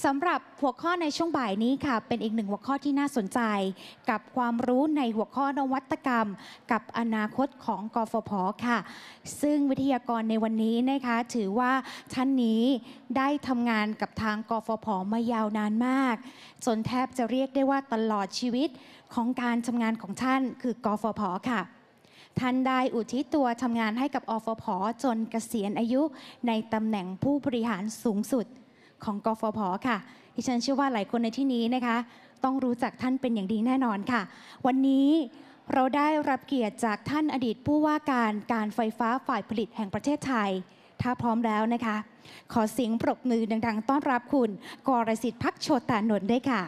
สำหรับหัวข้อในช่วงบ่ายนี้ค่ะเป็นอีกหนึ่งหัวข้อที่น่าสนใจกับความรู้ในหัวข้อนวัตกรรมกับอนาคตของกฟผ.ค่ะซึ่งวิทยากรในวันนี้นะคะถือว่าท่านนี้ได้ทำงานกับทางกฟผ.มายาวนานมากจนแทบจะเรียกได้ว่าตลอดชีวิตของการทำงานของท่านคือกฟผ.ค่ะท่านได้อุทิศตัวทำงานให้กับอฟผ.จนเกษียณอายุในตำแหน่งผู้บริหารสูงสุดของกฟผ.ค่ะดิฉันเชื่อว่าหลายคนในที่นี้นะคะต้องรู้จักท่านเป็นอย่างดีแน่นอนค่ะวันนี้เราได้รับเกียรติจากท่านอดีตผู้ว่าการไฟฟ้าฝ่ายผลิตแห่งประเทศไทยถ้าพร้อมแล้วนะคะขอเสียงปรบมือดังๆต้อนรับคุณกรสิทธิ์ ภักดิ์โชตานนท์ด้วยค่ะ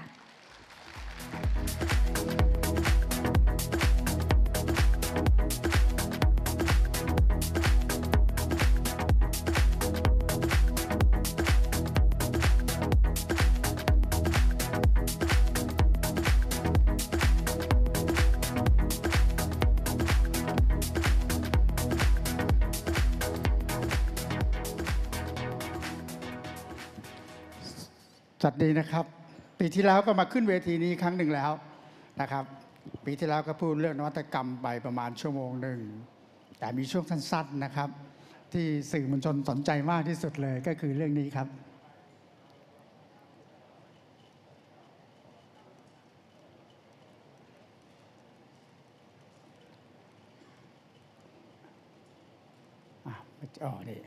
สวัสดีนะครับปีที่แล้วก็มาขึ้นเวทีนี้ครั้งหนึ่งแล้วนะครับปีที่แล้วก็พูดเรื่องนวัตกรรมไปประมาณชั่วโมงหนึ่งแต่มีช่วงสั้นๆนะครับที่สื่อมวลชนสนใจมากที่สุดเลยก็คือเรื่องนี้ครับนี่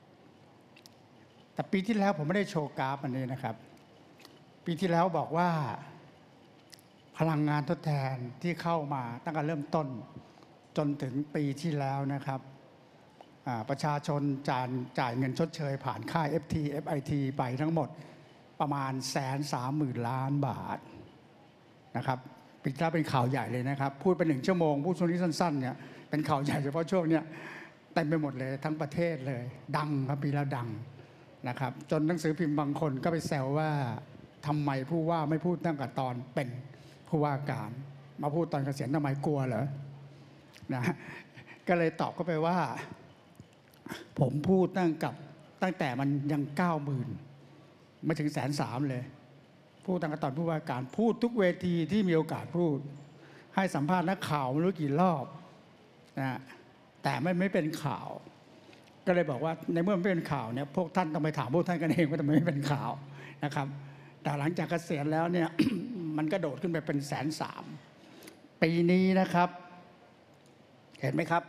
แต่ปีที่แล้วผมไม่ได้โชว์กราฟอันนี้นะครับปีที่แล้วบอกว่าพลังงานทดแทนที่เข้ามาตั้งแต่เริ่มต้นจนถึงปีที่แล้วนะครับประชาชนจ่ายเงินชดเชยผ่านค่า FT FIT ไปทั้งหมดประมาณ130,000 ล้านบาทนะครับปีที่แล้วเป็นข่าวใหญ่เลยนะครับพูดไป1 ชั่วโมงพูดช่วงนี้สั้นๆเนี่ยเป็นข่าวใหญ่เฉพาะช่วงเนี้ยเต็มไปหมดเลยทั้งประเทศเลยดังครับปีแล้วดังนะครับจนหนังสือพิมพ์บางคนก็ไปแซวว่าทำไมผู้ว่าไม่พูดตั้งแต่ตอนเป็นผู้ว่าการมาพูดตอนเกษียณทำไมกลัวเหรอนะก็เลยตอบก็ไปว่าผมพูดตั้งแต่มันยัง90,000ไม่ถึง130,000เลยพูดตั้งแต่ตอนผู้ว่าการพูดทุกเวทีที่มีโอกาสพูดให้สัมภาษณ์นักข่าวไม่รู้กี่รอบนะแต่ไม่เป็นข่าวก็เลยบอกว่าในเมื่อไม่เป็นข่าวเนี่ยพวกท่านต้องไปถามพวกท่านกันเองว่าทำไมไม่เป็นข่าวนะครับแต่หลังจากเกษียณแล้วเนี่ย มันก็โดดขึ้นไปเป็น130,000ปีนี้นะครับเห็นไหมครับ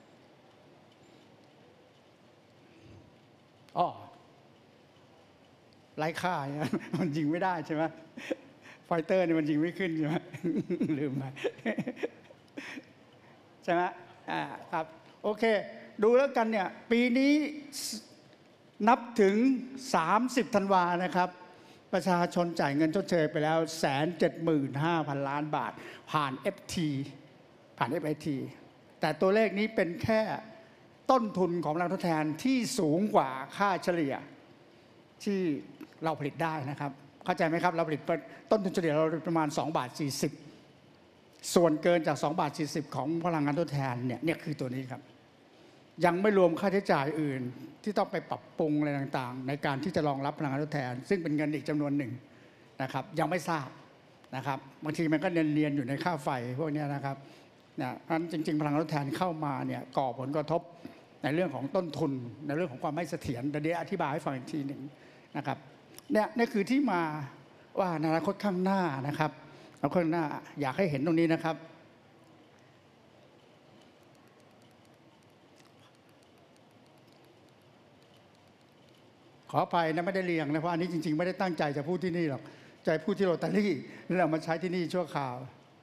อ๋อไร้ค่ามันยิงไม่ได้ใช่ไหมไฟเตอร์เนี่ยมันยิงไม่ขึ้นใช่ไหม ลืมไป ใช่ไหมครับโอเคดูแล้วกันเนี่ยปีนี้นับถึง30 ธันวานะครับประชาชนจ่ายเงินชดเชยไปแล้ว175,000 ล้านบาทผ่าน FT ผ่าน FIT แต่ตัวเลขนี้เป็นแค่ต้นทุนของพลังทดแทนที่สูงกว่าค่าเฉลี่ยที่เราผลิตได้นะครับเข้าใจไหมครับเราผลิตต้นทุนเฉลี่ยเราประมาณ2.40 ส่วนเกินจาก2.40 ของพลังงานทดแทนเนี่ยคือตัวนี้ครับยังไม่รวมค่าใช้จ่ายอื่นที่ต้องไปปรับปรุงอะไรต่างๆในการที่จะรองรับพลังงานทดแทนซึ่งเป็นเงินอีกจำนวนหนึ่งนะครับยังไม่ทราบนะครับบางทีมันก็เนียนๆอยู่ในค่าไฟพวกนี้นะครับนั้นจริงๆพลังงานทดแทนเข้ามาเนี่ยก่อผลกระทบในเรื่องของต้นทุนในเรื่องของความไม่เสถียรเดี๋ยวอธิบายให้ฟังอีกทีหนึ่งนะครับนี่คือที่มาว่าในอนาคตข้างหน้านะครับอนาคตข้างหน้าอยากให้เห็นตรงนี้นะครับขออภัยนะไม่ได้เรียงนะเพราะอันนี้จริงๆไม่ได้ตั้งใจจะพูดที่นี่หรอกใจพูดที่โรตารี่แล้วเรามาใช้ที่นี่ชั่วคราว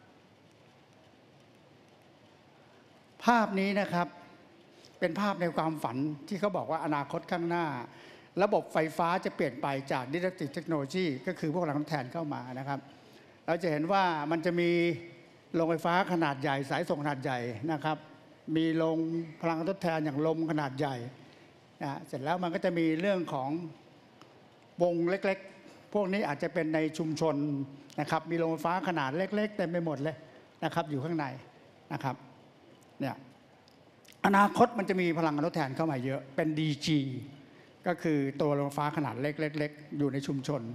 ภาพนี้นะครับเป็นภาพในความฝันที่เขาบอกว่าอนาคตข้างหน้าระบบไฟฟ้าจะเปลี่ยนไปจาก Disruptive Technology ก็คือพวกพลังงานทดแทนเข้ามานะครับเราจะเห็นว่ามันจะมีโรงไฟฟ้าขนาดใหญ่สายส่งขนาดใหญ่นะครับมีโรงพลังงานทดแทนอย่างลมขนาดใหญ่เสร็จแล้วมันก็จะมีเรื่องของวงเล็กๆพวกนี้อาจจะเป็นในชุมชนนะครับมีโรงไฟฟ้าขนาดเล็กๆเต็มไปหมดเลยนะครับอยู่ข้างในนะครับเนี่ยอนาคตมันจะมีพลังงานทดแทนเข้ามาเยอะเป็น DG ก็คือตัวโรงไฟฟ้าขนาดเล็กๆอยู่ในชุมชน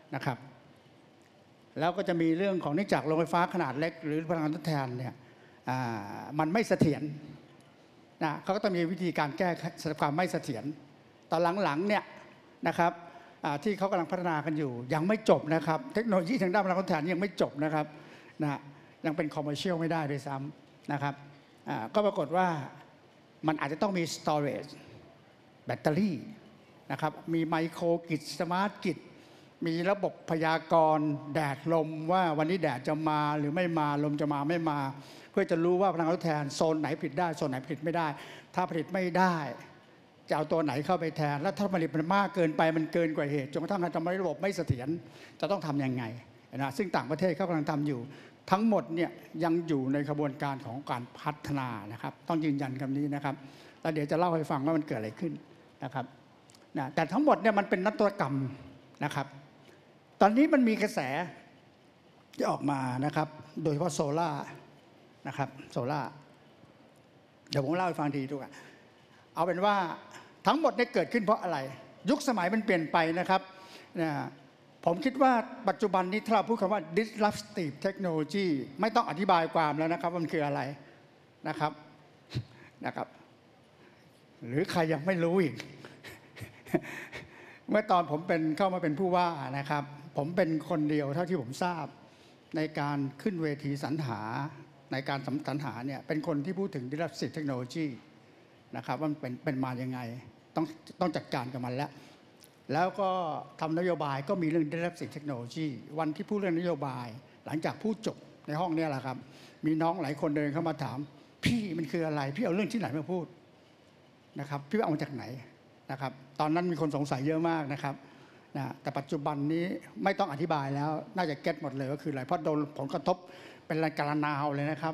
นะครับแล้วก็จะมีเรื่องของเนื่องจากโรงไฟฟ้าขนาดเล็กหรือพลังงานทดแทนเนี่ยมันไม่เสถียรนะเขาก็ต้องมีวิธีการแก้ความไม่เสถียรตอนหลังๆเนี่ยนะครับที่เขากำลังพัฒนากันอยู่ยังไม่จบนะครับเทคโนโลยีทางด้านพลังงานทดแทนยังไม่จบนะครับนะยังเป็นคอมเมอร์เชียลไม่ได้ด้วยซ้ำนะครับก็ปรากฏว่ามันอาจจะต้องมี storage แบตเตอรี่นะครับมีไมโครกิจสมาร์ทกิจมีระบบพยากรณ์แดดลมว่าวันนี้แดดจะมาหรือไม่มาลมจะมาไม่มาเพื่อจะรู้ว่าพลังงานทดแทนโซนไหนผลิตได้โซนไหนผลิตไม่ได้ถ้าผลิตไม่ได้จะเอาตัวไหนเข้าไปแทนแล้วถ้าผลิตมันมากเกินไปมันเกินกว่าเหตุจนกระทั่งทำให้ระบบไม่เสถียรจะต้องทำยังไงนะซึ่งต่างประเทศเขากำลังทำอยู่ทั้งหมดเนี่ยยังอยู่ในกระบวนการของการพัฒนานะครับต้องยืนยันคำนี้นะครับแล้วเดี๋ยวจะเล่าให้ฟังว่ามันเกิดอะไรขึ้นนะครับนะแต่ทั้งหมดเนี่ยมันเป็นนวัตกรรมนะครับตอนนี้มันมีกระแสที่ออกมานะครับโดยเฉพาะโซล่านะครับโซล่าเดี๋ยวผมเล่าให้ฟังทีทุกเอาเป็นว่าทั้งหมดได้เกิดขึ้นเพราะอะไรยุคสมัยมันเปลี่ยนไปนะครับผมคิดว่าปัจจุบันนี้ถ้าเราพูดคำว่า disruptive technology ไม่ต้องอธิบายความแล้วนะครับว่ามันคืออะไรนะครับหรือใครยังไม่รู้อีก เมื่อตอนผมเข้ามาเป็นผู้ว่านะครับผมเป็นคนเดียวเท่าที่ผมทราบในการขึ้นเวทีสรรหาในการสรรหาเนี่ยเป็นคนที่พูดถึง disruptive technology นะครับว่ามันเป็นมายังไงต้องจัดการกับมันแล้วก็ทำนโยบายก็มีเรื่อง disruptive technology วันที่พูดเรื่องนโยบายหลังจากพูดจบในห้องนี้แหละครับมีน้องหลายคนเดินเข้ามาถามพี่มันคืออะไรพี่เอาเรื่องที่ไหนมาพูดนะครับพี่เอามาจากไหนนะครับตอนนั้นมีคนสงสัยเยอะมากนะครับแต่ปัจจุบันนี้ไม่ต้องอธิบายแล้วน่าจะเก็ตหมดเลยว่าคืออะไรเพราะโดนผลกระทบเป็นรายการนาวเลยนะครับ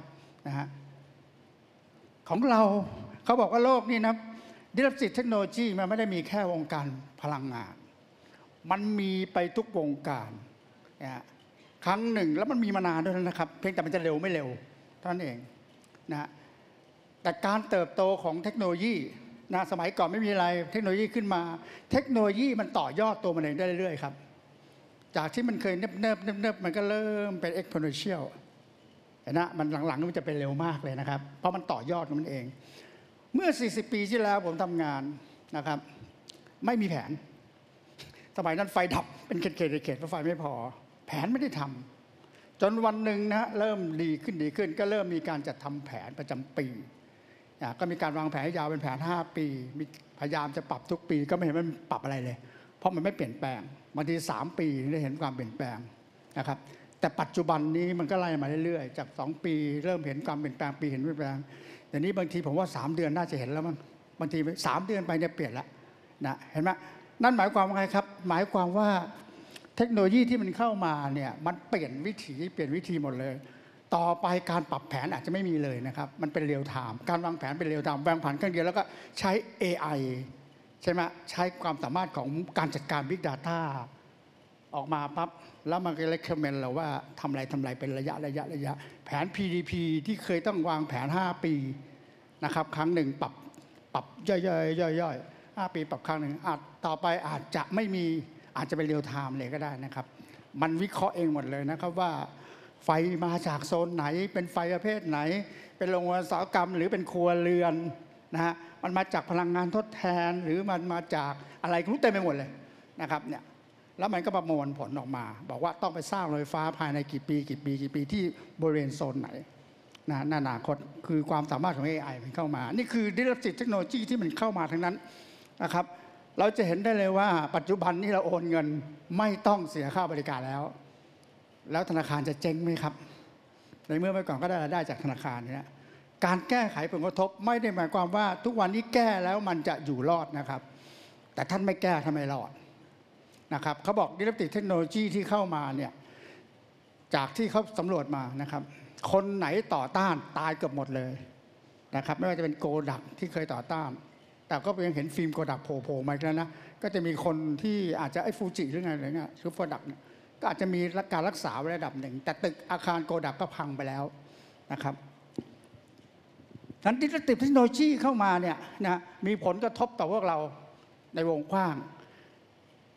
ของเราเขาบอกว่าโลกนี้นะ disruptive technology มันไม่ได้มีแค่วงการพลังงานมันมีไปทุกวงการครั้งหนึ่งแล้วมันมีมานานด้วยนะครับเพียงแต่มันจะเร็วไม่เร็วเท่านั้นเองนะแต่การเติบโตของเทคโนโลยีสมัยก่อนไม่มีอะไรเทคโนโลยีขึ้นมาเทคโนโลยีมันต่อยอดตัวมันเองได้เรื่อยๆครับจากที่มันเคยเนิบมันก็เริ่มเป็น exponential มันหลังๆมันจะเป็นเร็วมากเลยนะครับเพราะมันต่อยอดของมันเองเมื่อ40 ปีที่แล้วผมทำงานนะครับไม่มีแผนสมัยนั้นไฟดับเป็นเขตเพราะไฟไม่พอแผนไม่ได้ทำจนวันหนึ่งนะเริ่มดีขึ้นก็เริ่มมีการจัดทำแผนประจำปีก็มีการวางแผนยาวเป็นแผน5 ปีพยายามจะปรับทุกปีก็ไม่เห็นมันปรับอะไรเลยเพราะมันไม่เปลี่ยนแปลงบางที3 ปีได้เห็นความเปลี่ยนแปลงนะครับแต่ปัจจุบันนี้มันก็ไล่มาเรื่อยๆจาก2 ปีเริ่มเห็นความเปลี่ยนแปลงปีเห็นเปลี่ยนแปลงแต่นี้บางทีผมว่า3 เดือนน่าจะเห็นแล้วมั้งบางที3 เดือนไปเนี่ยเปลี่ยนแล้วนะเห็นไหมนั่นหมายความว่าไงครับหมายความว่าเทคโนโลยีที่มันเข้ามาเนี่ยมันเปลี่ยนวิธีหมดเลยต่อไปการปรับแผนอาจจะไม่มีเลยนะครับมันเป็นเรียลไทม์การวางแผนเป็นเรียลไทม์วางแผนครั้งเดียวแล้วก็ใช้ AI ใช่ไหมใช้ความสามารถของการจัดการ Big Data ออกมาปั๊บแล้วมันก็ recommend เราว่าทำอะไรเป็นระยะแผน PDP ที่เคยต้องวางแผน5 ปีนะครับครั้งหนึ่งปรับย่อย5 ปีปรับครั้งหนึ่งต่อไปอาจจะไม่มีอาจจะเป็นเรียลไทม์เลยก็ได้นะครับมันวิเคราะห์เองหมดเลยนะครับว่าไฟมาจากโซนไหนเป็นไฟประเภทไหนเป็นโรงงานอุตสาหกรรมหรือเป็นครัวเรือนนะฮะมันมาจากพลังงานทดแทนหรือมันมาจากอะไรรู้เต็มไปหมดเลยนะครับเนี่ยแล้วมันก็ประมวลผลออกมาบอกว่าต้องไปสร้างโรงไฟฟ้าภายในกี่ปีที่บริเวณโซนไหนนะอนาคตคือความสามารถของ AI มันเข้ามานี่คือ disruptive technology ที่มันเข้ามาทั้งนั้นนะครับเราจะเห็นได้เลยว่าปัจจุบันนี้เราโอนเงินไม่ต้องเสียค่าบริการแล้วธนาคารจะเจ๊งไหมครับในเมื่อเมื่อก่อนก็ได้รายได้จากธนาคารเนี่ยการแก้ไขผลกระทบไม่ได้หมายความว่าทุกวันนี้แก้แล้วมันจะอยู่รอดนะครับแต่ท่านไม่แก้ทำไมรอดนะครับเขาบอก disruptive technology ที่เข้ามาเนี่ยจากที่เขาสำรวจมานะครับคนไหนต่อต้านตายเกือบหมดเลยนะครับไม่ว่าจะเป็นโกดักที่เคยต่อต้านแต่ก็ยังเห็นฟิล์มโกดักโผล่มาแล้วนะก็จะมีคนที่อาจจะไอ้ฟูจิหรือไงอะไรเงี้ยหรือโกดักเนี่ยก็อาจจะมีการรักษาไว้ระดับหนึ่งแต่ตึกอาคารโกดักก็พังไปแล้วนะครับนั้น disruptive technology เข้ามาเนี่ยนะมีผลกระทบต่อพวกเราในวงกว้าง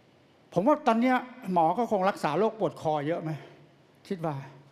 ผมว่าตอนนี้หมอก็คงรักษาโรคปวดคอเยอะไหมคิดว่า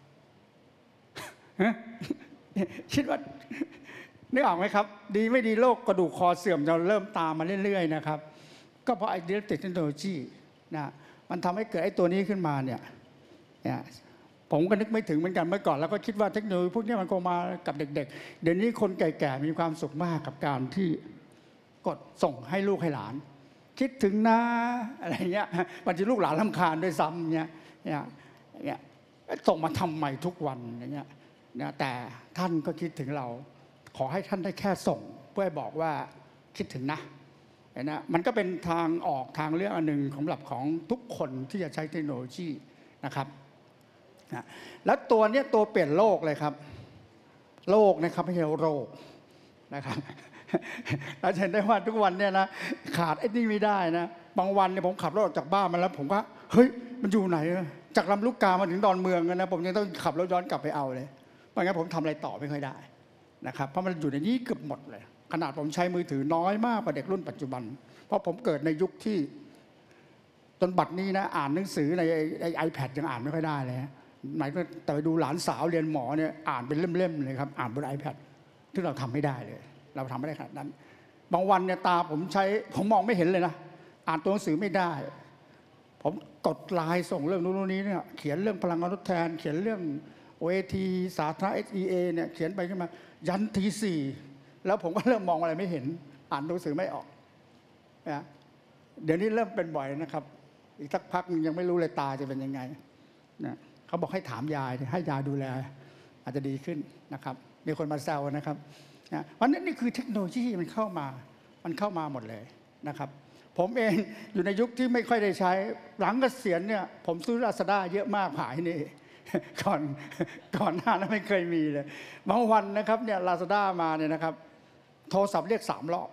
คิดว่านึกออกไหมครับ ดีไม่ดีโรคกระดูกคอเสื่อมจะเริ่มตามมาเรื่อยๆนะครับก็เพราะไอ้ disruptive technology นะมันทำให้เกิดไอ้ตัวนี้ขึ้นมาเนี่ยผมก็นึกไม่ถึงเหมือนกันเมื่อก่อนแล้วก็คิดว่าเทคโนโลยีพวกนี้มันคงมากับเด็กๆเดี๋ยวนี้คนแก่ๆมีความสุขมากกับการที่กดส่งให้ลูกให้หลานคิดถึงนะอะไรเงี้ยบางทีลูกหลานรำคาญด้วยซ้ำเนี่ยส่งมาทำใหม่ทุกวันอย่างเงี้ยนะแต่ท่านก็คิดถึงเราขอให้ท่านได้แค่ส่งเพื่อบอกว่าคิดถึงนะมันก็เป็นทางออกทางเลือกอันหนึ่งสำหรับของทุกคนที่จะใช้เทคโนโลยีนะครับแล้วตัวนี้ตัวเปลี่ยนโลกเลยครับโลกนะครับไม่ใช่โรคนะครับเราเห็นได้ว่าทุกวันเนี่ยนะขาดไอ้นี่ไม่ได้นะบางวันเนี่ยผมขับรถออกจากบ้านมาแล้วผมก็เฮ้ยมันอยู่ไหนจากลำลูกกามาถึงดอนเมืองนะผมยังต้องขับรถย้อนกลับไปเอาเลยเพราะงั้นผมทำอะไรต่อไม่ค่อยได้นะครับเพราะมันอยู่ในนี้เกือบหมดเลยขนาดผมใช้มือถือน้อยมากกว่าเด็กรุ่นปัจจุบันเพราะผมเกิดในยุคที่จนบัดนี้นะอ่านหนังสือในไอแพดยังอ่านไม่ค่อยได้เลยหมายถึงแต่ไปดูหลานสาวเรียนหมอเนี่ยอ่านเป็นเล่มๆเลยครับอ่านบน iPad ที่เราทำไม่ได้เลยเราทำไม่ได้ขนาดนั้นบางวันเนี่ยตาผมมองไม่เห็นเลยนะอ่านตัวหนังสือไม่ได้ผมกดไลน์ส่งเรื่องนู้นนี้เนี่ยเขียนเรื่องพลังงานทดแทนเขียนเรื่อง OAT สาธารณะ SEA เนี่ยเขียนไปขึ้นมายันทีสี่แล้วผมก็เริ่มมองอะไรไม่เห็นอ่านตัวหนังสือไม่ออกนะเดี๋ยวนี้เริ่มเป็นบ่อยนะครับอีกสักพักยังไม่รู้เลยตาจะเป็นยังไงนะเขาบอกให้ถามยายให้ยายดูแลอาจจะดีขึ้นนะครับมีคนมาแซวนะครับเพราะนี่คือเทคโนโลยีมันเข้ามาหมดเลยนะครับผมเองอยู่ในยุคที่ไม่ค่อยได้ใช้หลังเกษียณเนี่ยผมซื้อ Lazada เยอะมากผายนี่ก่อนหน้านั้นไม่เคยมีเลยบางวันนะครับเนี่ย Lazada มาเนี่ยนะครับโทรศัพท์เรียก3 รอบ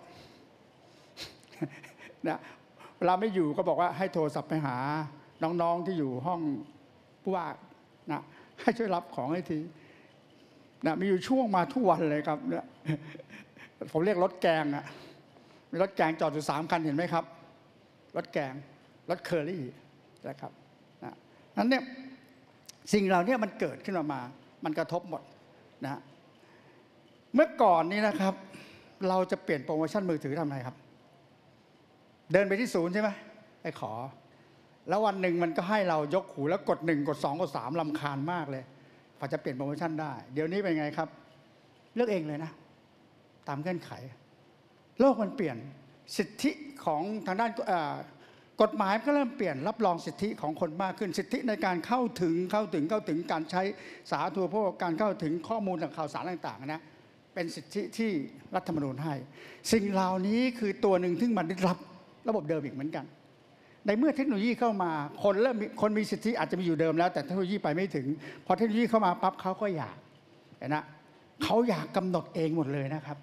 นะเวลาไม่อยู่ก็บอกว่าให้โทรศัพท์ไปหาน้องๆที่อยู่ห้องผู้ว่านะให้ช่วยรับของให้ทีนะมีอยู่ช่วงมาทุกวันเลยครับเนี่ยผมเรียกรถแกงอะมีรถแกงจอดอยู่3 คันเห็นไหมครับรถแกงรถเคอรี่นะครับนั้นเนี่ยสิ่งเหล่านี้มันเกิดขึ้นมามันกระทบหมดนะเมื่อก่อนนี้นะครับเราจะเปลี่ยนโปรโมชั่นมือถือทำไงครับเดินไปที่ศูนย์ใช่ไหมไปขอแล้ววันหนึ่งมันก็ให้เรายกหูแล้วกด1กด2กด3รำคาญมากเลยพอจะเปลี่ยนโปรโมชั่นได้เดี๋ยวนี้เป็นไงครับเลือกเองเลยนะตามเงื่อนไขโลกมันเปลี่ยนสิทธิของทางด้านกฎหมายก็เริ่มเปลี่ยนรับรองสิทธิของคนมากขึ้นสิทธิในการเข้าถึงการใช้สาธารณูปโภคการเข้าถึงข้อมูลข่าวสารต่างๆนะเป็นสิทธิที่รัฐธรรมนูญให้สิ่งเหล่านี้คือตัวหนึ่งที่มันได้รับระบบเดิมอีกเหมือนกันในเมื่อเทคโนโลยีเข้ามาคนมีสิทธิอาจจะมีอยู่เดิมแล้วแต่เทคโนโลยีไปไม่ถึงพอเทคโนโลยีเข้ามาปั๊บเขาก็อยากนะเขาอยากกำหนดเองหมดเลยนะครับ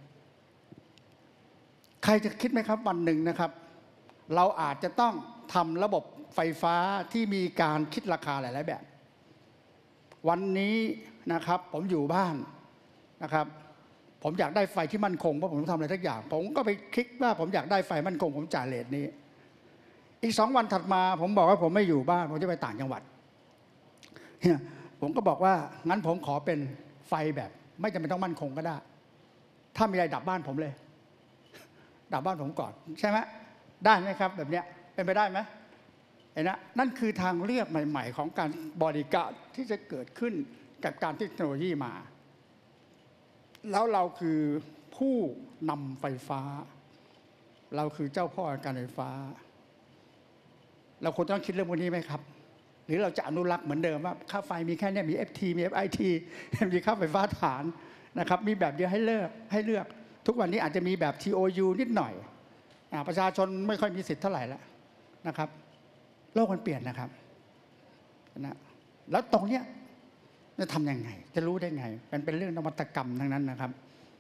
ใครจะคิดไหมครับวันหนึ่งนะครับเราอาจจะต้องทำระบบไฟฟ้าที่มีการคิดราคาหลายๆแบบวันนี้นะครับผมอยู่บ้านนะครับผมอยากได้ไฟที่มั่นคงเพราะผมทำอะไรทุกอย่างผมก็ไปคลิกว่าผมอยากได้ไฟมั่นคงผมจ่ายเรทนี้อีก2 วันถัดมาผมบอกว่าผมไม่อยู่บ้านผมจะไปต่างจังหวัดผมก็บอกว่างั้นผมขอเป็นไฟแบบไม่จำเป็นต้องมั่นคงก็ได้ถ้ามีอะไรดับบ้านผมเลยดับบ้านผมก่อนใช่ไหมได้ไหมครับแบบเนี้ยเป็นไปได้ไหมนั่นคือทางเลือกใหม่ๆของการบริการที่จะเกิดขึ้นกับการเทคโนโลยีมาแล้วเราคือผู้นำไฟฟ้าเราคือเจ้าพ่อการไฟฟ้าเราควรต้องคิดเรื่องพวกนี้ไหมครับหรือเราจะอนุรักษ์เหมือนเดิมว่าค่าไฟมีแค่นี้มี FT มี FIT มีค่าไฟฟ้าฐานนะครับมีแบบเดียวให้เลือกทุกวันนี้อาจจะมีแบบ TOU นิดหน่อยประชาชนไม่ค่อยมีสิทธิ์เท่าไหร่แล้วนะครับโลกมันเปลี่ยนนะครับนะแล้วตรงเนี้ยจะทำยังไงจะรู้ได้ไงมันเป็นเรื่องนวัตกรรมทั้งนั้นนะครับ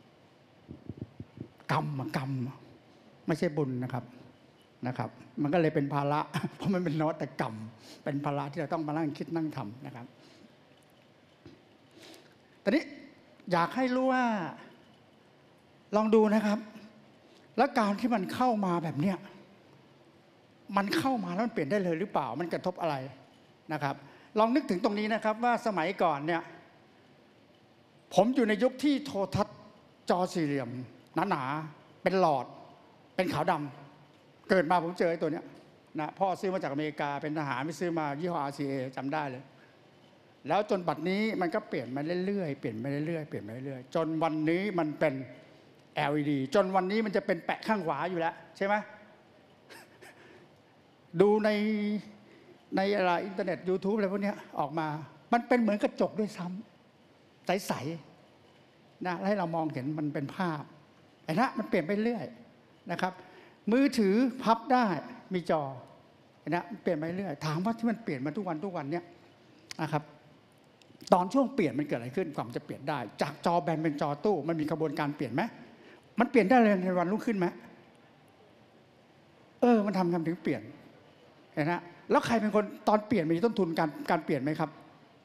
กรรมไม่ใช่บุญนะครับมันก็เลยเป็นภาระเพราะมันเป็นนวัตกรรมเป็นภาระที่เราต้องมานั่งคิดนั่งทำนะครับตอนนี้อยากให้รู้ว่าลองดูนะครับแล้วการที่มันเข้ามาแบบเนี้ยมันเข้ามาแล้วมันเปลี่ยนได้เลยหรือเปล่ามันกระทบอะไรนะครับลองนึกถึงตรงนี้นะครับว่าสมัยก่อนเนี่ยผมอยู่ในยุคที่โทรทัศน์จอสี่เหลี่ยมหนาๆเป็นหลอดเป็นขาวดำเกิดมาผมเจอไอ้ตัวเนี้ยนะพ่อซื้อมาจากอเมริกาเป็นทหารไม่ซื้อมายี่ห้อ RCA จำได้เลยแล้วจนบัดนี้มันก็เปลี่ยนมาเรื่อยๆเปลี่ยนมาเรื่อยๆเปลี่ยนมาเรื่อยๆจนวันนี้มันเป็น LED จนวันนี้มันจะเป็นแปะข้างขวาอยู่แล้วใช่ไหมดูในอะไรอินเทอร์เน็ต YouTube อะไรพวกนี้ออกมามันเป็นเหมือนกระจกด้วยซ้ำใสๆนะให้เรามองเห็นมันเป็นภาพไอ้นะมันเปลี่ยนไปเรื่อยนะครับมือถือพับได้มีจอไอ้นะเปลี่ยนไปเรื่อยถามว่าที่มันเปลี่ยนมาทุกวันเนี่ยนะครับตอนช่วงเปลี่ยนมันเกิดอะไรขึ้นความจะเปลี่ยนได้จากจอแบนเป็นจอตู้มันมีกระบวนการเปลี่ยนไหมมันเปลี่ยนได้เลยในวันรุ่งขึ้นไหมมันทำถึงเปลี่ยนเห็นนะแล้วใครเป็นคนตอนเปลี่ยนมีต้นทุนการเปลี่ยนไหมครับ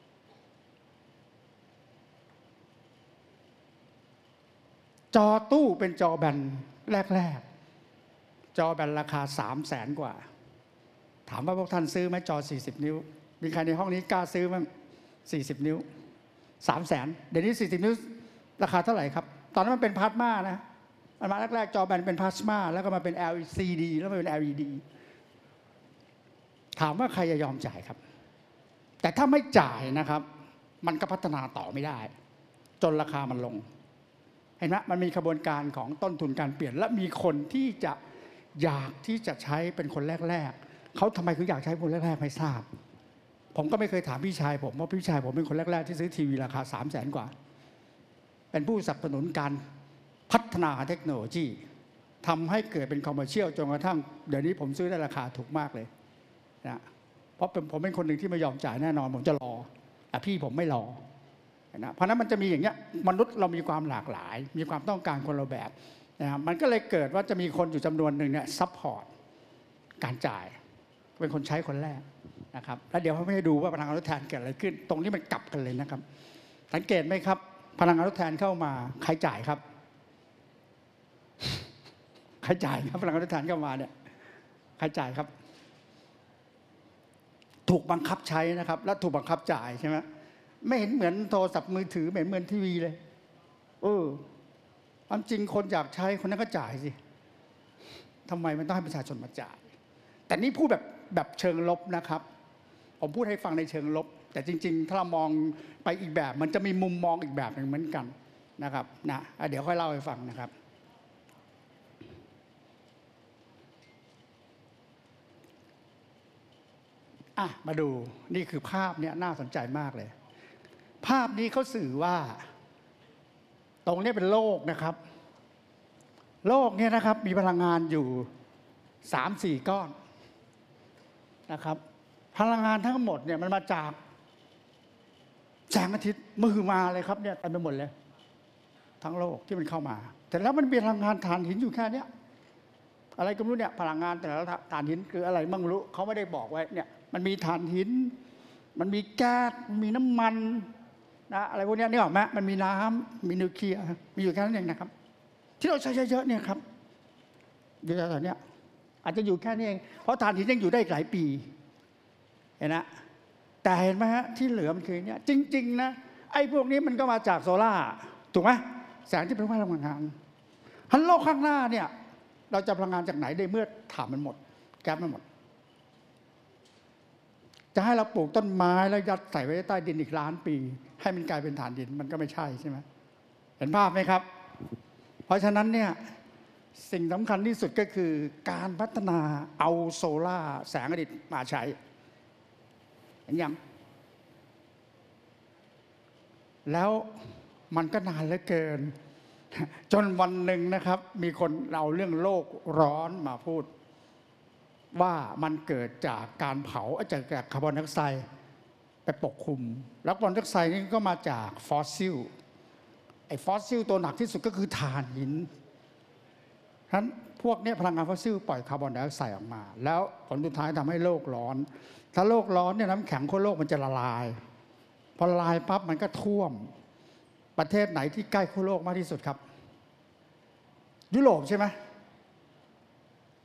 จอตู้เป็นจอแบนแรกจอแบนราคา300,000 กว่าถามว่าพวกท่านซื้อไหมจอ40 นิ้วมีใครในห้องนี้กล้าซื้อมั้ง40 นิ้ว300,000เดี๋ยวนี้40 นิ้วราคาเท่าไหร่ครับตอนนั้นมันเป็นพลาสมานะมันมาแรกๆจอแบนเป็นพลาสมาแล้วก็มาเป็น LCD แล้วมาเป็น LED ถามว่าใครจะยอมจ่ายครับแต่ถ้าไม่จ่ายนะครับมันก็พัฒนาต่อไม่ได้จนราคามันลงเห็นไหมมันมีกระบวนการของต้นทุนการเปลี่ยนและมีคนที่จะอยากที่จะใช้เป็นคนแรกๆเขาทำไมถึงอยากใช้คนแรกๆไม่ทราบผมก็ไม่เคยถามพี่ชายผมเพราะพี่ชายผมเป็นคนแรกๆที่ซื้อทีวีราคา300,000 กว่าเป็นผู้สนับสนุนการพัฒนาเทคโนโลยีทำให้เกิดเป็นคอมเมอร์เชียลจนกระทั่งเดี๋ยวนี้ผมซื้อได้ราคาถูกมากเลยนะเพราะผมเป็นคนหนึ่งที่ไม่ยอมจ่ายแน่นอนผมจะรอแต่พี่ผมไม่รอนะเพราะนั้นมันจะมีอย่างเงี้ยมนุษย์เรามีความหลากหลายมีความต้องการคนละแบบนะมันก็เลยเกิดว่าจะมีคนอยู่จำนวนหนึ่งเนี่ยซัพพอร์ตการจ่ายเป็นคนใช้คนแรกนะครับแล้วเดี๋ยวเขาให้ดูว่าพลังงานทดแทนเกิดอะไรขึ้นตรงนี้มันกลับกันเลยนะครับสังเกตไหมครับพลังงานทดแทนเข้ามาใครจ่ายครับใครจ่ายครับพลังงานทดแทนเข้ามาเนี่ยใครจ่ายครับถูกบังคับใช้นะครับและถูกบังคับจ่ายใช่ไหมไม่เห็นเหมือนโทรศัพท์มือถือไม่เห็นเหมือนทีวีเลยความจริงคนอยากใช้คนนั้นก็จ่ายสิทำไมมันต้องให้ประชาชนมาจ่ายแต่นี่พูดแบบเชิงลบนะครับผมพูดให้ฟังในเชิงลบแต่จริงๆถ้าเรามองไปอีกแบบมันจะมีมุมมองอีกแบบหนึ่งเหมือนกันนะครับนะเดี๋ยวค่อยเล่าให้ฟังนะครับมาดูนี่คือภาพเนี่ยน่าสนใจมากเลยภาพนี้เขาสื่อว่าตรงนี้เป็นโลกนะครับโลกเนี่ยนะครับมีพลังงานอยู่ 3-4 ก้อนนะครับพลังงานทั้งหมดเนี่ยมันมาจากแสงอาทิตย์มือมาเลยครับเนี่ยเต็มไปหมดเลยทั้งโลกที่มันเข้ามาแต่แล้วมันมีพลังงานถ่านหินอยู่แค่นี้อะไรก็ไม่รู้เนี่ยพลังงานแต่ละถ่านหินคืออะไรมั่งรู้เขาไม่ได้บอกไว้เนี่ยมันมีถ่านหินมันมีแก๊สมีน้ำมันนะอะไรพวกนี้นี่ออกไหมมันมีน้ำมีนิวเคลียร์มีอยู่แค่นั้นเองนะครับที่เราใช้เยอะๆเนี่ยครับอยู่แถวๆนี้อาจจะอยู่แค่นี้เองเพราะถ่านหินยังอยู่ได้อีกหลายปีเห็นนะแต่เห็นไหมฮะที่เหลือมันคือเนี่ยจริงๆนะไอ้พวกนี้มันก็มาจากโซล่าถูกไหมแสงที่เป็นพลังงานฮัลโลกข้างหน้าเนี่ยเราจะพลังงานจากไหนได้เมื่อถ่านมันหมดแก๊สมันหมดจะให้เราปลูกต้นไม้แล้วยัดใส่ไว้ใต้ดินอีก1,000,000 ปีให้มันกลายเป็นถ่านดินมันก็ไม่ใช่ใช่ไหมเห็นภาพไหมครับเพราะฉะนั้นเนี่ยสิ่งสำคัญที่สุดก็คือการพัฒนาเอาโซล่าแสงอาทิตย์มาใช้เห็นยังแล้วมันก็นานเหลือเกินจนวันหนึ่งนะครับมีคนเอาเรื่องโลกร้อนมาพูดว่ามันเกิดจากการเผาจากคาร์บอนไดออกไซด์ไปปกคลุมแล้วคาร์บอนไดออกไซด์นี่ก็มาจากฟอสซิลไอ้ฟอสซิลตัวหนักที่สุดก็คือถ่านหินฉะนั้นพวกนี้พลังงานฟอสซิลปล่อยคาร์บอนไดออกไซด์ออกมาแล้วผลสุดท้ายทำให้โลกร้อนถ้าโลกร้อนเนี่ยน้ำแข็งขั้วโลกมันจะละลายพอละลายปั๊บมันก็ท่วมประเทศไหนที่ใกล้ขั้วโลกมากที่สุดครับยุโรปใช่ไหม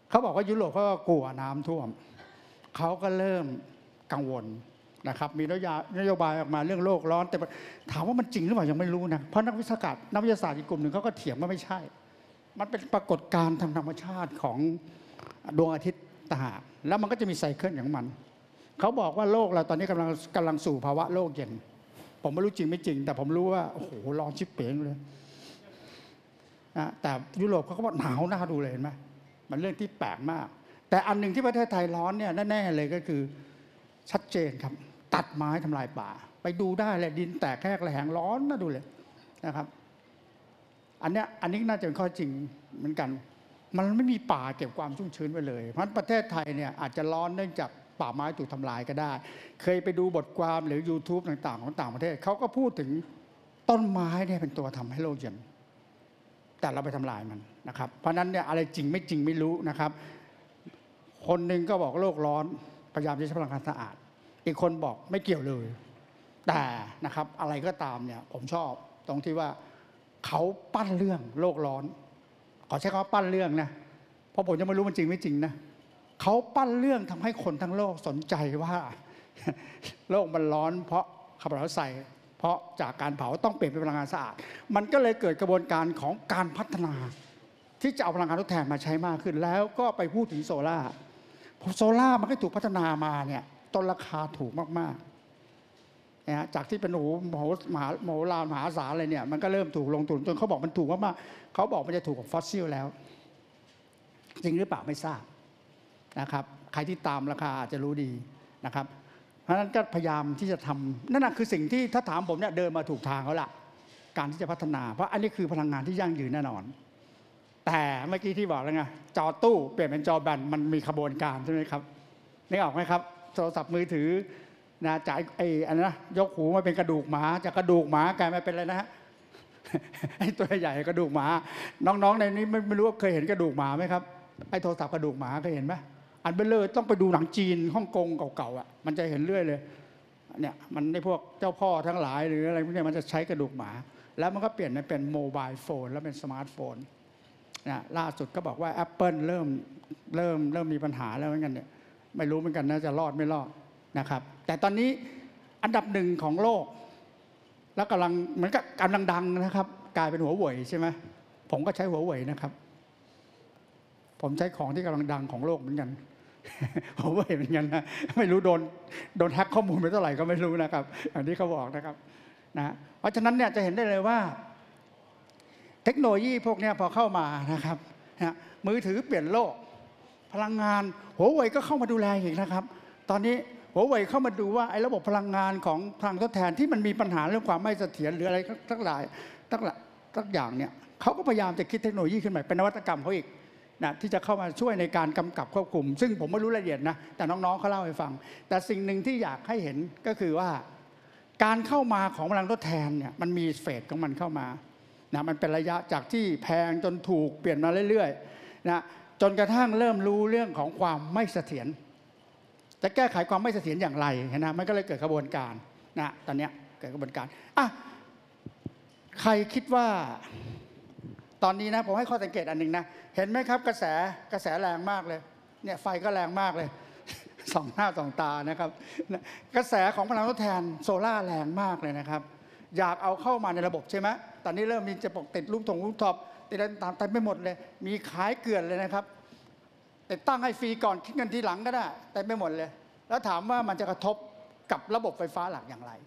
เขาบอกว่ายุโรปเขาก็กลัวน้ำท่วมเขาก็เริ่มกังวลนะครับมีนโยบายออกมาเรื่องโลกร้อนแต่ถามว่ามันจริงหรือเปล่ายังไม่รู้นะเพราะนักวิทยาศาสตร์อีกกลุ่มหนึ่งเขาก็เถียงว่าไม่ใช่มันเป็นปรากฏการณ์ทางธรรมชาติของดวงอาทิตย์ต่างหากแล้วมันก็จะมีไซเคิลของมันเขาบอกว่าโลกเราตอนนี้กำลังสู่ภาวะโลกเย็นผมไม่รู้จริงไม่จริงแต่ผมรู้ว่าโอ้โหร้อนชิบเป๋งเลยนะแต่ยุโรปเขาก็บอกหนาวน่าดูเลยเห็นไหมมันเรื่องที่แปลกมากแต่อันหนึ่งที่ประเทศไทยร้อนเนี่ยแน่ๆเลยก็คือชัดเจนครับตัดไม้ทำลายป่าไปดูได้เลยดินแตกแหกแหลงร้อนน่าดูเลยนะครับอันนี้น่าจะเป็นข้อจริงเหมือนกันมันไม่มีป่าเก็บความชุ่มชื้นไว้เลยเพราะประเทศไทยเนี่ยอาจจะร้อนเนื่องจากป่าไม้ถูกทำลายก็ได้เคยไปดูบทความหรือ YouTube ต่างๆของต่างประเทศเขาก็พูดถึงต้นไม้เนี่ยเป็นตัวทำให้โลกเย็นแต่เราไปทำลายมันนะครับเพราะนั้นเนี่ยอะไรจริงไม่จริงไม่รู้นะครับคนหนึ่งก็บอกโลกร้อนพยายามจะใช้พลังงานสะอาดอีกคนบอกไม่เกี่ยวเลยแต่นะครับอะไรก็ตามเนี่ยผมชอบตรงที่ว่าเขาปั้นเรื่องโลกร้อนขอใช้คำว่าปั้นเรื่องนะเพราะผมยังไม่รู้มันจริงไม่จริงนะเขาปั้นเรื่องทำให้คนทั้งโลกสนใจว่าโลกมันร้อนเพราะคาร์บอนไดออกไซด์เพราะจากการเผาต้องเปลี่ยนเป็นพลังงานสะอาดมันก็เลยเกิดกระบวนการของการพัฒนาที่จะเอาพลังงานทดแทนมาใช้มากขึ้นแล้วก็ไปพูดถึงโซล่าพอโซล่ามันก็ถูกพัฒนามาเนี่ยต้นราคาถูกมากๆนะจากที่เป็นมโหฬารมหาศาลเลยเนี่ยมันก็เริ่มถูกลงทุนจนเขาบอกมันถูกมากๆเขาบอกมันจะถูกกว่าฟอสซิลแล้วจริงหรือเปล่าไม่ทราบนะครับใครที่ตามราคาอาจจะรู้ดีนะครับเพราะฉะนั้นก็พยายามที่จะทำนั่นคือสิ่งที่ถ้าถามผมเนี่ยเดินมาถูกทางเขาละการที่จะพัฒนาเพราะอันนี้คือพลังงานที่ยั่งยืนแน่นอนแต่เมื่อกี้ที่บอกแล้วไงจอตู้เปลี่ยนเป็นจอแบนมันมีขบวนการใช่ไหมครับนึกออกไหมครับโทรศัพท์มือถือนะจากอันนั้นยกหูมาเป็นกระดูกหมาจากกระดูกหมากลายมาเป็นอะไรนะฮะไอ้ตัวใหญ่กระดูกหมาน้องๆในนี้ไม่รู้ว่าเคยเห็นกระดูกหมาไหมครับไอ้โทรศัพท์กระดูกหมาเคยเห็นไหมอันเบลเลอร์ต้องไปดูหนังจีนฮ่องกงเก่าๆอ่ะมันจะเห็นเรื่อยเลยเนี่ยมันในพวกเจ้าพ่อทั้งหลายหรืออะไรพวกนี้มันจะใช้กระดูกหมาแล้วมันก็เปลี่ยนเป็นโมบายโฟนแล้วเป็นสมาร์ทโฟนนะล่าสุดก็บอกว่า Apple เริ่มมีปัญหาแล้วเหมือนกันเนี่ยไม่รู้เหมือนกันนะจะรอดไม่รอดนะครับแต่ตอนนี้อันดับหนึ่งของโลกแล้วกำลังเหมือนกับกำลังดังนะครับกลายเป็นหัวเว่ยใช่ไหมผมก็ใช้หัวเว่ยนะครับผมใช้ของที่กำลังดังของโลกเหมือนกันหัวเว่ยเหมือนกันนะไม่รู้โดนแฮ็กข้อมูลไปเท่าไหร่ก็ไม่รู้นะครับอันนี้เขาบอกนะครับนะเพราะฉะนั้นเนี่ยจะเห็นได้เลยว่าเทคโนโลยีพวกนี้พอเข้ามานะครับมือถือเปลี่ยนโลกพลังงานหัวเว่ยก็เข้ามาดูแลอีกนะครับตอนนี้หัวเว่ยเข้ามาดูว่าไอ้ระบบพลังงานของพลังทดแทนที่มันมีปัญหาเรื่องความไม่เสถียรหรืออะไรทั้งอย่างเนี่ยเขาก็พยายามจะคิดเทคโนโลยีขึ้นมาเป็นนวัตกรรมเขาอีกนะที่จะเข้ามาช่วยในการกำกับควบคุมซึ่งผมไม่รู้รายละเอียดนะแต่น้องๆเขาเล่าให้ฟังแต่สิ่งหนึ่งที่อยากให้เห็นก็คือว่าการเข้ามาของพลังทดแทนเนี่ยมันมีเฟสของมันเข้ามานะมันเป็นระยะจากที่แพงจนถูกเปลี่ยนมาเรื่อยๆนะจนกระทั่งเริ่มรู้เรื่องของความไม่เสถียรจะแก้ไขความไม่เสถียรอย่างไรนะมันก็เลยเกิดกระบวนการนะตอนนี้เกิดกระบวนการใครคิดว่าตอนนี้นะผมให้ข้อสังเกตอันหนึ่งนะเห็นไหมครับกระแสแรงมากเลยเนี่ยไฟก็แรงมากเลยสองหน้าสองตานะครับกระแสของพลังทดแทนโซล่าแรงมากเลยนะครับอยากเอาเข้ามาในระบบใช่ไหมตอนนี้เริ่มมีจะปกติดลูกท็อปติดอะไรต่างๆเต็มไปหมดเลยมีขายเกลื่อนเลยนะครับติดตั้งให้ฟรีก่อนคิดเงินทีหลังก็ได้เต็มไปหมดเลยแล้วถามว่ามันจะกระทบกับระบบไฟฟ้าหลักอย่างไร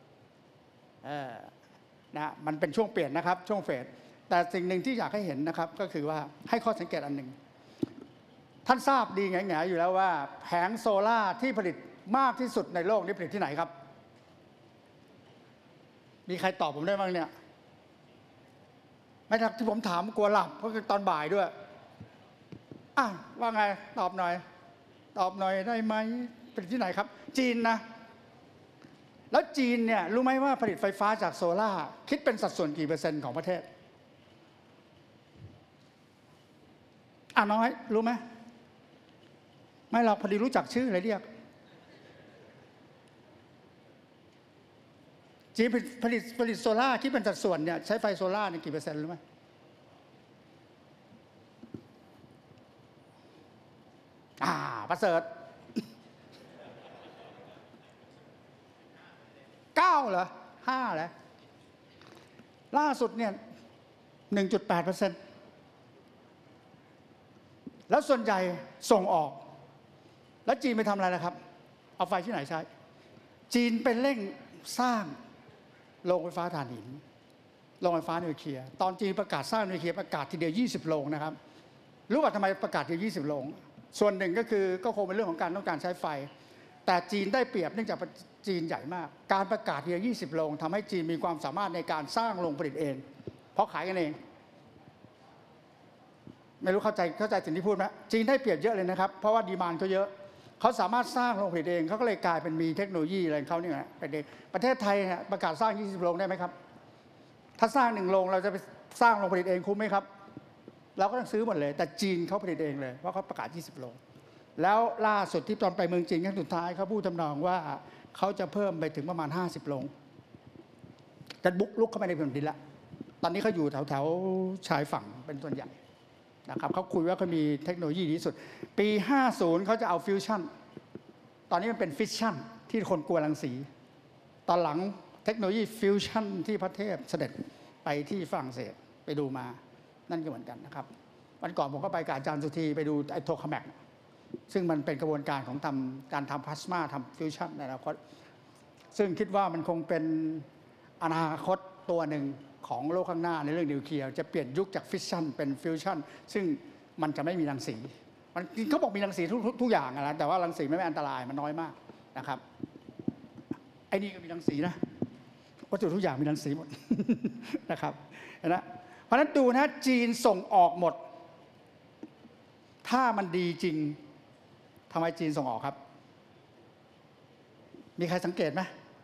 นะมันเป็นช่วงเปลี่ยนนะครับช่วงเฟสแต่สิ่งหนึ่งที่อยากให้เห็นนะครับก็คือว่าให้ข้อสังเกตอันหนึ่งท่านทราบดีแง่ๆอยู่แล้วว่าแผงโซล่าที่ผลิตมากที่สุดในโลกนี้ผลิตที่ไหนครับมีใครตอบผมได้บ้างเนี่ยไม่ครับที่ผมถามกลัวหลับเพราะคือตอนบ่ายด้วยว่าไงตอบหน่อยได้ไหมผลิตที่ไหนครับจีนนะแล้วจีนเนี่ยรู้ไหมว่าผลิตไฟฟ้าจากโซล่าคิดเป็นสัดส่วนกี่เปอร์เซ็นต์ของประเทศน้อยรู้ไหมไม่หรอกพอดีรู้จักชื่ออะไรเรียกจีนผลิตโซล่าคิดเป็นสัดส่วนเนี่ยใช้ไฟโซล่าเนี่ยกี่เปอร์เซ็นต์รู้ไหมประเสริฐ9เหรอ5เหรอล่าสุดเนี่ย 1.8%แล้วส่วนใหญ่ส่งออกแล้วจีนไปทำอะไรนะครับเอาไฟที่ไหนใช้จีนเป็นเร่งสร้างโรงไฟฟ้าถ่านหินโรงไฟฟ้านิวเคลียร์ตอนจีนประกาศสร้างนิวเคลียร์ประกาศทีเดียว20 โรงนะครับรู้ว่าทำไมประกาศทีเดียว20 โรงส่วนหนึ่งก็คือก็คงเป็นเรื่องของการต้องการใช้ไฟแต่จีนได้เปรียบเนื่องจากจีนใหญ่มากการประกาศทีเดียว20 โรงทำให้จีนมีความสามารถในการสร้างโรงผลิตเองเพราะขายกันเองไม่รู้เข้าใจสิ่งที่พูดไหมจีนได้เปรียบเยอะเลยนะครับเพราะว่าดีมานด์เขาเยอะเขาสามารถสร้างโรงผลิตเองเขาก็เลยกลายเป็นมีเทคโนโลยีอะไรของเขาเนี่ยเป็นเองประเทศไทยประกาศสร้าง20 โรงได้ไหมครับถ้าสร้าง1 โรงเราจะไปสร้างโรงผลิตเองคุ้มไหมครับเราก็ต้องซื้อหมดเลยแต่จีนเขาผลิตเองเลยเพราะเขาประกาศ20 โรงแล้วล่าสุดที่ตอนไปเมืองจีนครั้งสุดท้ายเขาพูดทำนองว่าเขาจะเพิ่มไปถึงประมาณ50 โรงจะลุกเข้าไปในแผ่นดินละตอนนี้เขาอยู่แถวชายฝั่งเป็นส่วนใหญ่นะครับเขาคุยว่าเขามีเทคโนโลยีดีที่สุดปี50เขาจะเอาฟิวชั่นตอนนี้มันเป็นฟิชชั่นที่คนกลัวรังสีตอนหลังเทคโนโลยีฟิวชั่นที่พระเทพเสด็จไปที่ฝรั่งเศสไปดูมานั่นก็เหมือนกันนะครับวันก่อนผมก็ไปกับอาจารย์สุธีไปดูไอโทคาแมกซึ่งมันเป็นกระบวนการของการทำพลาสมาทำฟิวชั่นในอนาคตซึ่งคิดว่ามันคงเป็นอนาคตตัวหนึ่งของโลกข้างหน้าในเรื่องนิวเคลียร์จะเปลี่ยนยุคจากฟิชชั่นเป็นฟิวชั่นซึ่งมันจะไม่มีรังสีมันเขาบอกมีรังสีทุกอย่างนะแต่ว่ารังสีไม่อันตรายมันน้อยมากนะครับไอ้นี่ก็มีรังสีนะวัตถุทุกอย่างมีรังสีหมด นะครับนะเพราะฉะนั้นดูนะจีนส่งออกหมดถ้ามันดีจริงทำไมจีนส่งออกครับมีใครสังเกตไหม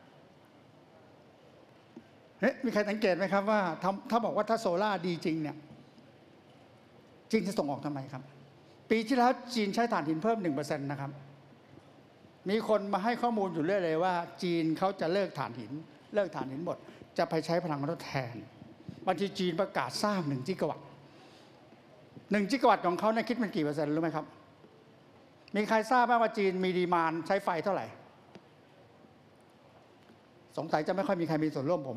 มีใครสังเกตไหมครับว่าถ้าบอกว่าถ้าโซล่าดีจริงเนี่ยจีนจะส่งออกทำไมครับปีที่แล้วจีนใช้ถ่านหินเพิ่ม 1% นะครับมีคนมาให้ข้อมูลอยู่เรื่อยเลยว่าจีนเขาจะเลิกถ่านหินหมดจะไปใช้พลังงานทดแทนบางทีจีนประกาศสร้าง1 จิกะวัตต์1 จิกะวัตต์ของเขาเนี่ยคิดเป็นกี่เปอร์เซ็นต์รู้ไหมครับมีใครทราบบ้างว่าจีนมีดีมานด์ใช้ไฟเท่าไหร่สงสัยจะไม่ค่อยมีใครมีส่วนร่วมผม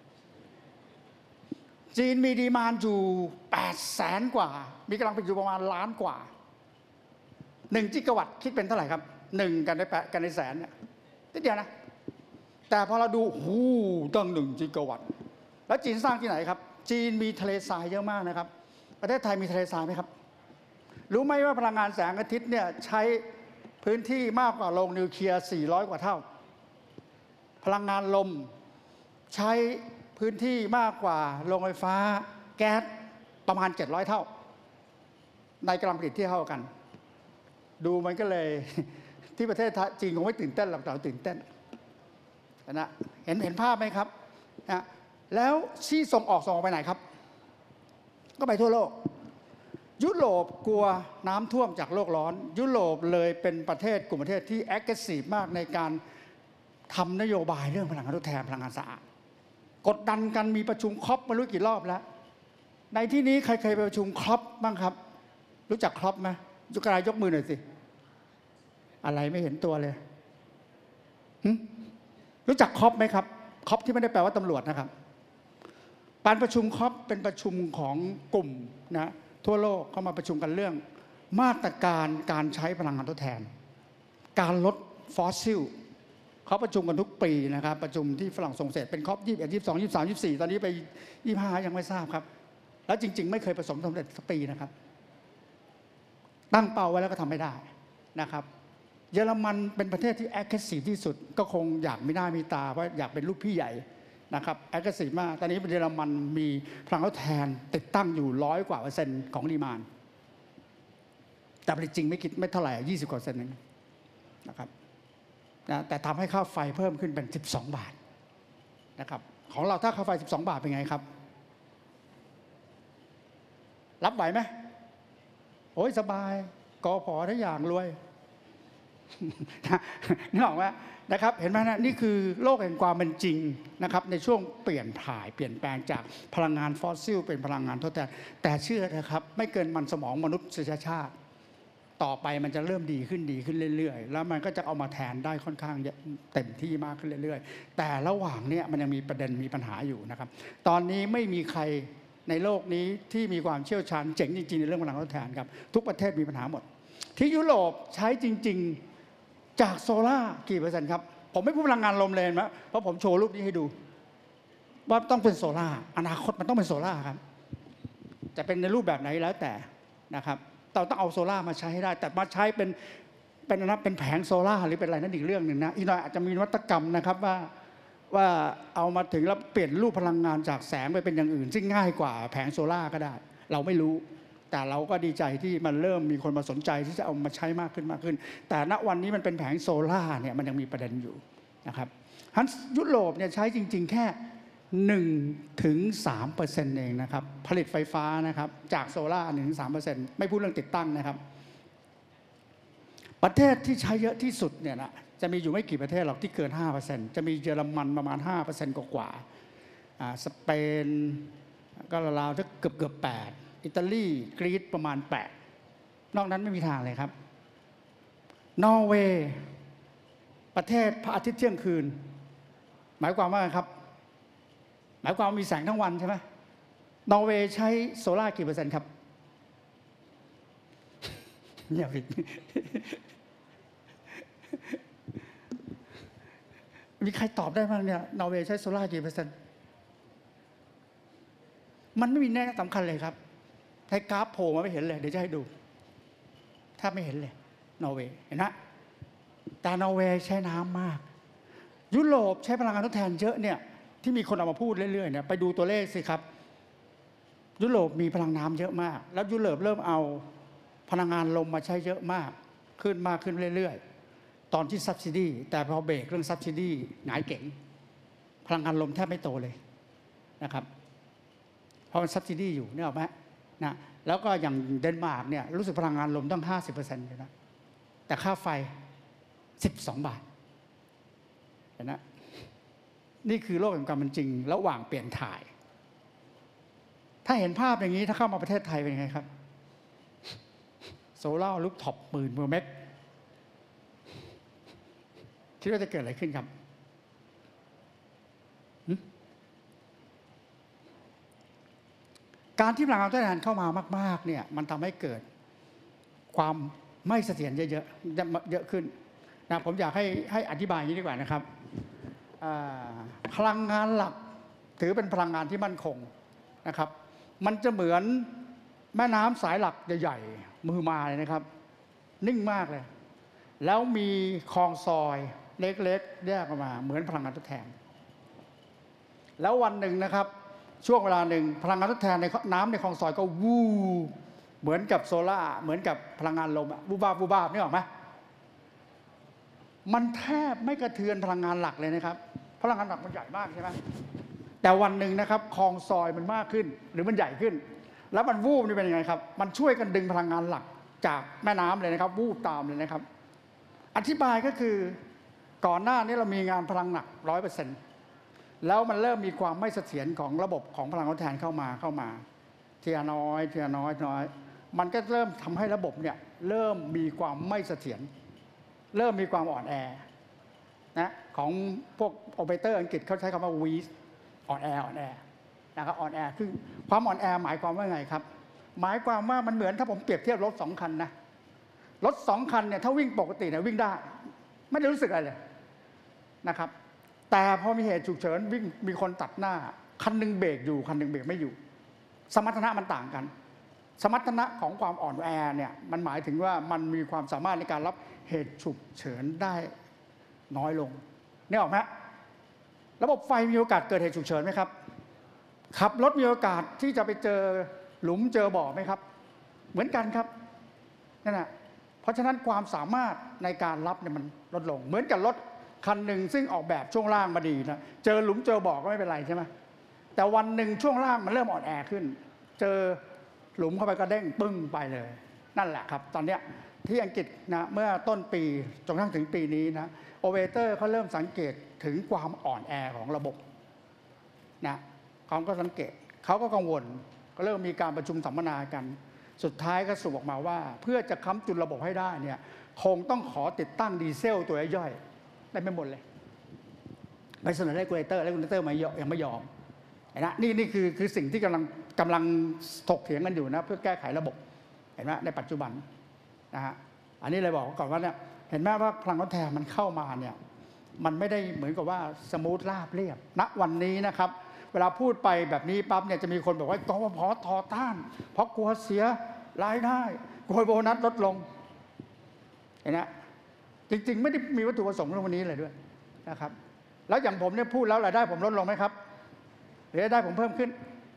จีนมีดีมานด์อยู่800,000 กว่ามีกำลังผลิตอยู่ประมาณ1 ล้านกว่า1 จิกะวัตต์คิดเป็นเท่าไหร่ครับ1กันในแสนเนี่ยนิดเดียวนะแต่พอเราดูตั้ง1 จิกะวัตต์แล้วจีนสร้างที่ไหนครับจีนมีทะเลทรายเยอะมากนะครับประเทศไทยมีทะเลทรายไหมครับรู้ไหมว่าพลังงานแสงอาทิตย์เนี่ยใช้พื้นที่มากกว่าโรงนิวเคลียร์400 กว่าเท่าพลังงานลมใช้พื้นที่มากกว่าโรงไฟฟ้าแก๊สประมาณ700 เท่าในกำลังผลิตที่เท่ากันดูมันก็เลยที่ประเทศจีนคงไม่ตื่นเต้นหรอกแต่ตื่นเต้นนะเห็นภาพไหมครับนะแล้วที่ส่งออกไปไหนครับก็ไปทั่วโลกยุโรปกลัวน้ำท่วมจากโลกร้อนยุโรปเลยเป็นกลุ่มประเทศที่ aggressive มากในการทำนโยบายเรื่องพลังงานทดแทนพลังงานสะอาดกดดันกันมีประชุมคอปไม่รู้กี่รอบแล้วในที่นี้ใครเคยไปประชุมคอปบ้างครับรู้จักคอปไหมยกมือหน่อยสิอะไรไม่เห็นตัวเลยรู้จักคอปไหมครับคอปที่ไม่ได้แปลว่าตำรวจนะครับการประชุมคอปเป็นประชุมของกลุ่มนะทั่วโลกเข้ามาประชุมกันเรื่องมาตรการใช้พลังงานทดแทนการลดฟอสซิลเขาประชุมกันทุกปีนะครับประชุมที่ฝรั่งเศสเป็นคอป21 22 23 24ตอนนี้ไป25ยังไม่ทราบครับแล้วจริงๆไม่เคยประสบสำเร็จสักปีนะครับตั้งเป้าไว้แล้วก็ทำไม่ได้นะครับเยอรมันเป็นประเทศที่แอคทีฟที่สุดก็คงอยากมีหน้ามีตาเพราะอยากเป็นลูกพี่ใหญ่นะครับแอคทีฟมากตอนนี้เยอรมันมีพลังทดแทนติดตั้งอยู่100 กว่า% ของดีมานด์แต่จริงไม่เท่าไหร่20 กว่า%นึงนะครับนะแต่ทำให้ค่าไฟเพิ่มขึ้นเป็น12 บาทนะครับของเราถ้าค่าไฟ12 บาทเป็นไงครับรับไหวไหมโอ้ยสบายกพทุกอย่างรวยนึกออกไหมนะครับเห็นไหมนะนี่คือโลกแห่งความเป็นจริงนะครับในช่วงเปลี่ยนแปลงจากพลังงานฟอสซิลเป็นพลังงานทดแทนแต่เชื่อนะครับไม่เกินมันสมองมนุษยชาติต่อไปมันจะเริ่มดีขึ้นเรื่อยๆแล้วมันก็จะเอามาแทนได้ค่อนข้างเต็มที่มากขึ้นเรื่อยๆแต่ระหว่างเนี้ยมันยังมีประเด็นมีปัญหาอยู่นะครับตอนนี้ไม่มีใครในโลกนี้ที่มีความเชี่ยวชาญเจ๋งจริงๆในเรื่องพลังงานทดแทนครับทุกประเทศมีปัญหาหมดที่ยุโรปใช้จริงๆจากโซล่ากี่เปอร์เซ็นต์ครับผมไม่พูดพลังงานลมเลยนะเพราะผมโชว์รูปนี้ให้ดูว่าต้องเป็นโซล่าอนาคตมันต้องเป็นโซล่าครับจะเป็นในรูปแบบไหนแล้วแต่นะครับเราต้องเอาโซล่ามาใช้ให้ได้แต่มาใช้เป็นแผงโซล่าหรือเป็นอะไรนั่นอีกเรื่องหนึ่งนะอีกหน่อยอาจจะมีนวัตกรรมนะครับว่าเอามาถึงแล้วเปลี่ยนรูปพลังงานจากแสงไปเป็นอย่างอื่นซึ่งง่ายกว่าแผงโซล่าก็ได้เราไม่รู้แต่เราก็ดีใจที่มันเริ่มมีคนมาสนใจที่จะเอามาใช้มากขึ้นแต่ณวันนี้มันเป็นแผงโซล่าเนี่ยมันยังมีประเด็นอยู่นะครับฮันยุโรปเนี่ยใช้จริงๆแค่1-3%เองนะครับผลิตไฟฟ้านะครับจากโซล่า 1-3% ไม่พูดเรื่องติดตั้งนะครับประเทศที่ใช้เยอะที่สุดเนี่ยนะจะมีอยู่ไม่กี่ประเทศหรอกที่เกิน 5% จะมีเยอรมันประมาณ 5% กว่าสเปนก็ราวๆเกือบ8อิตาลีกรีซประมาณ8นอกนั้นไม่มีทางเลยครับนอร์เวย์ประเทศพระอาทิตย์เที่ยงคืนหมายความว่าครับหมายความมีแสงทั้งวันใช่ไหมนอร์เวย์ใช้โซล่ากี่เปอร์เซ็นต์ครับเงียบอีกมีใครตอบได้บ้างเนี่ยนอร์เวย์ใช้โซล่ากี่เปอร์เซ็นต์มันไม่มีแน่สำคัญเลยครับให้กราฟโผล่มาไม่เห็นเลยเดี๋ยวจะให้ดูแทบไม่เห็นเลยนอร์เวย์เห็นนะแต่นอร์เวย์ใช้น้ำมากยุโรปใช้พลังงานทดแทนเยอะเนี่ยที่มีคนเอามาพูดเรื่อยๆเนี่ยไปดูตัวเลขสิครับยุโรปมีพลังน้ำเยอะมากแล้วยุโรปเริ่มเอาพลังงานลมมาใช้เยอะมากขึ้นเรื่อยๆตอนที่ซับซิดีแต่พอเบรกเรื่องซับซิดีหงายเก๋งพลังงานลมแทบไม่โตเลยนะครับเพราะมันซับซิดีอยู่นึกออกไหมนะแล้วก็อย่างเดนมาร์กเนี่ยรู้สึกพลังงานลมต้อง 50% อยู่นะแต่ค่าไฟ12 บาทเห็นนะนี่คือโลกแห่งความเป็นจริงระหว่างเปลี่ยนถ่ายถ้าเห็นภาพอย่างนี้ถ้าเข้ามาประเทศไทยเป็นไงครับโซล่ารูฟท็อป10,000 เมกคิดว่าจะเกิดอะไรขึ้นครับการที่พลังงานทดแทนเข้ามามากๆเนี่ยมันทำให้เกิดความไม่เสถียรเยอะขึ้นนะผมอยากให้อธิบายอย่างนี้ดีกว่านะครับพลังงานหลักถือเป็นพลังงานที่มั่นคงนะครับมันจะเหมือนแม่น้ำสายหลักใหญ่ๆมือมาเลยนะครับนิ่งมากเลยแล้วมีคลองซอยเล็กๆแยกออกมาเหมือนพลังงานทดแทนแล้ววันหนึ่งนะครับช่วงเวลาหนึ่งพลังงานทดแทนในน้ำในคลองซอยก็วูบเหมือนกับโซล่าเหมือนกับพลังงานลมวูบาบนี่ออกไหมมันแทบไม่กระเทือนพลังงานหลักเลยนะครับพลังงานหลักมันใหญ่มากใช่ไหมแต่วันหนึ่งนะครับคลองซอยมันมากขึ้นหรือมันใหญ่ขึ้นแล้วมันวูบนี่เป็นยังไงครับมันช่วยกันดึงพลังงานหลักจากแม่น้ำเลยนะครับวูบตามเลยนะครับอธิบายก็คือก่อนหน้านี้เรามีงานพลังหนัก 100%แล้วมันเริ่มมีความไม่เสถียรของระบบของพลังงานทดแทนเข้ามาทีละน้อยมันก็เริ่มทำให้ระบบเนี่ยเริ่มมีความไม่เสถียรเริ่มมีความอ่อนแอนะของพวกโอเปอเรเตอร์อังกฤษเขาใช้คำว่า weak อ่อนแอนะครับอ่อนแอคือความอ่อนแอหมายความว่าไงครับหมายความว่ามันเหมือนถ้าผมเปรียบเทียบรถ2 คันนะรถ2 คันเนี่ยถ้าวิ่งปกติเนี่ยวิ่งได้ไม่ได้รู้สึกอะไรเลยนะครับแต่พอมีเหตุฉุกเฉินวิ่งมีคนตัดหน้าคันนึงเบรกอยู่คันนึงเบรกไม่อยู่สมรรถนะมันต่างกันสมรรถนะของความอ่อนแอเนี่ยมันหมายถึงว่ามันมีความสามารถในการรับเหตุฉุกเฉินได้น้อยลงนี่ออกไหมระบบไฟมีโอกาสเกิดเหตุฉุกเฉินไหมครับขับรถมีโอกาสที่จะไปเจอหลุมเจอบ่อไหมครับเหมือนกันครับนั่นแหละเพราะฉะนั้นความสามารถในการรับเนี่ยมันลดลงเหมือนกับรถคันหนึ่งซึ่งออกแบบช่วงล่างมาดีนะเจอหลุมเจอบ่อก็ไม่เป็นไรใช่ไหมแต่วันหนึ่งช่วงล่างมันเริ่มอ่อนแอขึ้นเจอหลุมเข้าไปก็เด้งปึ้งไปเลยนั่นแหละครับตอนนี้ที่อังกฤษนะเมื่อต้นปีจนกระทั่งถึงปีนี้นะโอเปอเรเตอร์เขาเริ่มสังเกตถึงความอ่อนแอของระบบนะเขาก็สังเกตเขาก็กังวลก็เริ่มมีการประชุมสัมมนากันสุดท้ายก็สรุปออกมาว่าเพื่อจะค้ำจุนระบบให้ได้เนี่ยคงต้องขอติดตั้งดีเซลตัวย่อยได้ไม่หมดเลยไปเสนอให้เรกูเลเตอร์ยังไม่ยอมนะนี่คือสิ่งที่กำลังถกเถียงกันอยู่นะเพื่อแก้ไขระบบเห็นไหมในปัจจุบันนะฮะอันนี้เลยบอกก่อนว่าเนี่ยเห็นไหมว่าพลังทดแทนมันเข้ามาเนี่ยมันไม่ได้เหมือนกับว่าสมูทราบเรียบณวันนี้นะครับเวลาพูดไปแบบนี้ปั๊บเนี่ยจะมีคนบอกว่ากฟผ.ต่อต้านเพราะกลัวเสียรายได้กลัวโบนัสลดลงเห็นไหมจริงๆไม่ได้มีวัตถุประสงค์เรื่องวันนี้เลยด้วยนะครับแล้วอย่างผมเนี่ยพูดแล้วรายได้ผมลดลงไหมครับหรือรายได้ผมเพิ่มขึ้น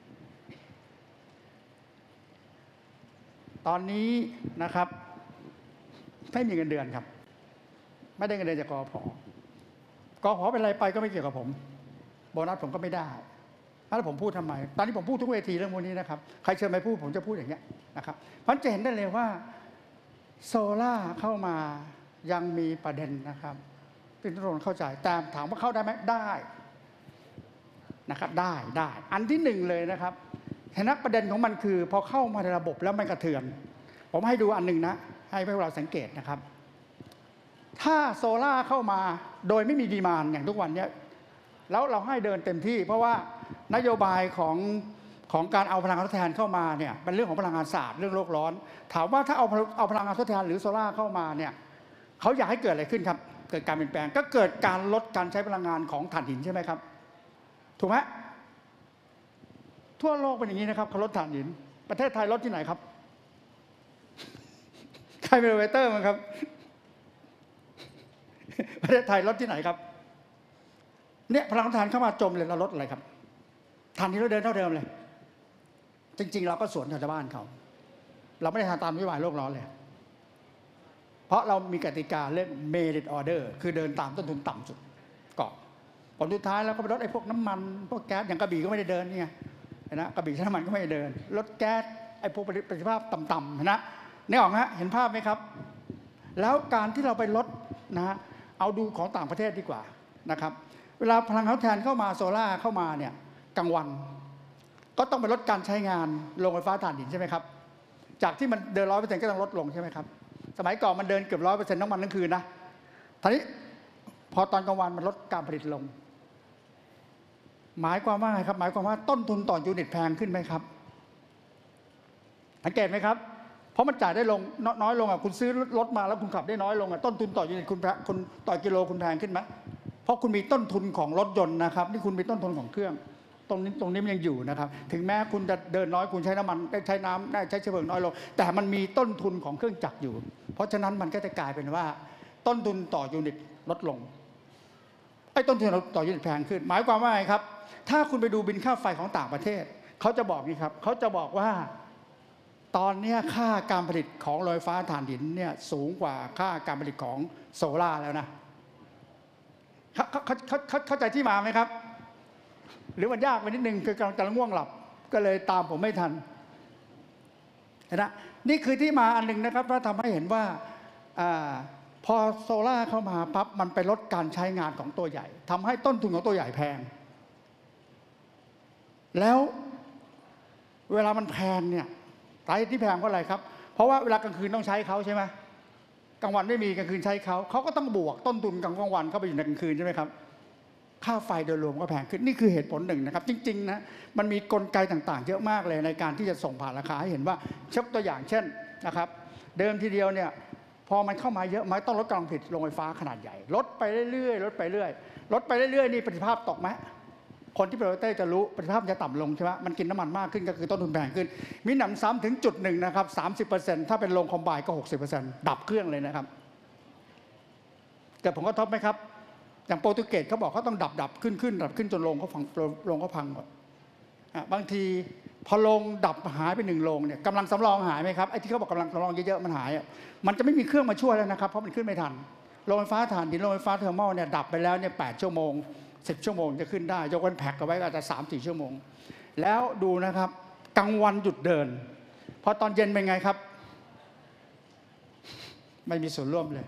ตอนนี้นะครับไม่มีเงินเดือนครับไม่ได้เงินเดือนจากกฟผ.เป็นอะไรไปก็ไม่เกี่ยวกับผมโบนัสผมก็ไม่ได้แล้วผมพูดทำไมตอนนี้ผมพูดทุกเวทีเรื่องพวกนี้นะครับใครเชิญไปพูดผมจะพูดอย่างเงี้ยนะครับเพราะจะเห็นได้เลยว่าโซล่าเข้ามายังมีประเด็นนะครับที่ทุกคนเข้าใจแต่ถามว่าเข้าได้ไหมได้นะครับได้อันที่หนึ่งเลยนะครับเห็นนักประเด็นของมันคือพอเข้ามาในระบบแล้วมันกระเทือนผมให้ดูอันหนึ่งนะให้พวกเราสังเกตนะครับถ้าโซล่าเข้ามาโดยไม่มีดีมานด์อย่างทุกวันนี้แล้วเราให้เดินเต็มที่เพราะว่านโยบายของการเอาพลังงานทดแทนเข้ามาเนี่ยเป็นเรื่องของพลังงานสะอาดเรื่องโลกร้อนถามว่าถ้าเอาพลังงานทดแทนหรือโซล่าเข้ามาเนี่ยเขาอยากให้เกิดอะไรขึ้นครับเกิดการเปลี่ยนแปลงก็เกิดการลดการใช้พลังงานของถ่านหินใช่ไหมครับถูกไหมทั่วโลกเป็นอย่างนี้นะครับเขาลดถ่านหินประเทศไทยลดที่ไหนครับใครเป็นเวเตอร์มั้งครับประเทศไทยลดที่ไหนครับเนี่ยพลังงานทดแทนเข้ามาจมเลยเราลดอะไรครับถ่านหินเราเดินเท่าเดิมเลยจริงๆเราก็สวนชาวบ้านเขาเราไม่ได้ทำตามนโยบายโลกร้อนเลยเพราะเรามีกติกาเรื่อง merit order คือเดินตามต้นทุนต่ำสุดก่อนผลสุดท้ายแล้วก็ไปลดไอ้พวกน้ำมันพวกแก๊สอย่างกระบี่ก็ไม่ได้เดินนี่ไงนะกระบี่ใช้น้ำมันก็ไม่ได้เดินลดแก๊สไอ้พวกประสิทธิภาพต่ำๆนะนี่ออกฮะเห็นภาพไหมครับแล้วการที่เราไปลดนะเอาดูของต่างประเทศดีกว่านะครับเวลาพลังทดแทนเข้ามาโซล่าเข้ามาเนี่ยกลางวันก็ต้องไปลดการใช้งานโรงไฟฟ้าถ่านหินใช่ไหมครับจากที่มันเดิน 100% ก็ต้องลดลงใช่ไหมครับสมัยก่อนมันเดินเกือบ 100% ทั้งวันทั้งคืนนะทีนี้พอตอนกลางวันมันลดการผลิตลงหมายความว่าไงครับหมายความว่าต้นทุนต่อยูนิตแพงขึ้นไหมครับสังเกตไหมครับเพราะมันจ่ายได้ลงน้อยลงอ่ะคุณซื้อรถมาแล้วคุณขับได้น้อยลงอ่ะต้นทุนต่อยูนิตคุณต่อกิโลคุณแพงขึ้นไหมเพราะคุณมีต้นทุนของรถยนต์นะครับนี่คุณมีต้นทุนของเครื่องตรงนี้มันยังอยู่นะครับถึงแม้คุณจะเดินน้อยคุณใช้น้ำมันได้ใช้น้ำได้ใช้เชื้อเพลิงน้อยลงแต่มันมีต้นทุนของเครื่องจักรอยู่เพราะฉะนั้นมันก็จะกลายเป็นว่าต้นทุนต่อยูนิตลดลงไอ้ต้นทุนต่อยูนิตแพงขึ้นหมายความว่าไงครับถ้าคุณไปดูบินค่าไฟของต่างประเทศเขาจะบอกนี่ครับเขาจะบอกว่าตอนนี้ค่าการผลิตของโรงไฟฟ้าถ่านหินเนี่ยสูงกว่าค่าการผลิตของโซล่าแล้วนะเข้าใจที่มาไหมครับหรือมันยากไปนิดนึงคือกำลังง่วงหลับก็เลยตามผมไม่ทันนะนี่คือที่มาอันหนึ่งนะครับว่าทำให้เห็นว่าพอโซล่าเข้ามาปั๊บมันไปลดการใช้งานของตัวใหญ่ทำให้ต้นทุนของตัวใหญ่แพงแล้วเวลามันแพงเนี่ยสาเหตุที่แพงเพราะอะไรครับเพราะว่าเวลากลางคืนต้องใช้เขาใช่ไหมกลางวันไม่มีกลางคืนใช้เขาก็ต้องบวกต้นทุนกลางวันเข้าไปอยู่ในกลางคืนใช่ไหมครับค่าไฟโดยรวมก็แพงขึ้นนี่คือเหตุผลหนึ่งนะครับจริงๆนะมันมีกลไกต่างๆเยอะมากเลยในการที่จะส่งผ่านราคาให้เห็นว่ายกตัวอย่างเช่นนะครับเดิมทีเดียวเนี่ยพอมันเข้ามาเยอะมันต้องลดกำลังผลิตโรงไฟฟ้าขนาดใหญ่ลดไปเรื่อยๆนี่ประสิทธิภาพตกไหมคนที่เป็นโปรเตอร์จะรู้ประสิทธิภาพจะต่ำลงใช่ไหมมันกินน้ำมันมากขึ้นก็คือต้นทุนแพงขึ้นมีหนำซ้ำถึงจุดหนึ่งนะครับ 30% ถ้าเป็นโรงคอมไบน์ก็ 60% ดับเครื่องเลยนะครับเกิดผลกระทบไหมครับอย่างโปรตุเกสเขาบอกเขาต้องดับขึ้นจนโรงเขาพังหมดบางทีพอโรงดับหายไป1โรงเนี่ยกำลังสำรองหายไหมครับไอ้ที่เขาบอกกำลังสำรองเยอะๆมันหายมันจะไม่มีเครื่องมาช่วยแล้วนะครับเพราะมันขึ้นไม่ทันโรงไฟฟ้าถ่านหินโรงไฟฟ้าเทอร์มอลเนี่ยดับไปแล้วเนี่ย8 ชั่วโมง10 ชั่วโมงจะขึ้นได้ยกเว้นแพ็คเอาไว้ก็อาจจะ 3-4 ชั่วโมงแล้วดูนะครับกลางวันหยุดเดินพอตอนเย็นเป็นไงครับไม่มีส่วนร่วมเลย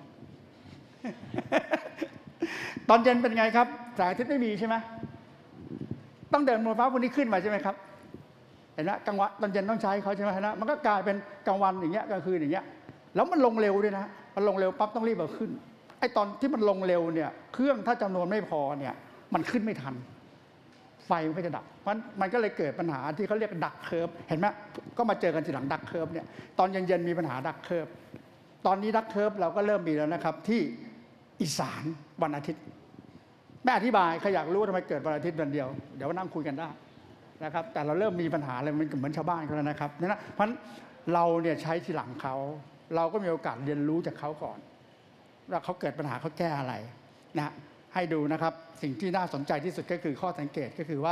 ตอนเย็นเป็นไงครับแสงอาทิตย์ไม่มีใช่ไหมต้องเดินบนฟ้าพวกนี้ขึ้นมาใช่ไหมครับห็นไหมกลางวันตอนเย็นต้องใช้เขาใช่ไหมนะมันก็กลายเป็นกลางวันอย่างเงี้ยกลางคืนอย่างเงี้ยแล้วมันลงเร็วด้วยนะมันลงเร็วปั๊บต้องรีบเอาขึ้นไอ้ตอนที่มันลงเร็วเนี่ยเครื่องถ้าจำนวนไม่พอเนี่ยมันขึ้นไม่ทันไฟมันก็จะดับเพราะมันก็เลยเกิดปัญหาที่เขาเรียกดักเคิร์ฟเห็นไหมก็มาเจอกันทีหลังดักเคิร์ฟเนี่ยตอนเย็นๆมีปัญหาดักเคิร์ฟตอนนี้ดักเคิร์ฟเราก็เริ่มมีแล้วนะครับที่อีสานวันอาทิตย์ไม่อธิบายใครอยากรู้ทำไมเกิดวันอาทิตย์วันเดียวเดี๋ยวนั่งคุยกันได้นะครับแต่เราเริ่มมีปัญหาอะไรมันเหมือนชาวบ้านเขาแล้วนะครับนะเพราะฉะนั้นเราเนี่ยใช้ทีหลังเขาเราก็มีโอกาสเรียนรู้จากเขาก่อนว่าเขาเกิดปัญหาเขาแก้อะไรนะให้ดูนะครับสิ่งที่น่าสนใจที่สุดก็คือข้อสังเกตก็คือว่า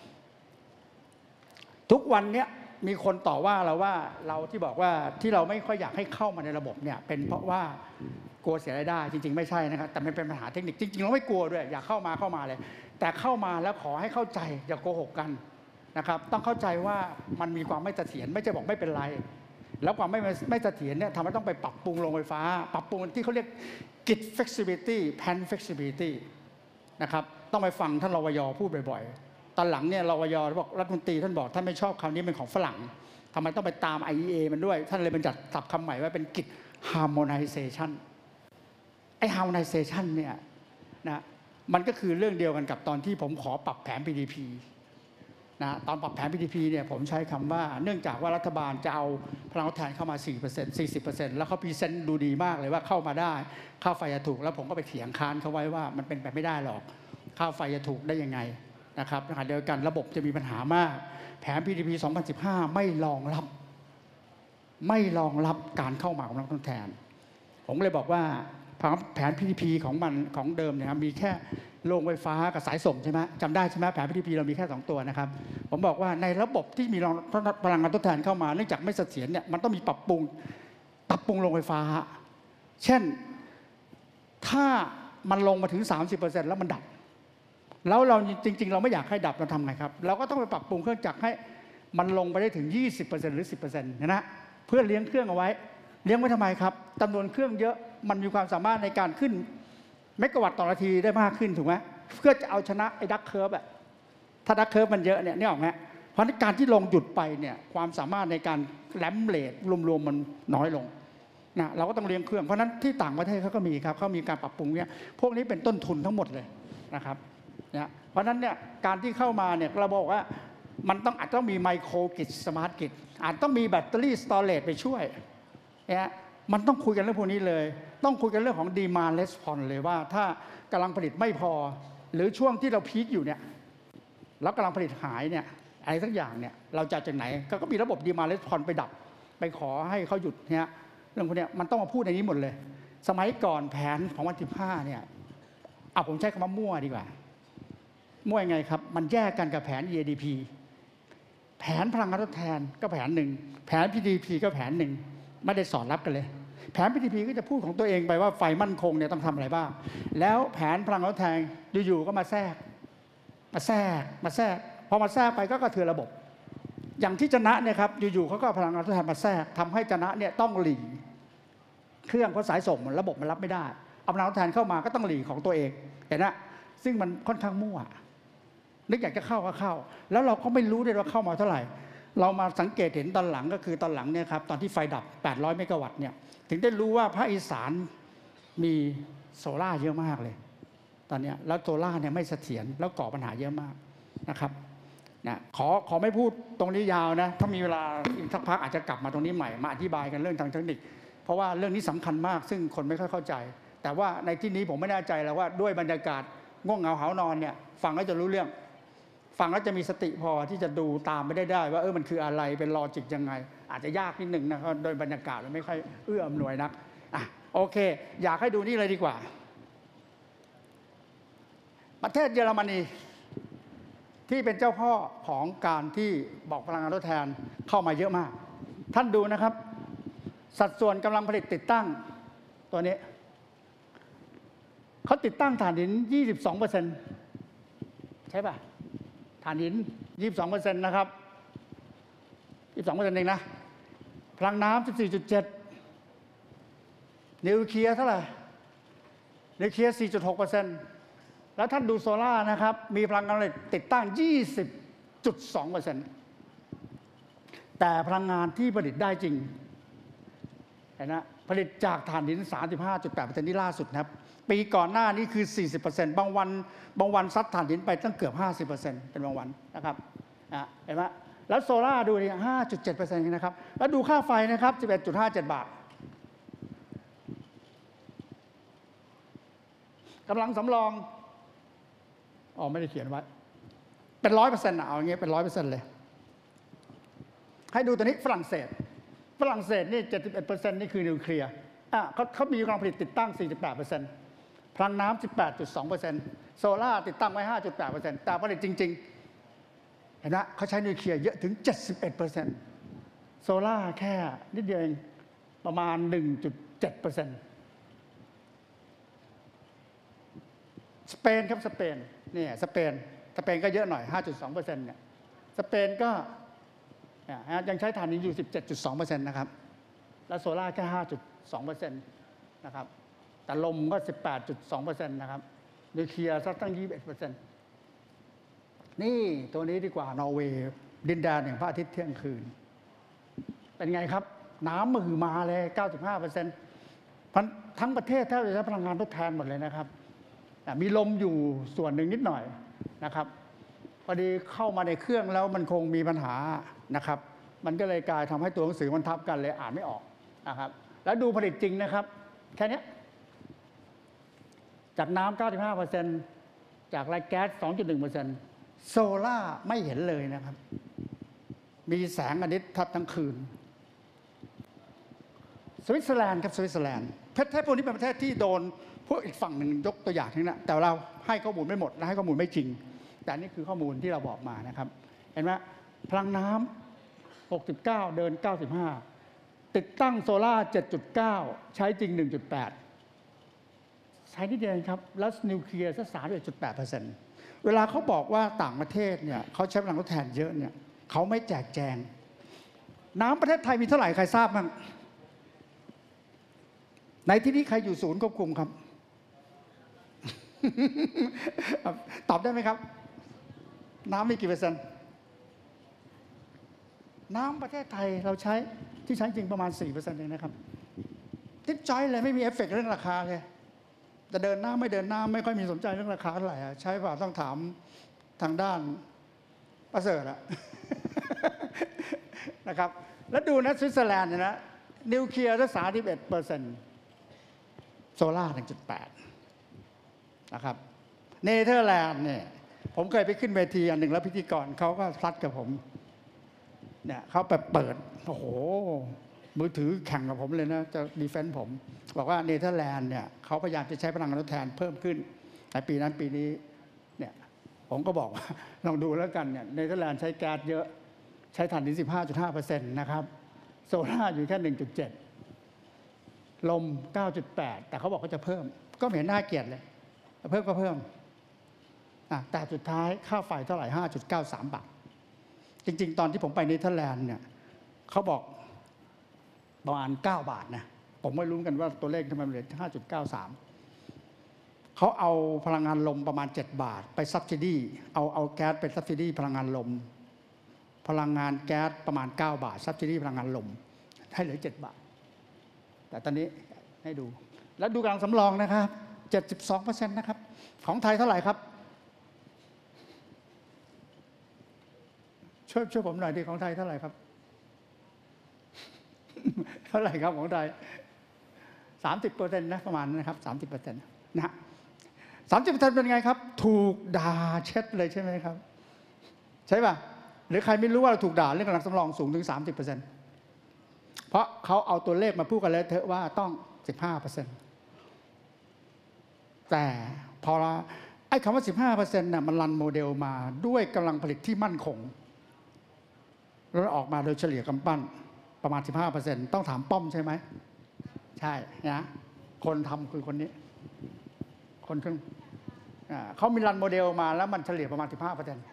ทุกวันนี้มีคนต่อว่าเราว่าเราที่บอกว่าที่เราไม่ค่อยอยากให้เข้ามาในระบบเนี่ยเป็นเพราะว่ากลัวเสียรายได้จริงๆไม่ใช่นะครับแต่มันเป็นปัญหาเทคนิคจริงๆเราไม่กลัวด้วยอยากเข้ามาเลยแต่เข้ามาแล้วขอให้เข้าใจอย่าโกหกกันนะครับต้องเข้าใจว่ามันมีความไม่เสถียรไม่ใช่บอกไม่เป็นไรแล้วความไม่เสถียรเนี่ยทำให้ต้องไปปรับปรุงโรงไฟฟ้าปรับปรุงที่เขาเรียก grid flexibility pan flexibility นะครับต้องไปฟังท่านรวยพูดบ่อยๆตอนหลังเนี่ยรวยบอกรัฐมนตรีท่านบอกท่านไม่ชอบคำนี้เป็นของฝรั่งทำไมต้องไปตาม IEA มันด้วยท่านเลยบัญญัติศัพท์คำใหม่ว่าเป็น grid harmonization ไอ้ harmonization เนี่ยนะมันก็คือเรื่องเดียวกันกับตอนที่ผมขอปรับแผน PDP นะตอนปรับแผน PDP เนี่ยผมใช้คำว่าเนื่องจากว่ารัฐบาลจะเอาพลังทดแทนเข้ามา 4% 40% แล้วเขาพรีเซนต์ดูดีมากเลยว่าเข้ามาได้ค่าไฟจะถูกแล้วผมก็ไปเถียงค้านเขาไว้ว่ามันเป็นไปไม่ได้หรอกค่าไฟจะถูกได้ยังไงนะครับขณะเดียวกันระบบจะมีปัญหามากแผน PDP 2015ไม่รองรับการเข้ามาของพลังทดแทนผมเลยบอกว่าแผน PDP ของเดิมเนี่ยมีแค่โรงไฟฟ้ากับสายส่งใช่ไหมจำได้ใช่ไหมแผน PDP เรามีแค่2ตัวนะครับผมบอกว่าในระบบที่มีพลังงานทดแทนเข้ามาเนื่องจากไม่เสถียรเนี่ยมันต้องมีปรับปรุงโรงไฟฟ้าเช่นถ้ามันลงมาถึง 30% แล้วมันดับแล้วเราจริงๆเราไม่อยากให้ดับเราทำไงครับเราก็ต้องไปปรับปรุงเครื่องจักรให้มันลงไปได้ถึง 20% หรือ 10% นะเพื่อเลี้ยงเครื่องเอาไว้เลี้ยงไว้ทำไมครับจำนวนเครื่องเยอะมันมีความสามารถในการขึ้นเมกะวัตต์ต่อนาทีได้มากขึ้นถูกไหมเพื่อจะเอาชนะไอ้ดักเคิร์ฟอะถ้าดักเคิร์ฟมันเยอะเนี่ยนี่ออกไหมเพราะการที่ลงหยุดไปเนี่ยความสามารถในการแลมเรทรวมๆมันน้อยลงนะเราก็ต้องเลี้ยงเครื่องเพราะนั้นที่ต่างประเทศเขาก็มีครับเขามีการปรับปรุงเนี่ยพวกนี้เป็นต้นทุนทั้งหมดเลยนะครับเนี่ยเพราะนั้นเนี่ยการที่เข้ามาเนี่ยเราบอกว่ามันอาจต้องมีไมโครกิจสมาร์ทกิจอาจต้องมีแบตเตอรี่สตอเรจไปช่วยเนี่ยมันต้องคุยกันเรื่องพวกนี้เลยต้องคุยกันเรื่องของ demand response เลยว่าถ้ากำลังผลิตไม่พอหรือช่วงที่เราพีคอยู่เนี่ยแล้วกำลังผลิตหายเนี่ยอะไรสักอย่างเนี่ยเราจะจากไหนก็มีระบบ demand response ไปดับไปขอให้เขาหยุดเนี่ยเรื่องพวกนี้มันต้องมาพูดในนี้หมดเลยสมัยก่อนแผนของวันที่15เนี่ยผมใช้คำว่ามั่วดีกว่ามั่วยังไงครับมันแยกกันกับแผน EADP แผนพลังงานทดแทนก็แผนหนึ่งแผน PDP ก็แผนหนึ่งไม่ได้สอดรับกันเลยแผน PDP ก็จะพูดของตัวเองไปว่าไฟมั่นคงเนี่ยต้องทำอะไรบ้างแล้วแผนพลังงานทดแทนอยู่ๆก็มาแทรกพอมาแทรกไปก็กระเทือนระบบอย่างที่จะนะเนี่ยครับอยู่ๆเขาก็พลังงานทดแทนมาแทรกทำให้จะนะเนี่ยต้องหลีเครื่องเพราะสายส่งระบบมันรับไม่ได้เอาพลังงานทดแทนเข้ามาก็ต้องหลีของตัวเองเห็นนะซึ่งมันค่อนข้างมั่วนึกอยากจะเข้าก็เข้าแล้วเราก็ไม่รู้ด้วยว่าเข้ามาเท่าไหร่เรามาสังเกตเห็นตอนหลังก็คือตอนหลังเนี่ยครับตอนที่ไฟดับ800เมกะวัตต์เนี่ยถึงได้รู้ว่าภาคอีสานมีโซล่าเยอะมากเลยตอนนี้แล้วโซล่าเนี่ยไม่เสถียรแล้วก่อปัญหาเยอะมากนะครับนะขอไม่พูดตรงนี้ยาวนะถ้ามีเวลาอีกสักพักอาจจะกลับมาตรงนี้ใหม่มาอธิบายกันเรื่องทางเทคนิคเพราะว่าเรื่องนี้สำคัญมากซึ่งคนไม่ค่อยเข้าใจแต่ว่าในที่นี้ผมไม่แน่ใจแล้วว่าด้วยบรรยากาศง่วงเหงาหานอนเนี่ยฟังแล้วจะรู้เรื่องฟังแล้วจะมีสติพอที่จะดูตามไม่ได้ว่ามันคืออะไรเป็นลอจิกยังไงอาจจะยากนิดหนึ่งนะครับโดยบรรยากาศไม่ค่อยเอื้ออำนวยนักโอเคอยากให้ดูนี่เลยดีกว่าประเทศเยอรมนีที่เป็นเจ้าพ่อของการที่บอกพลังงานทดแทนเข้ามาเยอะมากท่านดูนะครับสัดส่วนกำลังผลิตติดตั้งตัวนี้เขาติดตั้งถ่านหิน 22% ใช่ป่ะถ่านหิน 22% นะครับ22%เองนะพลังน้ำ 14.7 นิวเคลียร์เท่าไหร่นิวเคลียร์ 4.6% แล้วท่านดูโซล่านะครับมีพลังงานติดตั้ง 20.2% แต่พลังงานที่ผลิตได้จริงเห็นนะผลิตจากถ่านหิน 35.8% ที่ล่าสุดนะครับปีก่อนหน้านี้คือ 40% บางวันซัดถ่านหินไปตั้งเกือบ 50% เป็นบางวันนะครับเห็นไหมแล้วโซล่าดูนี่ 5.7% นะครับแล้วดูค่าไฟนะครับ 11.57 บาทกำลังสำรองไม่ได้เขียนไว้เป็น 100% เอาอย่างเงี้ยเป็น 100% เลยให้ดูตัวนี้ฝรั่งเศสนี่ 71% นี่คือนิวเคลียร์เขามีกำลังผลิตติดตั้ง 48%พลังน้ำ 18.2% โซล่าติดตั้งไว้ 5.8% แต่ผลิตจริงๆเห็นไหมเขาใช้นิวเคลียร์เยอะถึง 71%โซล่าแค่นิดเดียวเองประมาณ 1.7%สเปนครับสเปนนี่สเปนก็เยอะหน่อย 5.2% เนี่ยสเปนก็ยังใช้ถ่านหินอยู่ 17.2% นะครับแล้วโซล่าแค่ 5.2% นะครับแต่ลมก็ 18.2% นะครับนิวเคลียร์สักตั้ง 21% นี่ตัวนี้ดีกว่านอร์เวย์ดินแดนแห่งพระอาทิตย์เที่ยงคืนเป็นไงครับน้ำมือมาเลย 95% ทั้งประเทศแทบจะใช้พลังงานทดแทนหมดเลยนะครับมีลมอยู่ส่วนหนึ่งนิดหน่อยนะครับพอดีเข้ามาในเครื่องแล้วมันคงมีปัญหานะครับมันก็เลยกลายทำให้ตัวหนังสือมันทับกันเลยอ่านไม่ออกนะครับแล้วดูผลิตจริงนะครับแค่นี้จากน้ำ 95% จากไรแก๊ส 2.1% โซล่าไม่เห็นเลยนะครับมีแสงอาทิตย์ทับทั้งคืนสวิตเซอร์แลนด์ครับสวิตเซอร์แลนด์ประเทศพวกนี้เป็นประเทศที่โดนพวกอีกฝั่งหนึ่งยกตัวอย่างทั้งนั้นแต่เราให้ข้อมูลไม่หมดและให้ข้อมูลไม่จริงแต่นี่คือข้อมูลที่เราบอกมานะครับเห็นไหมพลังน้ำ69เดิน95ติดตั้งโซล่า7.9ใช้จริง 1.8 ใช้นิดเดียวครับแล้วนิวเคลียร์สัก 31.8% เวลาเขาบอกว่าต่างประเทศเนี่ยเขาใช้พลังทดแทนเยอะเนี่ยเขาไม่แจกแจงน้ำประเทศไทยมีเท่าไหร่ใครทราบบ้างในที่นี้ใครอยู่ศูนย์ควบคุมครับ ตอบได้ไหมครับน้ำมีกี่เปอร์เซ็นต์น้ำประเทศไทยเราใช้ที่ใช้จริงประมาณ 4% เองนะครับติ๊บจ้อยเลยไม่มีเอฟเฟกต์เรื่องราคาเลยจะเดินหน้าไม่เดินหน้าไม่ค่อยมีสนใจเรื่องราคาเท่าไหร่ใช้ป่ะต้องถามทางด้านประเสริฐอะ นะครับแล้วดูนะสวิตเซอร์แลนด์เนี่ยนะนิวเคลียร์ได้31%โซล่า 1.8 นะครับเนเธอร์แลนด์เนี่ยผมเคยไปขึ้นเวทีอันหนึ่งแล้วพิธีกรเขาก็ซัดกับผมเนี่ยเขาไปเปิดโอ้โหมือถือแข่งกับผมเลยนะจะดีเฟนต์ผมบอกว่าเนเธอร์แลนด์เนี่ยเขาพยายามจะใช้พลังงานทดแทนเพิ่มขึ้นในปีนั้นปีนี้เนี่ยผมก็บอกว่าลองดูแล้วกันเนี่ยเนเธอร์แลนด์ใช้แก๊สเยอะใช้ถ่านหิน 15.5% นะครับโซล่าอยู่แค่ 1.7 ลม 9.8 แต่เขาบอกเขาจะเพิ่มก็ไม่เห็นน่าเกลียดเลยเพิ่มก็เพิ่มแต่สุดท้ายค่าไฟเท่าไหร่ 5.93 บาทจริงๆตอนที่ผมไปเนเธอร์แลนด์เนี่ยเขาบอกประมาณ9 บาทนะผมไม่รู้กันว่าตัวเลขทำไมมันเหลือ 5.93 เขาเอาพลังงานลมประมาณ7 บาทไปซับซิดีเอาแก๊สไปซับซิดีพลังงานลมพลังงานแก๊สประมาณ9 บาทซับซิดีพลังงานลมให้เหลือ7 บาทแต่ตอนนี้ให้ดูแล้วดูกำลังสำรองนะครับ 72% นะครับของไทยเท่าไหร่ครับช่วยผมหน่อยดิของไทยเท่าไหร่ครับ เท่าไหร่ครับของไทย 30% นะประมาณนะครับ 30% นะฮะ 30% เป็นไงครับถูกด่าเช็ดเลยใช่ไหมครับใช่ป่ะหรือใครไม่รู้ว่าเราถูกด่าเรื่องกำลังสำรองสูงถึง 30%เพราะเขาเอาตัวเลขมาพูดกันแล้วเถอะว่าต้อง 15%แต่พอไอ้คำว่า 15% น่ะมันรันโมเดลมาด้วยกำลังผลิตที่มั่นคงแล้วออกมาโดยเฉลี่ยกำปั้นประมาณ 15% ต้องถามป้อมใช่ไหมใช่นะคนทำคือคนนี้คนเครื่องเขามีรันโมเดลมาแล้วมันเฉลี่ยประมาณ 15%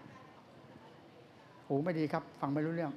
หูไม่ดีครับฟังไม่รู้เรื่อง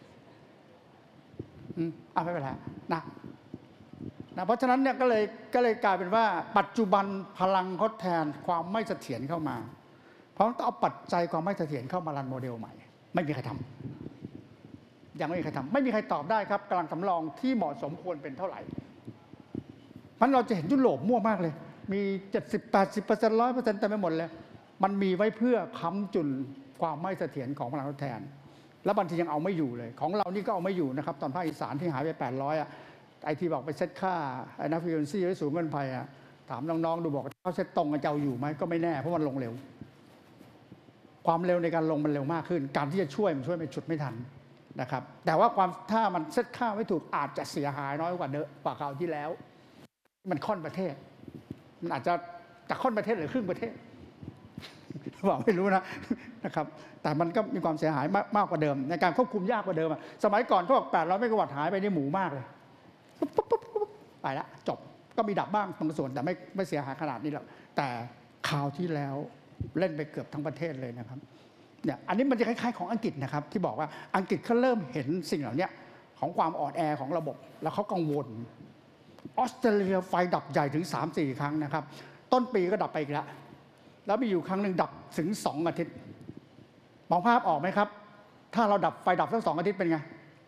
ไม่เป็นไรนะเพราะฉะนั้นเนี่ยก็เลยกลายเป็นว่าปัจจุบันพลังทดแทนความไม่เสถียรเข้ามาเพราะต้องเอาปัจจัยความไม่เสถียรเข้ามารันโมเดลใหม่ไม่มีใครทำยังไม่มีใครทำไม่มีใครตอบได้ครับกำลังสำรองที่เหมาะสมควรเป็นเท่าไหร่มันเราจะเห็นยุโรปมั่วมากเลยมี 70-80% 100%เต็มไปหมดเลยมันมีไว้เพื่อค้ำจุนความไม่เสถียรของพลังทดแทนแล้วบางทียังเอาไม่อยู่เลยของเรานี่ก็เอาไม่อยู่นะครับตอนภาคอีสานที่หายไป800อ่ะไอที่บอกไปเซตค่าไอ้นักฟิวซี่ไว้สูงเกินไปอ่ะถามน้องๆดูบอกเขาเซตตรงกันจะเอาอยู่ไหมก็ไม่แน่เพราะมันลงเร็วความเร็วในการลงมันเร็วมากขึ้นการที่จะช่วยมันช่วยไม่ฉุดไม่ทันนะครับแต่ว่าถ้ามันเซตค่าไม่ถูกอาจจะเสียหายน้อยกว่าคราวที่แล้วมันค่อนประเทศมันอาจจะค่อนประเทศหรือครึ่งประเทศบอกไม่รู้นะครับแต่มันก็มีความเสียหายมากกว่าเดิมในการควบคุมยากกว่าเดิมสมัยก่อนเขาบอก800 เมกะวัตต์หายไปนี่หมูมากเลยไปแล้วจบก็มีดับบ้างบางส่วนแต่ไม่เสียหายขนาดนี้หรอกแต่คราวที่แล้วเล่นไปเกือบทั้งประเทศเลยนะครับเนี่ยอันนี้มันจะคล้ายๆของอังกฤษนะครับที่บอกว่าอังกฤษเขาเริ่มเห็นสิ่งเหล่านี้ของความอ่อนแอของระบบแล้วเขากังวลออสเตรเลียไฟดับใหญ่ถึง 3-4 ครั้งนะครับต้นปีก็ดับไปอีกแล้วมีอยู่ครั้งหนึ่งดับถึง2 อาทิตย์มองภาพออกไหมครับถ้าเราไฟดับสัก2 อาทิตย์เป็นไง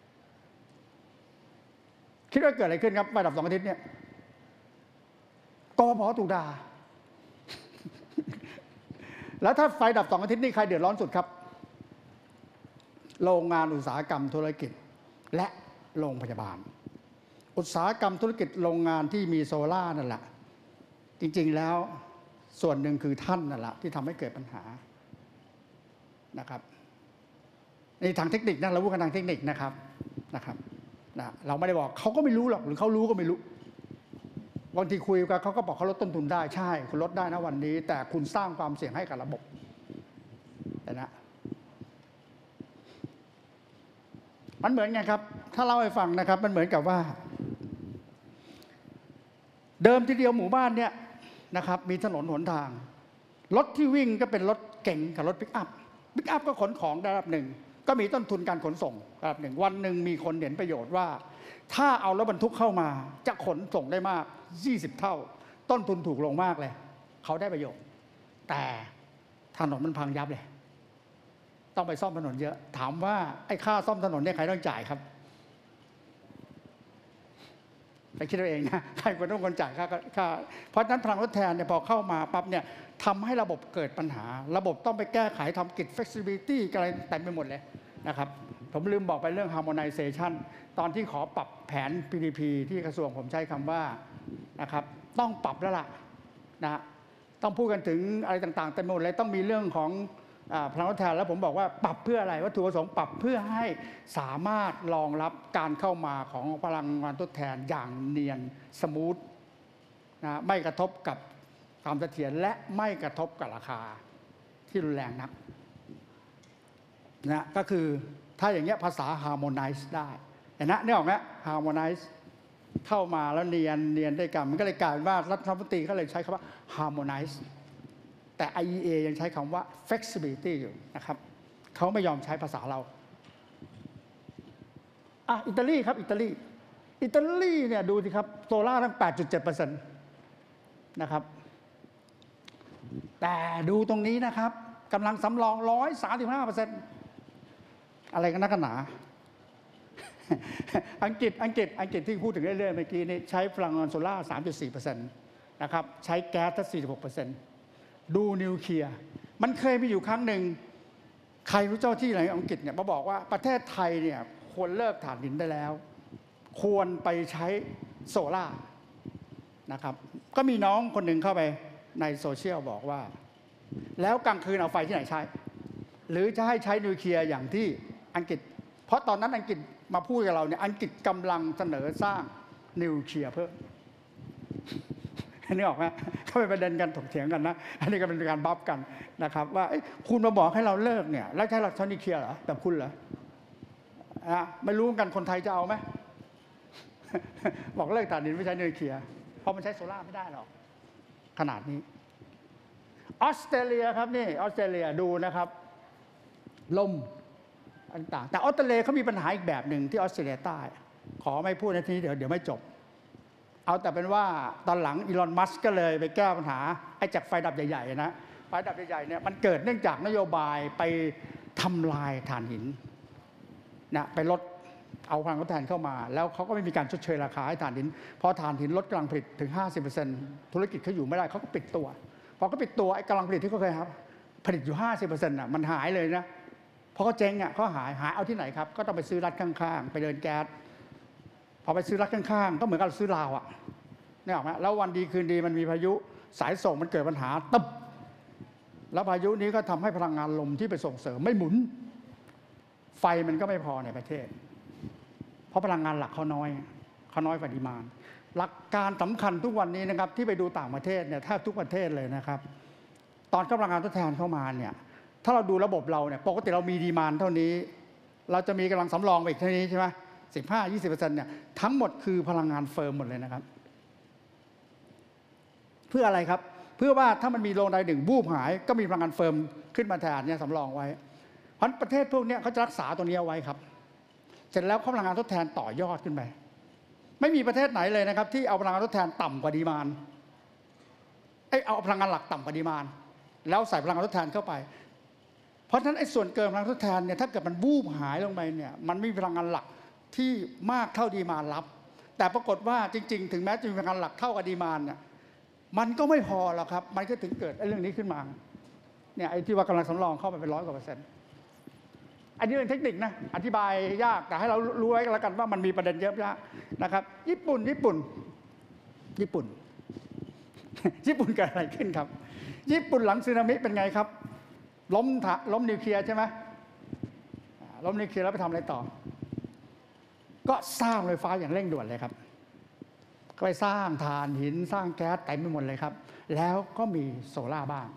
คิดว่าเกิดอะไรขึ้นครับไฟดับ2 อาทิตย์เนี่ยกฟผ.ถูกด่าแล้วถ้าไฟดับ2 อาทิตย์นี่ใครเดือดร้อนสุดครับโรงงานอุตสาหกรรมธุรกิจและโรงพยาบาลอุตสาหกรรมธุรกิจโรงงานที่มีโซล่านั่นแหละจริงๆแล้วส่วนหนึ่งคือท่านนั่นแหละที่ทำให้เกิดปัญหานะครับในทางเทคนิคนะเราพูดกันทางเทคนิคนะครับเราไม่ได้บอกเขาก็ไม่รู้หรอกหรือเขารู้ก็ไม่รู้บางทีคุยกันเขาก็บอกเขาลดต้นทุนได้ใช่คุณลดได้นะวันนี้แต่คุณสร้างความเสี่ยงให้กับระบบนะมันเหมือนไงครับถ้าเล่าให้ฟังนะครับมันเหมือนกับว่าเดิมทีเดียวหมู่บ้านเนี่ยนะครับมีถนนหนทางรถที่วิ่งก็เป็นรถเก๋งกับรถปิกอัพก็ขนของระดับหนึ่งก็มีต้นทุนการขนส่งระดับหนึ่งวันหนึ่งมีคนเห็นประโยชน์ว่าถ้าเอารถบรรทุกเข้ามาจะขนส่งได้มาก20 เท่าต้นทุนถูกลงมากเลยเขาได้ประโยชน์แต่ถนนมันพังยับเลยต้องไปซ่อมถนนเยอะถามว่าไอ้ค่าซ่อมถนนเนี่ยใครต้องจ่ายครับไปคิดเอาเองนะใครควรต้องคนจ่ายค่าเพราะฉะนั้นพลังทดแทนเนี่ยพอเข้ามาปั๊บเนี่ยทำให้ระบบเกิดปัญหาระบบต้องไปแก้ไขทำกิจ flexibility อะไรเต็มไปหมดเลยนะครับผมลืมบอกไปเรื่อง harmonization ตอนที่ขอปรับแผน PDP ที่กระทรวงผมใช้คำว่านะครับต้องปรับแล้วล่ะนะต้องพูดกันถึงอะไรต่างๆเต็มไปหมดเลยต้องมีเรื่องของพลังทดแทนแล้วผมบอกว่าปรับเพื่ออะไรวัตถุประสงค์ปรับเพื่อให้สามารถรองรับการเข้ามาของพลังงานทดแทนอย่างเนียนสมูทนะไม่กระทบกับความเสถียรและไม่กระทบกับราคาที่รุนแรงนักนะก็คือถ้าอย่างเงี้ยภาษา harmonize ได้เห็นนะนี่ออกไหม harmonize เข้ามาแล้วเนียนได้กันมันก็เลยกลายเป็นว่ารัฐมนตรีก็เลยใช้คำว่า harmonizeแต่ IEA ยังใช้คำว่า flexibility อยู่นะครับเขาไม่ยอมใช้ภาษาเราอิตาลีครับอิตาลีเนี่ยดูสิครับโซล่าทั้ง 8.7% นะครับแต่ดูตรงนี้นะครับกำลังสำรอง 135% อะไรกันนักหนา อังกฤษที่พูดถึงเรื่อยๆเมื่อกี้นี้ใช้พลังงานโซล่า 3.4% นะครับใช้แก๊สทั้ง 46%ดูนิวเคลียร์มันเคยมีอยู่ครั้งหนึ่งใครรู้เจ้าที่ไหนอังกฤษเนี่ยมาบอกว่าประเทศไทยเนี่ยควรเลิกถ่านหินได้แล้วควรไปใช้โซล่านะครับก็มีน้องคนหนึ่งเข้าไปในโซเชียลบอกว่าแล้วกลางคืนเอาไฟที่ไหนใช้หรือจะให้ใช้นิวเคลียร์อย่างที่อังกฤษเพราะตอนนั้นอังกฤษมาพูดกับเราเนี่ยอังกฤษกำลังเสนอสร้างนิวเคลียร์เพิ่มนี่ออกไหมเข้าไปประเด็นกันถกเถียงกันนะอันนี้ก็เป็นการบัฟกันนะครับว่าคุณมาบอกให้เราเลิกเนี่ยแล้วใช้หลักใช้นิวเคลียร์เหรอแบบคุณเหรอไม่รู้กันคนไทยจะเอาไหมบอกเลิกถ่านหินไม่ใช้นิวเคลียร์เพราะมันใช้โซล่าไม่ได้หรอกขนาดนี้ออสเตรเลียครับนี่ออสเตรเลียดูนะครับลมต่างแต่ออสเตรเลียเขามีปัญหาอีกแบบหนึ่งที่ออสเตรเลียใต้ขอไม่พูดในที่นี้เดี๋ยวไม่จบเอาแต่เป็นว่าตอนหลังอีลอนมัสก์ก็เลยไปแก้ปัญหาไอ้จากไฟดับใหญ่ๆนะไฟดับใหญ่ๆเนี่ยมันเกิดเนื่องจากนโยบายไปทำลายถ่านหินนะไปลดเอาพลังงานทดแทนเข้ามาแล้วเขาก็ไม่มีการชดเชยราคาให้ถ่านหินพอถ่านหินลดกำลังผลิตถึง 50% ธุรกิจเขาอยู่ไม่ได้เขาก็ปิดตัวพอเขาปิดตัวไอ้กำลังผลิตที่เขาเคยครับผลิตอยู่ 50% น่ะมันหายเลยนะพอเขาเจ๊งอ่ะเขาหายเอาที่ไหนครับก็ต้องไปซื้อรัฐข้างๆไปเดินแก๊สพอไปซื้อรัฐข้างๆก็เหมือนกับซื้อลาวอ่ะนี่ออกไหมแล้ววันดีคืนดีมันมีพายุสายส่งมันเกิดปัญหาตึ๊บแล้วพายุนี้ก็ทำให้พลังงานลมที่ไปส่งเสริมไม่หมุนไฟมันก็ไม่พอในประเทศเพราะพลังงานหลักเขาน้อยกว่าดีมานด์หลักการสำคัญทุกวันนี้นะครับที่ไปดูต่างประเทศเนี่ยแทบทุกประเทศเลยนะครับตอนพลังงานทดแทนเข้ามาเนี่ยถ้าเราดูระบบเราเนี่ยปกติเรามีดีมานด์เท่านี้เราจะมีกำลังสำรองไปอีกเท่านี้ใช่ไหม15-20%เนี่ยทั้งหมดคือพลังงานเฟิร์มหมดเลยนะครับเพื่ออะไรครับเพื่อว่าถ้ามันมีโรงใดหนึ่งบูบหายก็มีพลังงานเฟิร์มขึ้นมาแทนเนี่ยสำรองไว้เพราะประเทศพวกนี้เขาจะรักษาตัวนี้เอาไว้ครับเสร็จแล้วพลังงานทดแทนต่อยอดขึ้นไปไม่มีประเทศไหนเลยนะครับที่เอาพลังงานทดแทนต่ำกว่าดีมานด์เอาพลังงานหลักต่ำกว่าดีมานด์แล้วใส่พลังงานทดแทนเข้าไปเพราะฉะนั้นไอ้ส่วนเกินพลังงานทดแทนเนี่ยถ้าเกิดมันบูบหายลงไปเนี่ยมันไม่มีพลังงานหลักที่มากเท่าดีมานด์รับแต่ปรากฏว่าจริงๆถึงแม้จะมีพลังงานหลักเท่ากับดีมานด์เนี่ยมันก็ไม่พอหรอกครับมันก็ถึงเกิดไอ้เรื่องนี้ขึ้นมาเนี่ยไอ้ที่ว่ากำลังสำรองเข้าไปเป็น100%กว่าอันนี้เป็นเทคนิคนะอธิบายยากแต่ให้เรารู้ไว้กันแล้วกันว่ามันมีประเด็นเยอะแยะนะครับญี่ปุ่นเกิดอะไรขึ้นครับญี่ปุ่นหลังสึนามิเป็นไงครับล้มนิวเคลียร์ใช่ไหมล้มนิวเคลียร์แล้วไปทำอะไรต่อก็สร้างไฟฟ้าอย่างเร่งด่วนเลยครับก็ไปสร้างถ่านหินสร้างแก๊สเต็มไปหมดเลยครับแล้วก็มีโซล่าบ้าง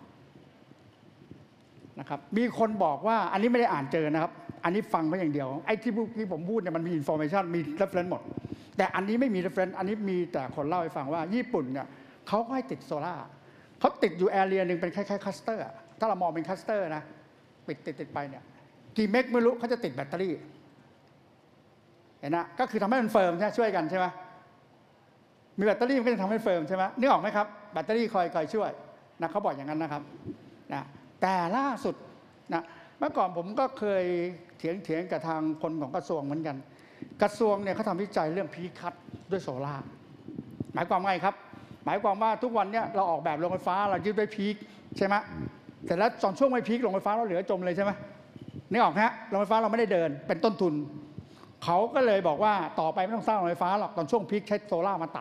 นะครับมีคนบอกว่าอันนี้ไม่ได้อ่านเจอนะครับอันนี้ฟังเขาอย่างเดียวไอ้ที่ผมพูดเนี่ยมันมีอินโฟเมชันมีเรฟเฟรนซ์หมดแต่อันนี้ไม่มีเรฟเฟรนซ์อันนี้มีแต่คนเล่าให้ฟังว่าญี่ปุ่นเนี่ยเขาก็ให้ติดโซล่าเขาติดอยู่แอเรียหนึ่งเป็นคล้ายๆคลัสเตอร์ถ้าเรามองเป็นคลัสเตอร์นะติดไปเนี่ยกี่เมกไม่รู้เขาจะติดแบตเตอรี่เห็นนะก็คือทำให้มันเฟิร์มใช่ช่วยกันใช่ไหมมีแบตเตอรี่มันก็จะทำให้เฟิร์มใช่ไหมนึกออกไหมครับแบตเตอรี่คอยช่วยนะเขาบอกอย่างนั้นนะครับนะแต่ล่าสุดนะเมื่อก่อนผมก็เคยเถียงกับทางคนของกระทรวงเหมือนกันกระทรวงเนี่ยเขาทำวิจัยเรื่องพีคคัทด้วยโซล่าหมายความว่าไงครับหมายความว่าทุกวันเนี่ยเราออกแบบโรงไฟฟ้าเรายึดด้วยพีคใช่ไหมแต่แล้วตอนช่วงไม่พีคโรงไฟฟ้าเราเหลือจมเลยใช่ไหมนึกออกฮะโรงไฟฟ้าเราไม่ได้เดินเป็นต้นทุนเขาก็เลยบอกว่าต่อไปไม่ต้องสร้างโรงไฟฟ้าหรอกตอนช่วงพีคใช้โซล่ามาตัด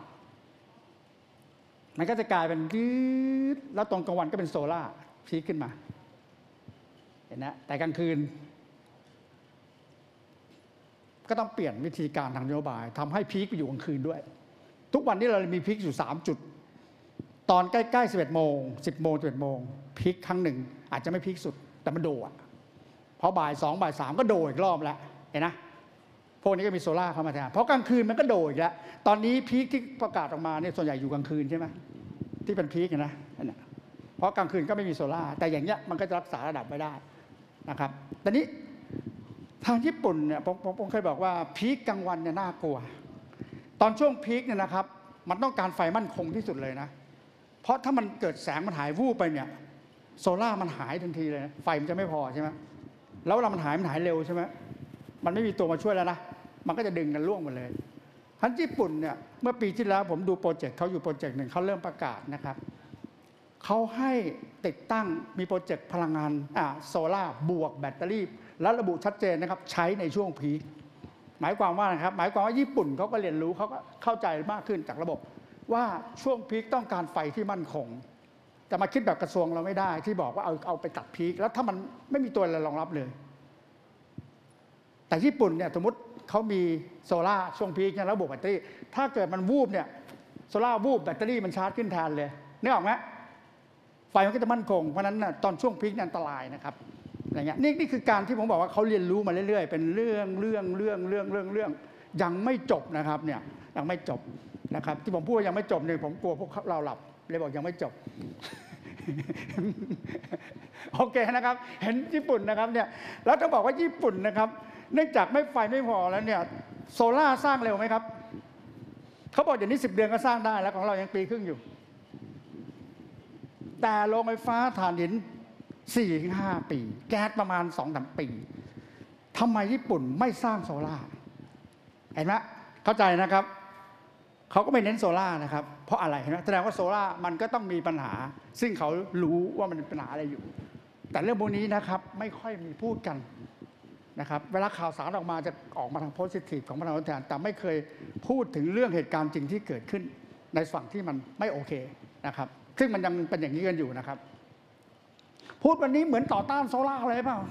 มันก็จะกลายเป็นยืดแล้วตอนกลางวันก็เป็นโซล่าพีคขึ้นมาเห็นนะแต่กลางคืนก็ต้องเปลี่ยนวิธีการทางนโยบายทำให้พีคไปอยู่กลางคืนด้วยทุกวันนี้เรามีพีคอยู่3จุดตอนใกล้ๆ11 โมง10 โมง11 โมงพีคครั้งหนึ่งอาจจะไม่พีคสุดแต่มันโดดพอบ่าย 2 บ่าย 3ก็โดดอีกรอบแล้วเห็นนะพวกนี้ก็มีโซล่าเข้ามาแทนเพราะกลางคืนมันก็โดดอีกแล้วตอนนี้พีคที่ประกาศออกมาเนี่ยส่วนใหญ่อยู่กลางคืนใช่ไหมที่เป็นพีคนะเพราะกลางคืนก็ไม่มีโซล่าแต่อย่างเงี้ยมันก็จะรักษาระดับไว้ได้นะครับตอนนี้ทางญี่ปุ่นเนี่ยผมเคยบอกว่าพีคกลางวันเนี่ยน่ากลัวตอนช่วงพีคเนี่ยนะครับมันต้องการไฟมั่นคงที่สุดเลยนะเพราะถ้ามันเกิดแสงมันหายวูบไปเนี่ยโซล่ามันหายทันทีเลยนะไฟมันจะไม่พอใช่ไหมแล้วเวลามันหายเร็วใช่ไหมมันไม่มีตัวมาช่วยแล้วนะมันก็จะดึงกันล่วงหมดเลยทั้งญี่ปุ่นเนี่ยเมื่อปีที่แล้วผมดูโปรเจกต์เขาอยู่โปรเจกต์หนึ่งเขาเริ่มประกาศนะครับเขาให้ติดตั้งมีโปรเจกต์พลังงานโซล่าบวกแบตเตอรี่และระบุชัดเจนนะครับใช้ในช่วงพีคหมายความว่านะครับหมายความว่าญี่ปุ่นเขาก็เรียนรู้เขาก็เข้าใจมากขึ้นจากระบบว่าช่วงพีคต้องการไฟที่มั่นคงจะมาคิดแบบกระทรวงเราไม่ได้ที่บอกว่าเอาไปตัดพีคแล้วถ้ามันไม่มีตัวอะไรรองรับเลยแต่ญี่ปุ่นเนี่ยสมมติเขามีโซล่าช่วงพีคเนี่ยระบบแบตเตอรี่ถ้าเกิดมันวูบเนี่ยโซล่าวูบแบตเตอรี่มันชาร์จขึ้นแทนเลยนึกออกไหมไฟมันก็จะมั่นคงเพราะนั้นตอนช่วงพีคเนี่ยอันตรายนะครับอะไรเงี้ยนี่คือการที่ผมบอกว่าเขาเรียนรู้มาเรื่อยๆเป็นเรื่องยังไม่จบนะครับเนี่ยยังไม่จบนะครับที่ผมพูดยังไม่จบเนี่ยผมกลัวพวกเราหลับเลยบอกยังไม่จบ โอเคนะครับเห็นญี่ปุ่นนะครับเนี่ยแล้วต้องบอกว่าญี่ปุ่นนะครับเนื่องจากไฟไม่พอแล้วเนี่ยโซล่าสร้างเร็วไหมครับเขาบอกอย่างนี้10 เดือนก็สร้างได้แล้วของเรายังปีครึ่งอยู่แต่โรงไฟฟ้าถ่านหิน 4-5 ปีแก๊สประมาณ 2-3 ปีทำไมญี่ปุ่นไม่สร้างโซล่าเห็นไหมเข้าใจนะครับเขาก็ไม่เน้นโซล่านะครับเพราะอะไรเห็นไหมแสดงว่าโซล่ามันก็ต้องมีปัญหาซึ่งเขารู้ว่ามันเป็นปัญหาอะไรอยู่แต่เรื่องพวกนี้นะครับไม่ค่อยมีพูดกันนะครับเวลาข่าวสารออกมาจะออกมาทางโพสิทีฟของพลังงานทดแทนแต่ไม่เคยพูดถึงเรื่องเหตุการณ์จริงที่เกิดขึ้นในฝั่งที่มันไม่โอเคนะครับซึ่งมันยังเป็นอย่างนี้กันอยู่นะครับพูดวันนี้เหมือนต่อต้านโซล่าอะไรเปล่า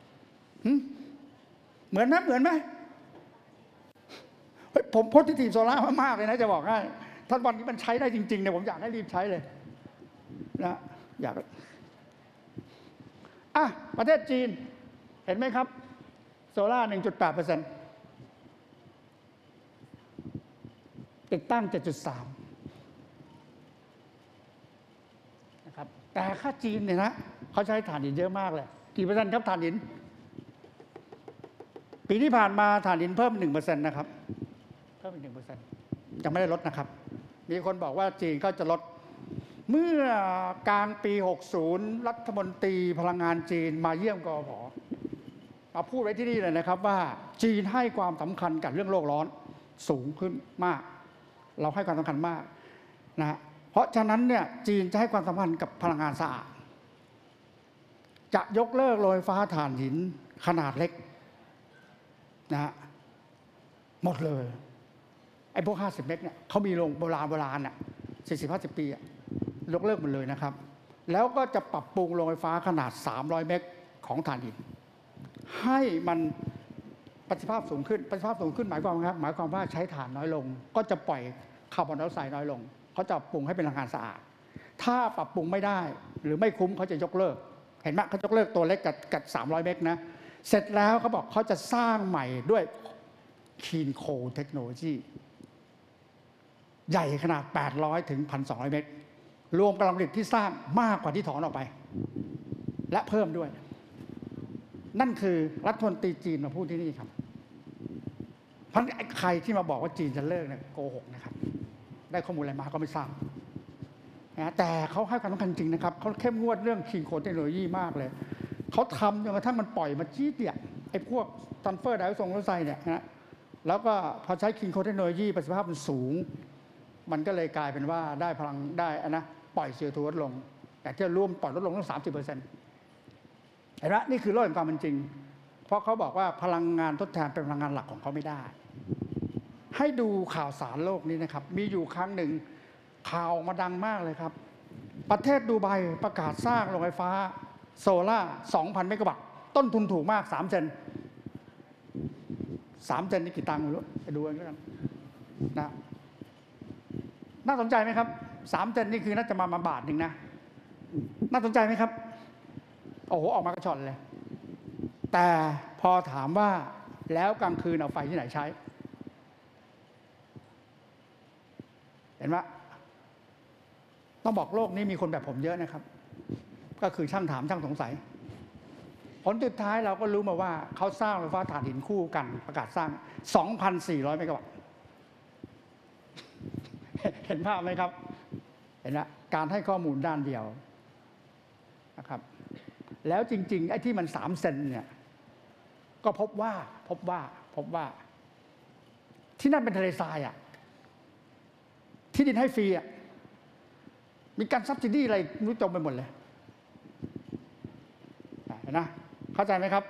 เหมือนไหมผมโพสิทีฟโซล่ามากเลยนะจะบอกให้ถ้าวันนี้มันใช้ได้จริงๆเนี่ยผมอยากให้รีบใช้เลยนะอยากประเทศจีนเห็นไหมครับโซล่า 1.8% ติดตั้ง 7.3 นะครับแต่ค่าจีนเนี่ยนะเขาใช้ถ่านหินเยอะมากเลยกี่เปอร์เซ็นต์ครับถ่านหินปีที่ผ่านมาถ่านหินเพิ่ม 1% นะครับเพิ่มอีก 1% ยังไม่ได้ลดนะครับมีคนบอกว่าจีนก็จะลดเมื่อกลางปี 60 รัฐมนตรีพลังงานจีนมาเยี่ยมกฟผ.มาพูดไว้ที่นี่เลยนะครับว่าจีนให้ความสำคัญกับเรื่องโลกร้อนสูงขึ้นมากเราให้ความสำคัญมากนะเพราะฉะนั้นเนี่ยจีนจะให้ความสำคัญกับพลังงานสะอาดจะยกเลิกโรงไฟฟ้าถ่านหินขนาดเล็กนะหมดเลยไอ้พวก50 เมกเนี่ยเขามีโรงโบราณน่ะ40-50 ปียกเลิกหมดเลยนะครับแล้วก็จะปรับปรุงโรงไฟฟ้าขนาด300 เมกของถ่านหินให้มันประสิทธิภาพสูงขึ้นหมายความว่าใช้ถ่านน้อยลงก็จะปล่อยคาร์บอนไดออกไซด์น้อยลงเขาจะปรุงให้เป็นพลังงานสะอาดถ้าปรับปรุงไม่ได้หรือไม่คุ้มเขาจะยกเลิกเห็นไหมเขายกเลิกตัวเล็กกับ300 เมกนะเสร็จแล้วเขาบอกเขาจะสร้างใหม่ด้วย Clean Coal Technology ใหญ่ขนาด800 ถึง 1,200 เมกรวมกำลังผลิตที่สร้างมากกว่าที่ถอนออกไปและเพิ่มด้วยนั่นคือรัฐมนตรีจีนมาพูดที่นี่ครับเพราะใครที่มาบอกว่าจีนจะเลิกเนี่ยโกหกนะครับได้ข้อมูลอะไรมาก็ไม่ทราบนะแต่เขาให้ความสำคัญจริงนะครับเขาเข้มงวดเรื่องคิงโคเทคโนโลยีมากเลยเขาทำจนกระทั่งมันปล่อยมาจี๊ดเนี่ยไอ้พวกซัลเฟอร์ไดออกไซด์เนี่ยนะแล้วก็พอใช้คิงโคเทคโนโลยีประสิทธิภาพมันสูงมันก็เลยกลายเป็นว่าได้พลังได้นะปล่อย CO2 ลดลงแต่ที่รวมปล่อยลดลงตั้ง 30%เห็นไหมนี่คือโลกแห่งความเป็นจริงเพราะเขาบอกว่าพลังงานทดแทนเป็นพลังงานหลักของเขาไม่ได้ให้ดูข่าวสารโลกนี้นะครับมีอยู่ครั้งหนึ่งข่าวมาดังมากเลยครับประเทศดูไบประกาศสร้างโรงไฟฟ้าโซล่า 2,000 เมกะวัตต์ต้นทุนถูกมาก3 เซนนี่กี่ตังค์ไม่รู้ไปดูกันแล้วกันนะน่าสนใจไหมครับ3 เซนนี่คือน่าจะมาบาทหนึ่งนะน่าสนใจไหมครับโอ้โหออกมากระชอนเลยแต่พอถามว่าแล้วกลางคืนเอาไฟที่ไหนใช้เห็นไหมต้องบอกโลกนี้มีคนแบบผมเยอะนะครับก็คือช่างถามช่างสงสัยผลสุดท้ายเราก็รู้มาว่าเขาสร้างไฟฟ้าถ่านหินคู่กันประกาศสร้าง 2,400 เมกะวัตต์เห็นภาพไหมครับเห็นไหมการให้ข้อมูลด้านเดียวนะครับแล้วจริงๆไอ้ที่มัน3 เซนเนี่ยก็พบว่าที่นั่นเป็นทะเลทรายที่ดินให้ฟรีมีการซับซิดีอะไรรู้จมไปหมดเลยเห็นนะเข้าใจไหมครับ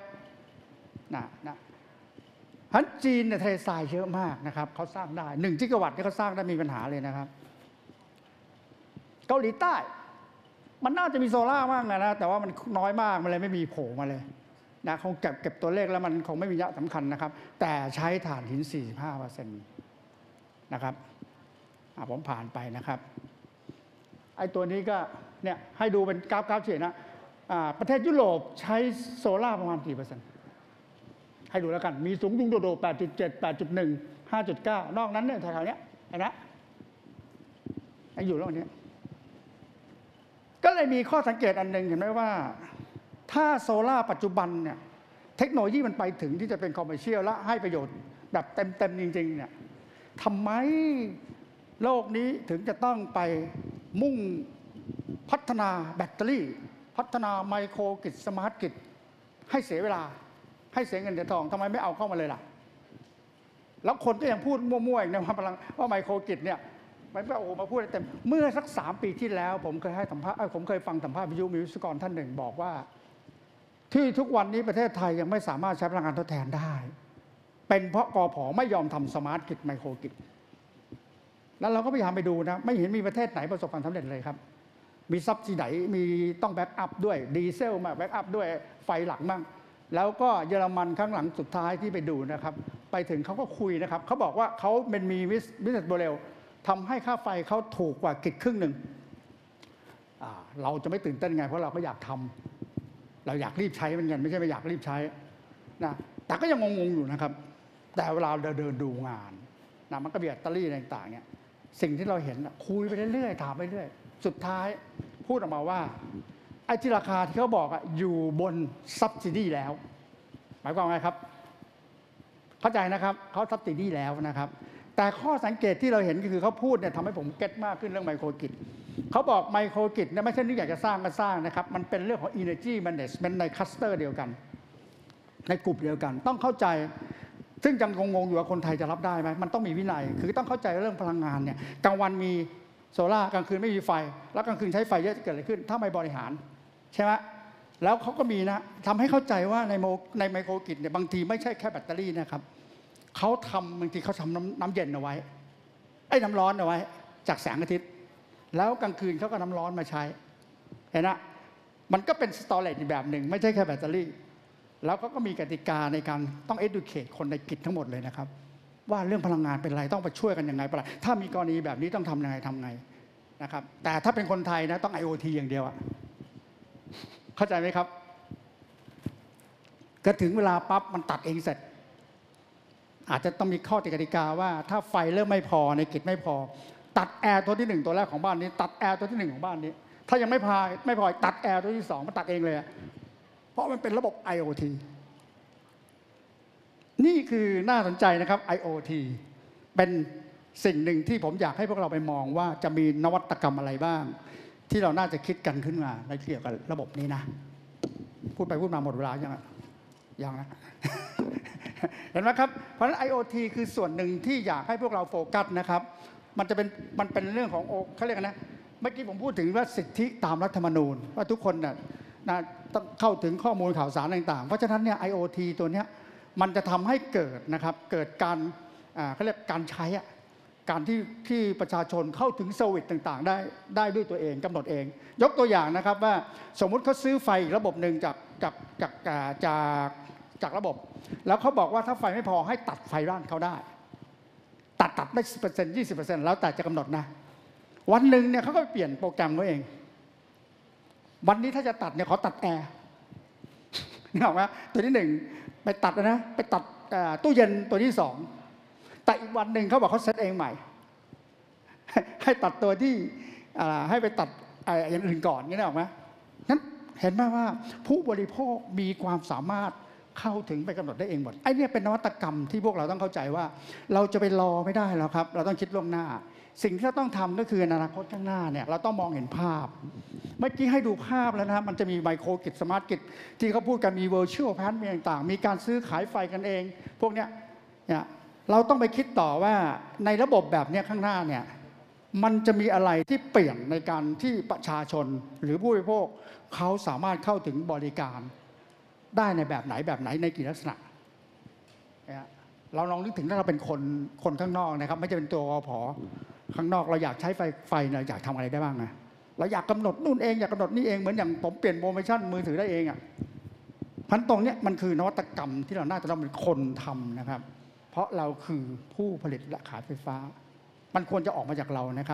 ฮันจีนเนี่ยทะเลทรายเยอะมากนะครับเขาสร้างได้1 กิกะวัตต์ที่เขาสร้างได้มีปัญหาเลยนะครับเกาหลีใต้มันน่าจะมีโซล่ามากนะแต่ว่ามันน้อยมากมันเลยไม่มีโผล่มาเลยนะคงเก็บตัวเลขแล้วมันคงไม่มีนัยสำคัญนะครับแต่ใช้ถ่านหิน 45% นะครับผมผ่านไปนะครับไอ้ตัวนี้ก็เนี่ยให้ดูเป็นกราฟเฉยนะประเทศยุโรปใช้โซล่าประมาณกี่เปอร์เซ็นต์ให้ดูแล้วกันมีสูงจุงโดด 8.7 8.1 5.9 นอกนั้นเนี่ยแถวๆนี้เห็นไหมยังอยู่ระหว่างนี้ก็เลยมีข้อสังเกตอันหนึ่งเห็นไหมว่าถ้าโซล่าปัจจุบันเนี่ยเทคโนโลยีมันไปถึงที่จะเป็นคอมเมอร์เชียลและให้ประโยชน์แบบเต็มๆจริงๆเนี่ยทำไมโลกนี้ถึงจะต้องไปมุ่งพัฒนาแบตเตอรี่พัฒนาไมโครกริดสมาร์ทกริดให้เสียเวลาให้เสียเงินเสียทองทำไมไม่เอาเข้ามาเลยล่ะแล้วคนก็ยังพูดมั่วๆอีกนะว่าพลังว่าไมโครกิจเนี่ยมันก็โอ้มาพูดเต็มเมื่อสัก3 ปีที่แล้วผมเคยให้สัมภาษณ์ผมเคยฟังสัมภาษณ์วิทยุมีวิศวกรท่านหนึ่งบอกว่าที่ทุกวันนี้ประเทศไทยยังไม่สามารถใช้พลังงานทดแทนได้เป็นเพราะกผ.ไม่ยอมทำสมาร์ทกิจไมโครกิจแล้วเราก็พยายามไปดูนะไม่เห็นมีประเทศไหนประสบความสำเร็จเลยครับมีซับซีไหนมีต้องแบ็กอัพด้วยดีเซลมาแบ็กอัพด้วยไฟหลังมั่งแล้วก็เยอรมันครั้งหลังสุดท้ายที่ไปดูนะครับไปถึงเขาก็คุยนะครับเขาบอกว่าเขาเป็นมีบิสเนสโมเดลทำให้ค่าไฟเขาถูกกว่ากิจครึ่งหนึ่งเราจะไม่ตื่นเต้นไงเพราะเราก็อยากทำเราอยากรีบใช้เหมือนกันไม่ใช่ไม่อยากรีบใช้นะแต่ก็ยังงงๆอยู่นะครับแต่เวลาเราเดินดูงานนะมันก็มีแบตเตอรี่ต่างๆเนี่ยสิ่งที่เราเห็นคุยไปเรื่อยๆถามไปเรื่อยสุดท้ายพูดออกมาว่าไอ้ที่ราคาที่เขาบอกอยู่บนซับซิดีแล้วหมายความว่าไงครับเข้าใจนะครับเขาซับซิดีแล้วนะครับแต่ข้อสังเกตที่เราเห็นก็คือเขาพูดเนี่ยทำให้ผมเก็ตมากขึ้นเรื่องไมโครกิจเขาบอกไมโครกิจเนี่ยไม่ใช่นึกอยากจะสร้างก็สร้างนะครับมันเป็นเรื่องของ energy management ในคลัสเตอร์เดียวกันในกลุ่มเดียวกันต้องเข้าใจซึ่งยังงงๆอยู่ว่าคนไทยจะรับได้ไหมมันต้องมีวินัยคือต้องเข้าใจเรื่องพลังงานเนี่ยกลางวันมีโซล่ากลางคืนไม่มีไฟแล้วกลางคืนใช้ไฟเยอะจะเกิดอะไรขึ้นถ้าไม่บริหารใช่ไหมแล้วเขาก็มีนะทำให้เข้าใจว่าในไมโครกิจเนี่ยบางทีไม่ใช่แค่แบตเตอรี่นะครับเขาทำบางทีเขาทำน้ำเย็นเอาไว้น้ำร้อนเอาไว้จากแสงอาทิตย์แล้วกลางคืนเขาก็น้ำร้อนมาใช้เห็นนะมันก็เป็นสตอเรจอีกแบบหนึ่งไม่ใช่แค่แบตเตอรี่แล้วก็มีกติกาในการต้อง educate คนในกิจทั้งหมดเลยนะครับว่าเรื่องพลังงานเป็นอะไรต้องไปช่วยกันยังไงถ้ามีกรณีแบบนี้ต้องทำยังไงนะครับแต่ถ้าเป็นคนไทยนะต้อง IoT อย่างเดียวเข้าใจไหมครับก็ถึงเวลาปั๊บมันตัดเองเสร็จอาจจะต้องมีข้อกติกาว่าถ้าไฟเริ่มไม่พอในกิจไม่พอตัดแอร์ตัวที่1ตัวแรกของบ้านนี้ตัดแอร์ตัวที่1ของบ้านนี้ถ้ายังไม่พอตัดแอร์ตัวที่2มันตัดเองเลยเพราะมันเป็นระบบ IoT นี่คือน่าสนใจนะครับ IoT เป็นสิ่งหนึ่งที่ผมอยากให้พวกเราไปมองว่าจะมีนวัตกรรมอะไรบ้างที่เราน่าจะคิดกันขึ้นมาในเกี่ยวกับระบบนี้นะพูดไปพูดมาหมดเวลายังนะ เห็นไหมครับเพราะฉะนั้น IoT คือส่วนหนึ่งที่อยากให้พวกเราโฟกัสนะครับมันเป็นเรื่องของเขาเรียกนะเมื่อกี้ผมพูดถึงว่าสิทธิตามรัฐธรรมนูญว่าทุกคนต้องเข้าถึงข้อมูลข่าวสารต่างๆเพราะฉะนั้นเนี่ย IoT ตัวเนี้ยมันจะทำให้เกิดนะครับเกิดการเขาเรียกการใช้การที่ประชาชนเข้าถึงเซอร์วิสต่างๆได้ด้วยตัวเองกำหนดเองยกตัวอย่างนะครับว่าสมมุติเขาซื้อไฟระบบหนึ่งจากระบบแล้วเขาบอกว่าถ้าไฟไม่พอให้ตัดไฟร้านเขาได้ตัดได้ 10% 20% แล้วแต่จะกำหนดนะวันหนึ่งเนี่ยเขาก็เปลี่ยนโปรแกรมเขาเองวันนี้ถ้าจะตัดเนี่ยขอตัดแอร์นึกออกไหมตัวที่1ไปตัดนะไปตัดตู้เย็นตัวที่2แต่อีกวันหนึ่งเขาบอกเขาเซตเองใหม่ให้ตัดตัวที่ให้ไปตัดอย่างอื่นก่อนนี่นึกออกไหมนั้นเห็นไหมว่าผู้บริโภคมีความสามารถเข้าถึงไปกำหนดได้เองหมดไอ้นี่เป็นนวัตกรรมที่พวกเราต้องเข้าใจว่าเราจะไปรอไม่ได้แล้วครับเราต้องคิดล่วงหน้าสิ่งที่เราต้องทำก็คืออนาคตข้างหน้าเนี่ยเราต้องมองเห็นภาพเมื่อกี้ให้ดูภาพแล้วนะครับมันจะมีไมโครกิจสมาร์ทกิจที่เขาพูดกันมี virtual plant มีต่างๆมีการซื้อขายไฟกันเองพวกเนี้ยเราต้องไปคิดต่อว่าในระบบแบบนี้ข้างหน้าเนี่ยมันจะมีอะไรที่เปลี่ยนในการที่ประชาชนหรือผู้บริโภคเขาสามารถเข้าถึงบริการได้ในแบบไหนในกี่ลักษณะเราลองนึกถึงถ้าเราเป็นคนข้างนอกนะครับไม่ใช่เป็นตัวกผ.ข้างนอกเราอยากใช้ไฟเราอยากทำอะไรได้บ้างนะเราอยากกำหนดนู่นเองอยากกำหนดนี่เองเหมือนอย่างผมเปลี่ยนโปรโมชั่นมือถือได้เองพันตรงนี้มันคือนวัตกรรมที่เราน่าจะต้องเป็นคนทำนะครับเพราะเราคือผู้ผลิตและขายไฟฟ้ามันควรจะออกมาจากเรานะครับ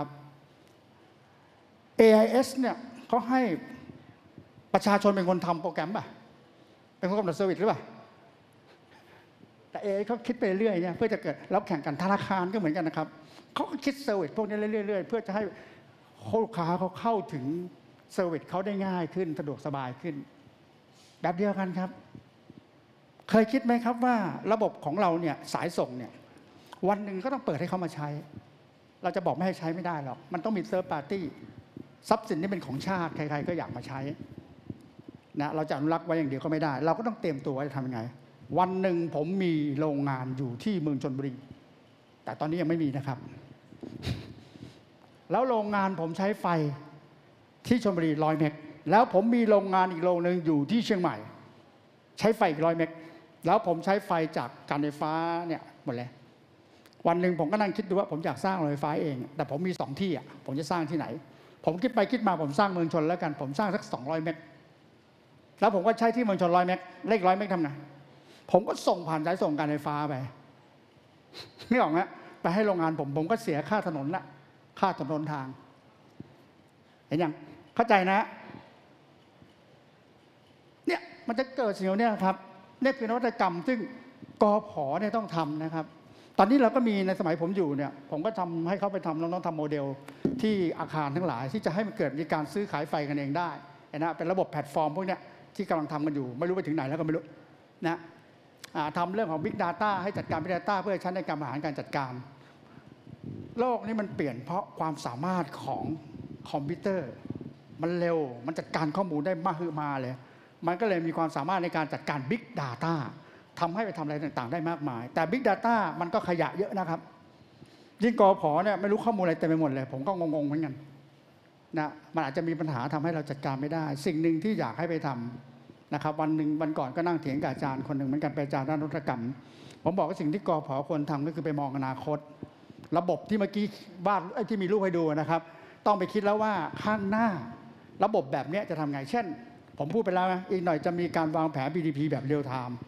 AIS เนี่ยเขาให้ประชาชนเป็นคนทำโปรแกรมป่ะเป็นคนกำหนดเซอร์วิสหรือเปล่าแต่เขาคิดไปเรื่อยเนี่ยเพื่อจะเกิดแล้วแข่งกันธนาคารก็เหมือนกันนะครับเขาก็คิดเซอร์วิสพวกนี้เรื่อยๆเพื่อจะให้ลูกค้าเขาเข้าถึงเซอร์วิสเขาได้ง่ายขึ้นสะดวกสบายขึ้นแบบเดียวกันครับเคยคิดไหมครับว่าระบบของเราเนี่ยสายส่งเนี่ยวันหนึ่งก็ต้องเปิดให้เขามาใช้เราจะบอกไม่ให้ใช้ไม่ได้หรอกมันต้องมีเซิร์ฟปาร์ตี้ทรัพย์สินที่เป็นของชาติใครๆก็อยากมาใช้นะเราจะอนุรักษ์ไว้อย่างเดียวก็ไม่ได้เราก็ต้องเตรียมตัวไว้จะทำยังไงวันหนึ่งผมมีโรงงานอยู่ที่เมืองชลบุรีแต่ตอนนี้ยังไม่มีนะครับ แล้วโรงงานผมใช้ไฟที่ชลบุรี100 เมกแล้วผมมีโรงงานอีกโรงหนึ่งอยู่ที่เชียงใหม่ใช้ไฟอีก100 เมกแล้วผมใช้ไฟจากการไฟฟ้าเนี่ยหมดเลยวันหนึ่งผมก็นั่งคิดดูว่าผมอยากสร้างโรงไฟฟ้าเองแต่ผมมี2 ที่ผมจะสร้างที่ไหนผมคิดไปคิดมาผมสร้างเมืองชนแล้วกันผมสร้างสัก200 เมกแล้วผมก็ใช้ที่เมืองชน100 เมกเลข100 เมกทำไงผมก็ส่งผ่านสายส่งการไฟฟ้าไปนี่ออกไหมไปให้โรงงานผมก็เสียค่าถนนละค่าถนนทางเห็นยังเข้าใจนะเนี่ยมันจะเกิดสิ่งนี้ครับนี่คือนวัตกรรมซึ่งกผเนี่ยต้องทำนะครับตอนนี้เราก็มีในสมัยผมอยู่เนี่ยผมก็ทำให้เขาไปทำน้องๆทำโมเดลที่อาคารทั้งหลายที่จะให้มันเกิดมีการซื้อขายไฟกันเองได้นะเป็นระบบแพลตฟอร์มพวกนี้ที่กำลังทำกันอยู่ไม่รู้ไปถึงไหนแล้วก็ไม่รู้นะทำเรื่องของ Big Data ให้จัดการ Big Data เพื่อใช้ในการบริหารการจัดการโลกนี้มันเปลี่ยนเพราะความสามารถของคอมพิวเตอร์มันเร็วมันจัดการข้อมูลได้มากขึ้นมาเลยมันก็เลยมีความสามารถในการจัดการ Big Data ทำให้ไปทำอะไรต่างๆได้มากมายแต่ Big Data มันก็ขยะเยอะนะครับยิ่งกผเนี่ยไม่รู้ข้อมูลอะไรเต็มไปหมดเลยผมก็งงๆเหมือนกันนะมันอาจจะมีปัญหาทำให้เราจัดการไม่ได้สิ่งหนึ่งที่อยากให้ไปทำนะครับวันก่อนก็นั่งเถียงกับอาจารย์คนหนึ่งเหมือนกันเป็นอาจารย์ด้านนวัตกรรมผมบอกว่าสิ่งที่กผควรทำก็คือไปมองอนาคตระบบที่เมื่อกี้วาดที่มีรูปให้ดูนะครับต้องไปคิดแล้วว่าข้างหน้าระบบแบบนี้จะทำไงเช่นผมพูดไปแล้วนะอีกหน่อยจะมีการวางแผน BDP แบบเรียลไทม์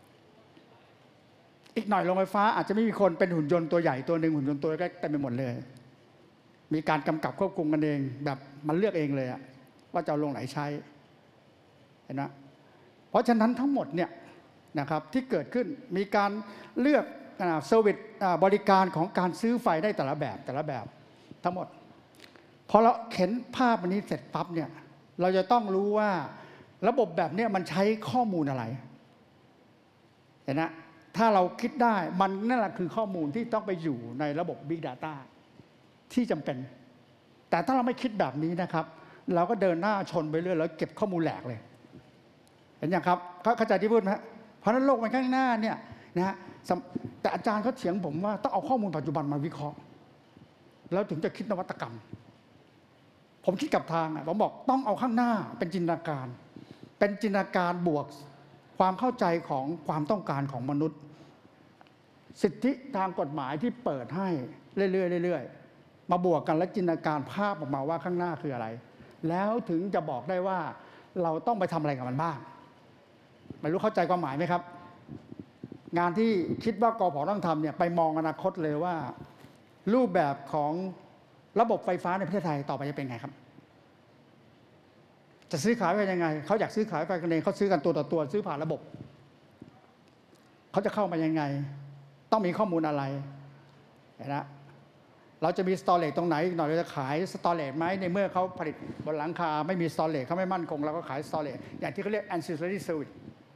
อีกหน่อยโรงไฟฟ้าอาจจะไม่มีคนเป็นหุ่นยนต์ตัวใหญ่ตัวหนึ่งหุ่นยนต์ตัวเล็กเต็มไปหมดเลยมีการกำกับควบคุมกันเองแบบมันเลือกเองเลยว่าจะเอาลงไหนใช้เห็นไหมเพราะฉะนั้นทั้งหมดเนี่ยนะครับที่เกิดขึ้นมีการเลือกเซอร์วิสบริการของการซื้อไฟได้แต่ละแบบทั้งหมดพอเราเห็นภาพอันนี้เสร็จปั๊บเนี่ยเราจะต้องรู้ว่าระบบแบบนี้มันใช้ข้อมูลอะไรเห็นนะถ้าเราคิดได้มันนั่นแหละคือข้อมูลที่ต้องไปอยู่ในระบบ Big Data ที่จำเป็นแต่ถ้าเราไม่คิดแบบนี้นะครับเราก็เดินหน้าชนไปเรื่อยแล้วเก็บข้อมูลแหลกเลยเห็นยังครับเข้าใจที่พูดไหมเพราะนั้นโลกมันข้างหน้าเนี่ยนะฮะแต่อาจารย์เขาเถียงผมว่าต้องเอาข้อมูลปัจจุบันมาวิเคราะห์แล้วถึงจะคิดนวัตกรรมผมคิดกับทางผมบอกต้องเอาข้างหน้าเป็นจินตนาการเป็นจินตนาการบวกความเข้าใจของความต้องการของมนุษย์สิทธิทางกฎหมายที่เปิดให้เรื่อยๆมาบวกกันและจินตนาการภาพออกมาว่าข้างหน้าคืออะไรแล้วถึงจะบอกได้ว่าเราต้องไปทำอะไรกับมันบ้างไม่รู้เข้าใจความหมายไหมครับงานที่คิดว่ากผต้องทำเนี่ยไปมองอนาคตเลยว่ารูปแบบของระบบไฟฟ้าในประเทศไทยต่อไปจะเป็นไงครับจะซื้อขายไปยังไงเขาอยากซื้อขายไปกันเองเขาซื้อกันตัวต่อตัวซื้อผ่านระบบเขาจะเข้ามายังไงต้องมีข้อมูลอะไรนะเราจะมีสตอเรจตรงไหนหน่อยเราจะขายสตอเรจไหมในเมื่อเขาผลิตบนหลังคาไม่มีสตอเรจเขาไม่มั่นคงเราก็ขายสตอเรจอย่างที่เขาเรียก ancillary service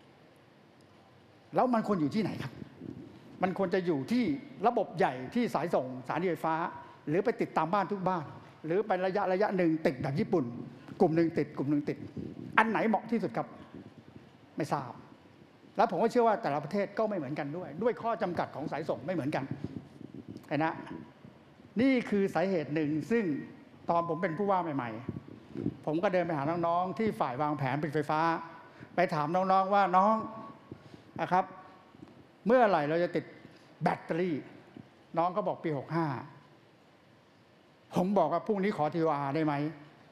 แล้วมันควรอยู่ที่ไหนครับมันควรจะอยู่ที่ระบบใหญ่ที่สายส่งสถานีไฟฟ้าหรือไปติดตามบ้านทุกบ้านหรือไประยะหนึ่งติดแบบญี่ปุ่นกลุ่มหนึ่งติดกลุ่มหนึ่งติดอันไหนเหมาะที่สุดครับไม่ทราบแล้วผมก็เชื่อว่าแต่ละประเทศก็ไม่เหมือนกันด้วยข้อจำกัดของสายส่งไม่เหมือนกันเห็นนะนี่คือสาเหตุหนึ่งซึ่งตอนผมเป็นผู้ว่าใหม่ๆผมก็เดินไปหาน้องๆที่ฝ่ายวางแผนผลิตไฟฟ้าไปถามน้องๆว่าน้องนะครับเมื่อไหร่เราจะติดแบตเตอรี่น้องก็บอกปี65ผมบอกว่าพรุ่งนี้ขอ TOR ได้ไหม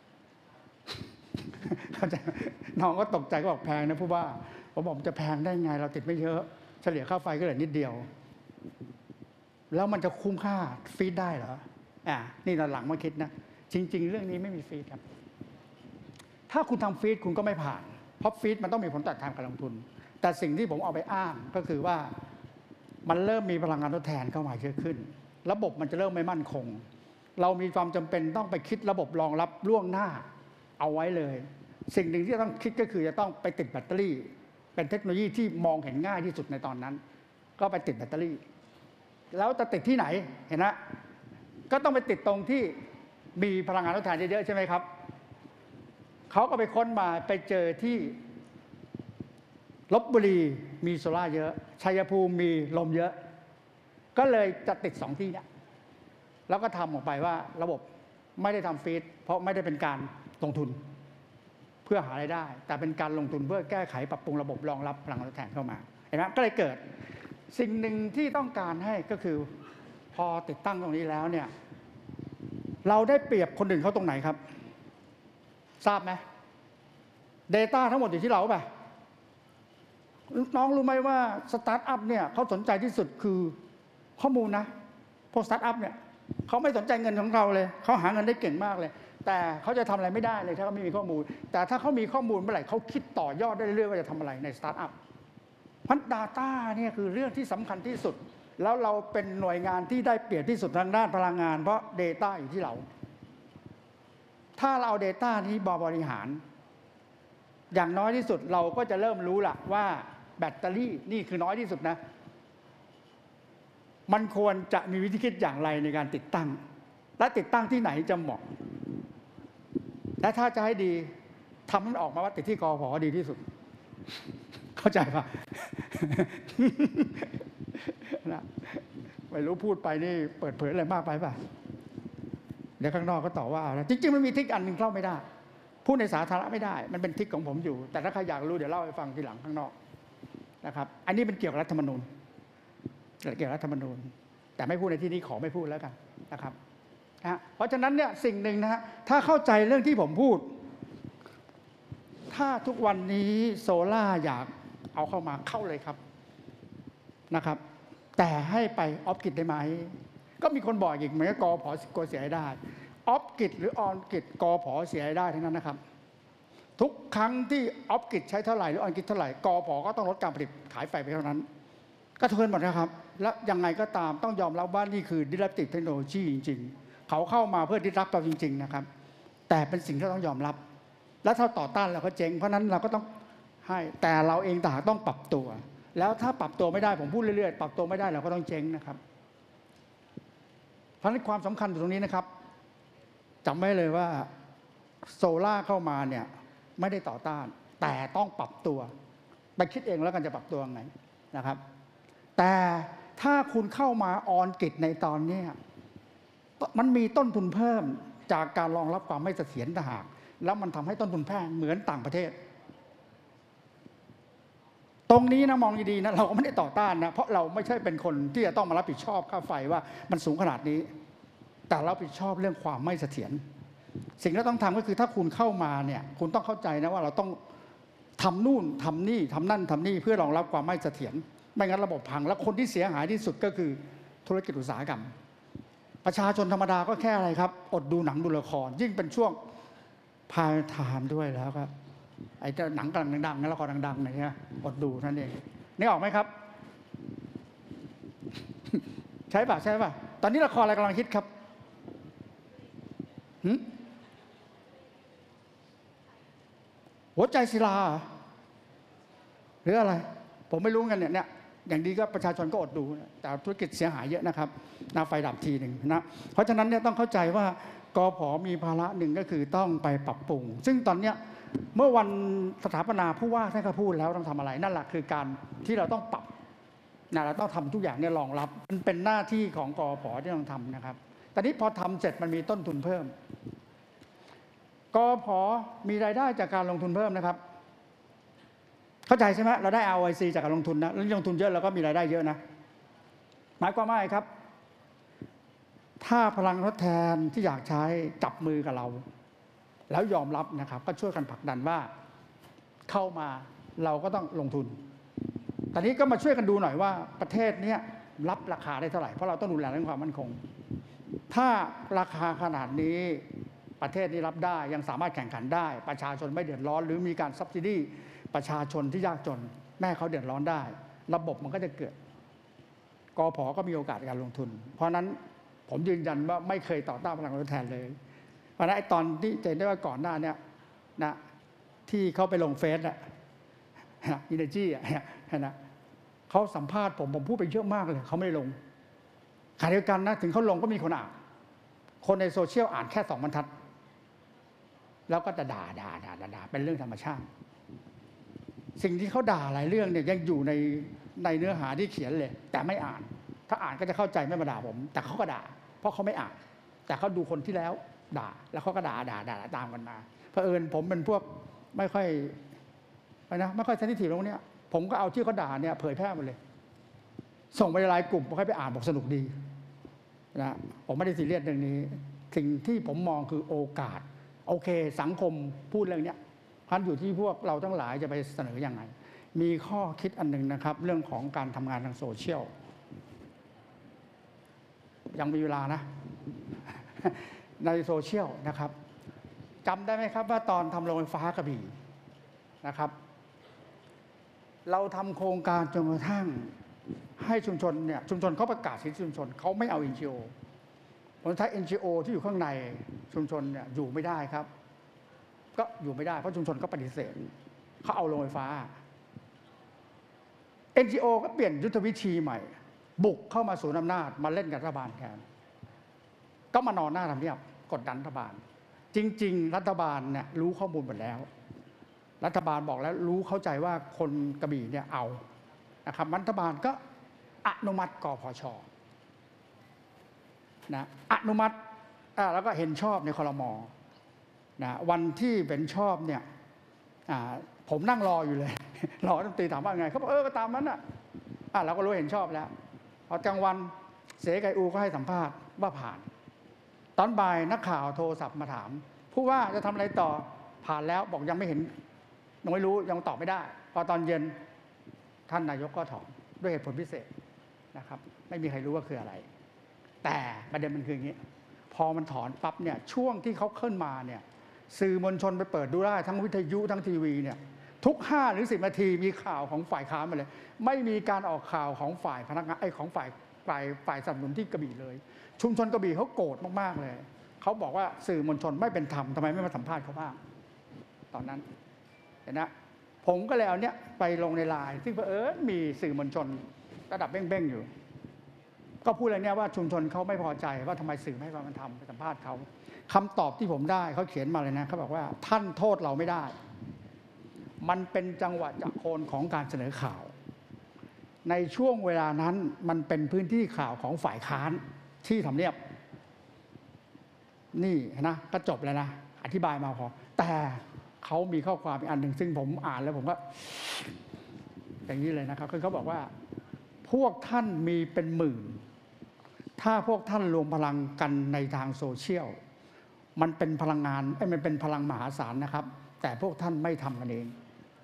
น้องก็ตกใจก็บอกแพงนะผู้ว่าผมบอกจะแพงได้ไงเราติดไม่เยอะเฉลี่ยค่าไฟก็เหลือนิดเดียวแล้วมันจะคุ้มค่าฟีดได้เหรอนี่เราหลังมาคิดนะจริงๆเรื่องนี้ไม่มีฟีดครับถ้าคุณทำฟีดคุณก็ไม่ผ่านเพราะฟีดมันต้องมีผลต่อทางการลงทุนแต่สิ่งที่ผมเอาไปอ้างก็คือว่ามันเริ่มมีพลังงานทดแทนเข้ามาเยอะขึ้นระบบมันจะเริ่มไม่มั่นคงเรามีความจำเป็นต้องไปคิดระบบรองรับล่วงหน้าเอาไว้เลยสิ่งหนึ่งที่ต้องคิดก็คือจะต้องไปติดแบตเตอรี่เป็นเทคโนโลยีที่มองเห็นง่ายที่สุดในตอนนั้นก็ไปติดแบตเตอรี่แล้วจะติดที่ไหนเห็นไหมก็ต้องไปติดตรงที่มีพลังงานทดแทนเยอะๆใช่ไหมครับเขาก็ไปค้นมาไปเจอที่ลพบุรีมีโซล่าเยอะชัยภูมิมีลมเยอะก็เลยจะติด2ที่เนี่ยแล้วก็ทำออกไปว่าระบบไม่ได้ทำฟีดเพราะไม่ได้เป็นการลงทุนเพื่อหารายได้แต่เป็นการลงทุนเพื่อแก้ไขปรับปรุงระบบรองรับพลังงานทดแทนเข้ามาเห็นไหมก็เลยเกิดสิ่งหนึ่งที่ต้องการให้ก็คือพอติดตั้งตรงนี้แล้วเนี่ยเราได้เปรียบคนอื่นเขาตรงไหนครับทราบไหม Data ทั้งหมดอยู่ที่เราป่ะน้องรู้ไหมว่าสตาร์ทอัพเนี่ยเขาสนใจที่สุดคือข้อมูลนะพวกสตาร์ทอัพเนี่ยเขาไม่สนใจเงินของเราเลยเขาหาเงินได้เก่งมากเลยแต่เขาจะทำอะไรไม่ได้เลยถ้าเขาไม่มีข้อมูลแต่ถ้าเขามีข้อมูลเมื่อไหร่เขาคิดต่อยอดได้เรื่อยๆว่าจะทำอะไรในสตาร์ทอัพเพราะ Data เนี่ยคือเรื่องที่สำคัญที่สุดแล้วเราเป็นหน่วยงานที่ได้เปรียบที่สุดทางด้านพลังงานเพราะ Data อยู่ที่เราถ้าเราเอา Data นี้บริหารอย่างน้อยที่สุดเราก็จะเริ่มรู้ละว่าแบตเตอรี่นี่คือน้อยที่สุดนะมันควรจะมีวิธีคิดอย่างไรในการติดตั้งและติดตั้งที่ไหนจะเหมาะและถ้าจะให้ดีทำมันออกมาว่าติดที่กฟผดีที่สุดเข้าใจปะ นะไม่รู้พูดไปนี่เปิดเผยอะไรมากไปป่ะเดี๋ยวข้างนอกก็ต่อว่าจริงๆมันมีทริคอันหนึ่งเข้าไม่ได้พูดในสาธารณะไม่ได้มันเป็นทริคของผมอยู่แต่ถ้าใครอยากรู้เดี๋ยวเล่าให้ฟังทีหลังข้างนอกนะครับอันนี้เป็นเกี่ยวกับรัฐธรรมนูญเกี่ยวกับรัฐธรรมนูญแต่ไม่พูดในที่นี้ขอไม่พูดแล้วกันนะครับเพราะฉะนั้นเนี่ยสิ่งหนึ่งนะฮะถ้าเข้าใจเรื่องที่ผมพูดถ้าทุกวันนี้โซล่าอยากเอาเข้ามาเข้าเลยครับนะครับแต่ให้ไปออฟกิดได้ไหมก็มีคนบอกอีกเหมือนกับกผกเสียได้ออฟกิดหรือออนกิดกผเสียได้ทั้งนั้นนะครับทุกครั้งที่ออฟกิดใช้เท่าไหร่หรือออนกิดเท่าไหร่กผก็ต้องลดการผลิตขายไฟไปเท่านั้นก็เทินหมดนะครับและยังไงก็ตามต้องยอมรับว่านี่คือ disruptive technology จริงๆเขาเข้ามาเพื่อdisruptเราจริงๆนะครับแต่เป็นสิ่งที่ต้องยอมรับและถ้าต่อต้านเราก็เจ๊งเพราะนั้นเราก็ต้องให้แต่เราเองต่างต้องปรับตัวแล้วถ้าปรับตัวไม่ได้ผมพูดเรื่อยๆปรับตัวไม่ได้เราก็ต้องเจ๊งนะครับเพราะฉะนั้นความสำคัญอยู่ตรงนี้นะครับจำไว้เลยว่าโซล่าเข้ามาเนี่ยไม่ได้ต่อต้านแต่ต้องปรับตัวไปคิดเองแล้วกันจะปรับตัวยังไงนะครับแต่ถ้าคุณเข้ามาออนกิจในตอนนี้มันมีต้นทุนเพิ่มจากการรองรับความไม่เสถียรต่างหากแล้วมันทำให้ต้นทุนแพงเหมือนต่างประเทศตรงนี้นะมองดีๆนะเราก็ไม่ได้ต่อต้านนะเพราะเราไม่ใช่เป็นคนที่จะต้องมารับผิดชอบค่าไฟว่ามันสูงขนาดนี้แต่เรารับผิดชอบเรื่องความไม่เสถียรสิ่งที่ต้องทำก็คือถ้าคุณเข้ามาเนี่ยคุณต้องเข้าใจนะว่าเราต้องทำนู่นทำนี่ทำนั่นทำนี่เพื่อรองรับความไม่เสถียรไม่งั้นระบบพังและคนที่เสียหายที่สุดก็คือธุรกิจอุตสาหกรรมประชาชนธรรมดาก็แค่อะไรครับอดดูหนังดูละครยิ่งเป็นช่วงพายไทม์ด้วยแล้วครับไอ้เจ้าหนังกำลังดังๆละครดังๆเนี่ยอดดูนั่นเองนึกออกไหมครับใช่ป่ะใช่ป่ะตอนนี้ละครอะไรกำลังฮิตครับหัวใจศิลาหรืออะไรผมไม่รู้กันเนี่ยอย่างดีก็ประชาชนก็อดดูแต่ธุรกิจเสียหายเยอะนะครับไฟดับทีหนึ่งนะเพราะฉะนั้นเนี่ยต้องเข้าใจว่ากผมีภาระหนึ่งก็คือต้องไปปรับปรุงซึ่งตอนเนี้ยเมื่อวันสถาปนาผู้ว่าท่านก็พูดแล้วต้องทำอะไรนั่นแหละคือการที่เราต้องปรับนะเราต้องทำทุกอย่างเนี่ยรองรับมันเป็นหน้าที่ของกผที่ต้องทำนะครับแต่นี้พอทำเสร็จมันมีต้นทุนเพิ่มกผมีรายได้จากการลงทุนเพิ่มนะครับเข้าใจใช่ไหมเราได้ ROIC จากการลงทุนนะแล้วลงทุนเยอะเราก็มีรายได้เยอะนะหมายความว่าไงครับถ้าพลังทดแทนที่อยากใช้จับมือกับเราแล้วยอมรับนะครับก็ช่วยกันผลักดันว่าเข้ามาเราก็ต้องลงทุนตอนนี้ก็มาช่วยกันดูหน่อยว่าประเทศนี้รับราคาได้เท่าไหร่เพราะเราต้องดูแลเรื่องความมั่นคงถ้าราคาขนาดนี้ประเทศนี้รับได้ยังสามารถแข่งขันได้ประชาชนไม่เดือดร้อนหรือมีการซับซิดีประชาชนที่ยากจนแม่เขาเดือดร้อนได้ระบบมันก็จะเกิดกผก็มีโอกาสในการลงทุนเพราะนั้นผมยืนยันว่าไม่เคยต่อต้านพลังงานทดแทนเลยเพราะนั้นไอ้ตอนที่เจนได้ว่าก่อนหน้านี้นะที่เขาไปลงเฟซอะอินเนอร์จี้อะนะเขาสัมภาษณ์ผมพูดไปเยอะมากเลยเขาไม่ได้ลงขณะเดียวกันนะถึงเขาลงก็มีคนอ่านคนในโซเชียลอ่านแค่2 บรรทัดแล้วก็จะด่าเป็นเรื่องธรรมชาติสิ่งที่เขาด่าหลายเรื่องเนี่ยยังอยู่ในเนื้อหาที่เขียนเลยแต่ไม่อ่านถ้าอ่านก็จะเข้าใจไม่มาด่าผมแต่เขาก็ด่าเพราะเขาไม่อ่านแต่เขาดูคนที่แล้วด่าแล้วเขาก็ด่าตามกันมาเผอิญผมเป็นพวกไม่ค่อยไม่ค่อยเซนซิทีฟตรงนี้ผมก็เอาที่เขาด่าเนี่ยเผยแพร่มาเลยส่งไปในไลน์กลุ่มบอกให้ไปอ่านบอกสนุกดีนะผมไม่ได้ซีเรียสเรื่องนี้สิ่งที่ผมมองคือโอกาสโอเคสังคมพูดเรื่องนี้พันอยู่ที่พวกเราทั้งหลายจะไปเสนอยังไงมีข้อคิดอันหนึ่งนะครับเรื่องของการทำงานทางโซเชียลยังมีเวลานะ ในโซเชียลนะครับจำได้ไหมครับว่าตอนทำโรงไฟฟ้ากระบี่นะครับเราทำโครงการจนกระทั่งให้ชุมชนเนี่ยชุมชนเขาประกาศสิทธิชุมชนเขาไม่เอา NGO ผลท้าย NGO ที่อยู่ข้างในชุมชนเนี่ยอยู่ไม่ได้ครับก็อยู่ไม่ได้เพราะชุมชนก็ปฏิเสธเขาเอาโรงไฟฟ้า NGO ก็เปลี่ยนยุทธวิธีใหม่บุกเข้ามาศูนย์อำนาจมาเล่นกับรัฐบาลแทนก็มานอนหน้าทำเนียบกดดันรัฐบาลจริงๆรัฐบาลเนี่ยรู้ข้อมูลหมดแล้วรัฐบาลบอกแล้วรู้เข้าใจว่าคนกระบี่เนี่ยเอานะครับรัฐบาลก็อนุมัติกพช.นะอนุมัติแล้วก็เห็นชอบในครม.นะวันที่เป็นชอบเนี่ยผมนั่งรออยู่เลย รอรัฐมนตรีถามว่าไงเขาบอกก็ตามนั้นเราก็รู้เห็นชอบแล้วพอกลางวันเสไก่อูก็ให้สัมภาษณ์ว่าผ่านตอนบ่ายนักข่าวโทรศัพท์มาถามผู้ว่าจะทำอะไรต่อผ่านแล้วบอกยังไม่เห็นยังไม่รู้ยังตอบไม่ได้พอตอนเย็นท่านนายกก็ถอนด้วยเหตุผลพิเศษนะครับไม่มีใครรู้ว่าคืออะไรแต่ประเด็นมันคืออย่างนี้พอมันถอนปั๊บเนี่ยช่วงที่เขาขึ้นมาเนี่ยสื่อมวลชนไปเปิดดูได้ทั้งวิทยุทั้งทีวีเนี่ยทุก5 หรือ 10 นาทีมีข่าวของฝ่ายค้านมาเลยไม่มีการออกข่าวของฝ่ายพนักงานของฝ่ายสนับสนุนที่กระบี่เลยชุมชนกระบี่เขาโกรธมากๆเลยเขาบอกว่าสื่อมวลชนไม่เป็นธรรมทำไมไม่มาสัมภาษณ์เขาบ้างตอนนั้นเห็นนะผมก็เลยเอาเนี้ยไปลงในไลน์ซึ่งมีสื่อมวลชนระดับเบ้งๆอยู่ก็พูดอะไรเนี่ยว่าชุมชนเขาไม่พอใจว่าทำไมสื่อไม่ให้ความเป็นธรรมไปสัมภาษณ์เขาคำตอบที่ผมได้เขาเขียนมาเลยนะเขาบอกว่าท่านโทษเราไม่ได้มันเป็นจังหวะจากโคนของการเสนอข่าวในช่วงเวลานั้นมันเป็นพื้นที่ข่าวของฝ่ายค้านที่ทำเนียบนี่นะก็จบแล้วนะอธิบายมาพอแต่เขามีข้อความอีกอันหนึ่งซึ่งผมอ่านแล้วผมก็อย่างนี้เลยนะครับคือเขาบอกว่าพวกท่านมีเป็นหมื่นถ้าพวกท่านรวมพลังกันในทางโซเชียลมันเป็นพลังงานมันเป็นพลังมหาศาลนะครับแต่พวกท่านไม่ทำกันเอง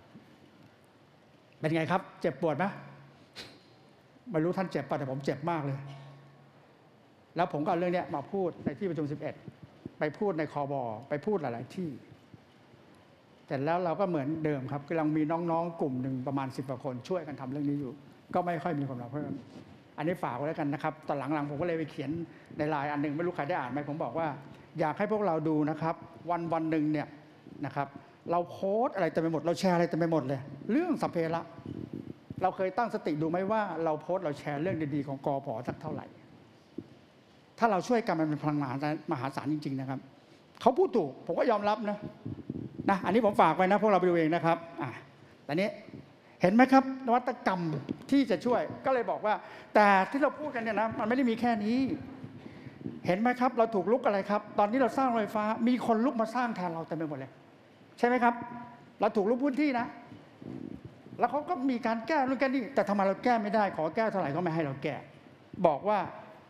เป็นไงครับเจ็บปวดไหมไม่รู้ท่านเจ็บป่ะแต่ผมเจ็บมากเลยแล้วผมก็เอาเรื่องนี้มาพูดในที่ประชุม11ไปพูดในคบไปพูดหลายๆที่แต่แล้วเราก็เหมือนเดิมครับกำลังมีน้องๆกลุ่มหนึ่งประมาณ10 กว่าคนช่วยกันทำเรื่องนี้อยู่ก็ไม่ค่อยมีคนมาเพิ่มอันนี้ฝากไว้แล้วกันนะครับตอนหลังๆผมก็เลยไปเขียนในไลน์อันหนึ่งไม่รู้ใครได้อ่านไหมผมบอกว่าอยากให้พวกเราดูนะครับวันหนึ่งเนี่ยนะครับเราโพสอะไรเต็มไปหมดเราแชร์อะไรเต็มไปหมดเลยเรื่องสัพเพละเราเคยตั้งสติดูไหมว่าเราโพสเราแชร์เรื่องดีๆของกพ.สักเท่าไหร่ถ้าเราช่วยกันมันเป็นพลังมหาศาลจริงๆนะครับเขาพูดถูกผมก็ยอมรับนะอันนี้ผมฝากไว้นะพวกเราไปดูเองนะครับตอนนี้เห็นไหมครับนวัตกรรมที่จะช่วยก็เลยบอกว่าแต่ที่เราพูดกันเนี่ยนะมันไม่ได้มีแค่นี้เห็นไหมครับเราถูกลุกอะไรครับตอนนี้เราสร้างไฟฟ้ามีคนลุกมาสร้างแทนเราเต็มไปหมดเลยใช่ไหมครับเราถูกลุกพื้นที่นะแล้วเขาก็มีการแก้เรื่องแก้นี่แต่ทำไมเราแก้ไม่ได้ขอแก้เท่าไหร่ก็ไม่ให้เราแก้บอกว่า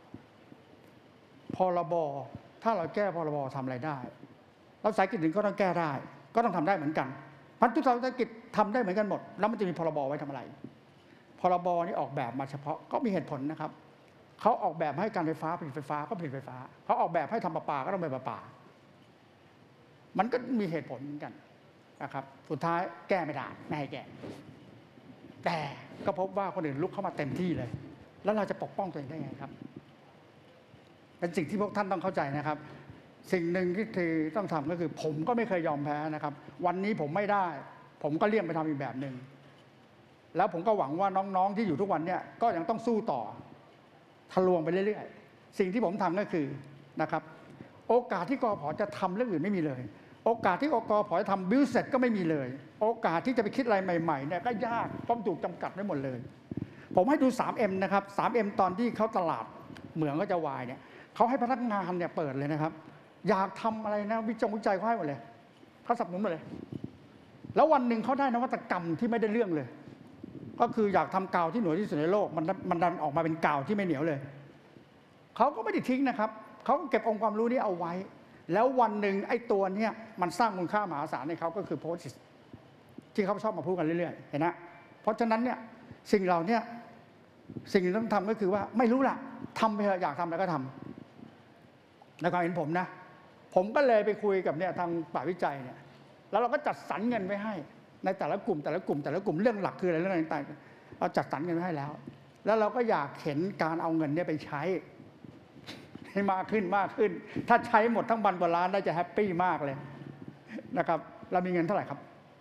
พรบถ้าเราแก้พรบทำอะไรได้เราสายกิจหนึ่งก็ต้องแก้ได้ก็ต้องทำได้เหมือนกันพันธุรกิจทำได้เหมือนกันหมดแล้วมันจะมีพรบไว้ทำอะไรพรบนี้ออกแบบมาเฉพาะก็มีเหตุผลนะครับเขาออกแบบให้การไฟฟ้าผลิตไฟฟ้าก็ผลิตไฟฟ้าเขาออกแบบให้ทำประปาก็ต้องเป็นประปามันก็มีเหตุผลเหมือนกันนะครับสุดท้ายแก้ไม่ได้ไม่ให้แก้แต่ก็พบว่าคนอื่นลุกเข้ามาเต็มที่เลยแล้วเราจะปกป้องตัวเองได้ไงครับเป็นสิ่งที่พวกท่านต้องเข้าใจนะครับสิ่งหนึ่งที่ต้องทำก็คือผมก็ไม่เคยยอมแพ้นะครับวันนี้ผมไม่ได้ผมก็เลี่ยงไปทำอีกแบบหนึ่งแล้วผมก็หวังว่าน้องๆที่อยู่ทุกวันเนี่ยก็ยังต้องสู้ต่อทะลวงไปเรื่อยๆสิ่งที่ผมทำก็คือนะครับโอกาสที่กพ.จะทำเรื่องอื่นไม่มีเลยโอกาสที่กพ.จะทำบิวเสร็จก็ไม่มีเลยโอกาสที่จะไปคิดอะไรใหม่ๆเนี่ยก็ยากเพราะถูกจำกัดไว้หมดเลยผมให้ดู 3M นะครับ 3M ตอนที่เขาตลาดเหมืองก็จะวายเนี่ยเขาให้พนักงานเนี่ยเปิดเลยนะครับอยากทำอะไรนะวิจัยเขาให้หมดเลยเขาสนับสนุนหมดเลยแล้ววันหนึ่งเขาได้นวัตกรรมที่ไม่ได้เรื่องเลยก็คืออยากทำกาวที่หน่วยที่สุดในโลกมันดันออกมาเป็นกาวที่ไม่เหนียวเลยเขาก็ไม่ได้ทิ้งนะครับเขาเก็บองค์ความรู้นี้เอาไว้แล้ววันหนึ่งไอ้ตัวเนี้ยมันสร้างมูลค่ามหาศาลให้เขาก็คือโพสต์ที่เขาชอบมาพูดกันเรื่อยๆเห็นนะเพราะฉะนั้นเนี่ยสิ่งเหล่านี้สิ่งที่ต้องทำก็คือว่าไม่รู้ล่ะทำไปเถอะอยากทำแล้วก็ทำในความเห็นผมนะผมก็เลยไปคุยกับเนี่ยทางฝ่ายวิจัยเนี่ยแล้วเราก็จัดสรรเงินไว้ให้ในแต่ละกลุ่มเรื่องหลักคืออะไรเรื่องต่างๆเราจัดสรรเงินไว้ให้แล้วเราก็อยากเห็นการเอาเงินเนี่ยไปใช้ให้มากขึ้นถ้าใช้หมดทั้ง1,000 กว่าล้านได้จะแฮปปี้มากเลยนะครับเรามีเงินเท่าไหร่ครับ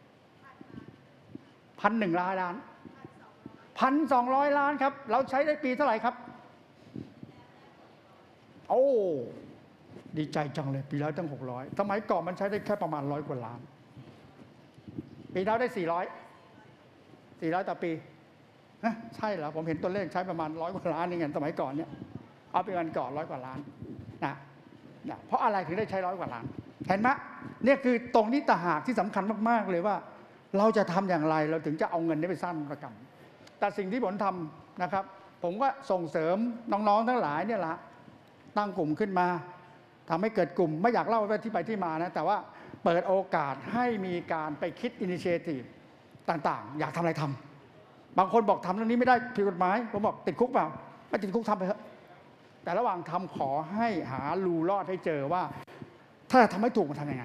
1,100 ล้าน1,200 ล้านครับเราใช้ได้ปีเท่าไหร่ครับโอ้ดีใจจังเลยปีแล้วตั้ง600สมัยก่อนมันใช้ได้แค่ประมาณ100 กว่าล้านปีแล้วได้400ต่อปีใช่เหรอผมเห็นตัวเลขใช้ประมาณ100 กว่าล้านนี่ไงสมัยก่อนเนี่ยเอาไปวันก่อน100 กว่าล้านนะเพราะอะไรถึงได้ใช้100 กว่าล้านเห็นไหมเนี่ยคือตรงนี้ต่างหากที่สำคัญมากๆเลยว่าเราจะทำอย่างไรเราถึงจะเอาเงินนี้ไปสร้างนวัตกรรมแต่สิ่งที่ผมทำนะครับผมก็ส่งเสริมน้องๆทั้งหลายเนี่ยแหละตั้งกลุ่มขึ้นมาทำให้เกิดกลุ่มไม่อยากเล่าที่ไปที่มานะแต่ว่าเปิดโอกาสให้มีการไปคิดอินิเชทีฟต่างๆอยากทำอะไรทำบางคนบอกทำเรื่องนี้ไม่ได้ผิดกฎหมายผมบอกติดคุกเปล่าไม่ติดคุกทำไปเถอะแต่ระหว่างทำขอให้หารูรอดให้เจอว่าถ้าทำให้ถูกมันทำยังไง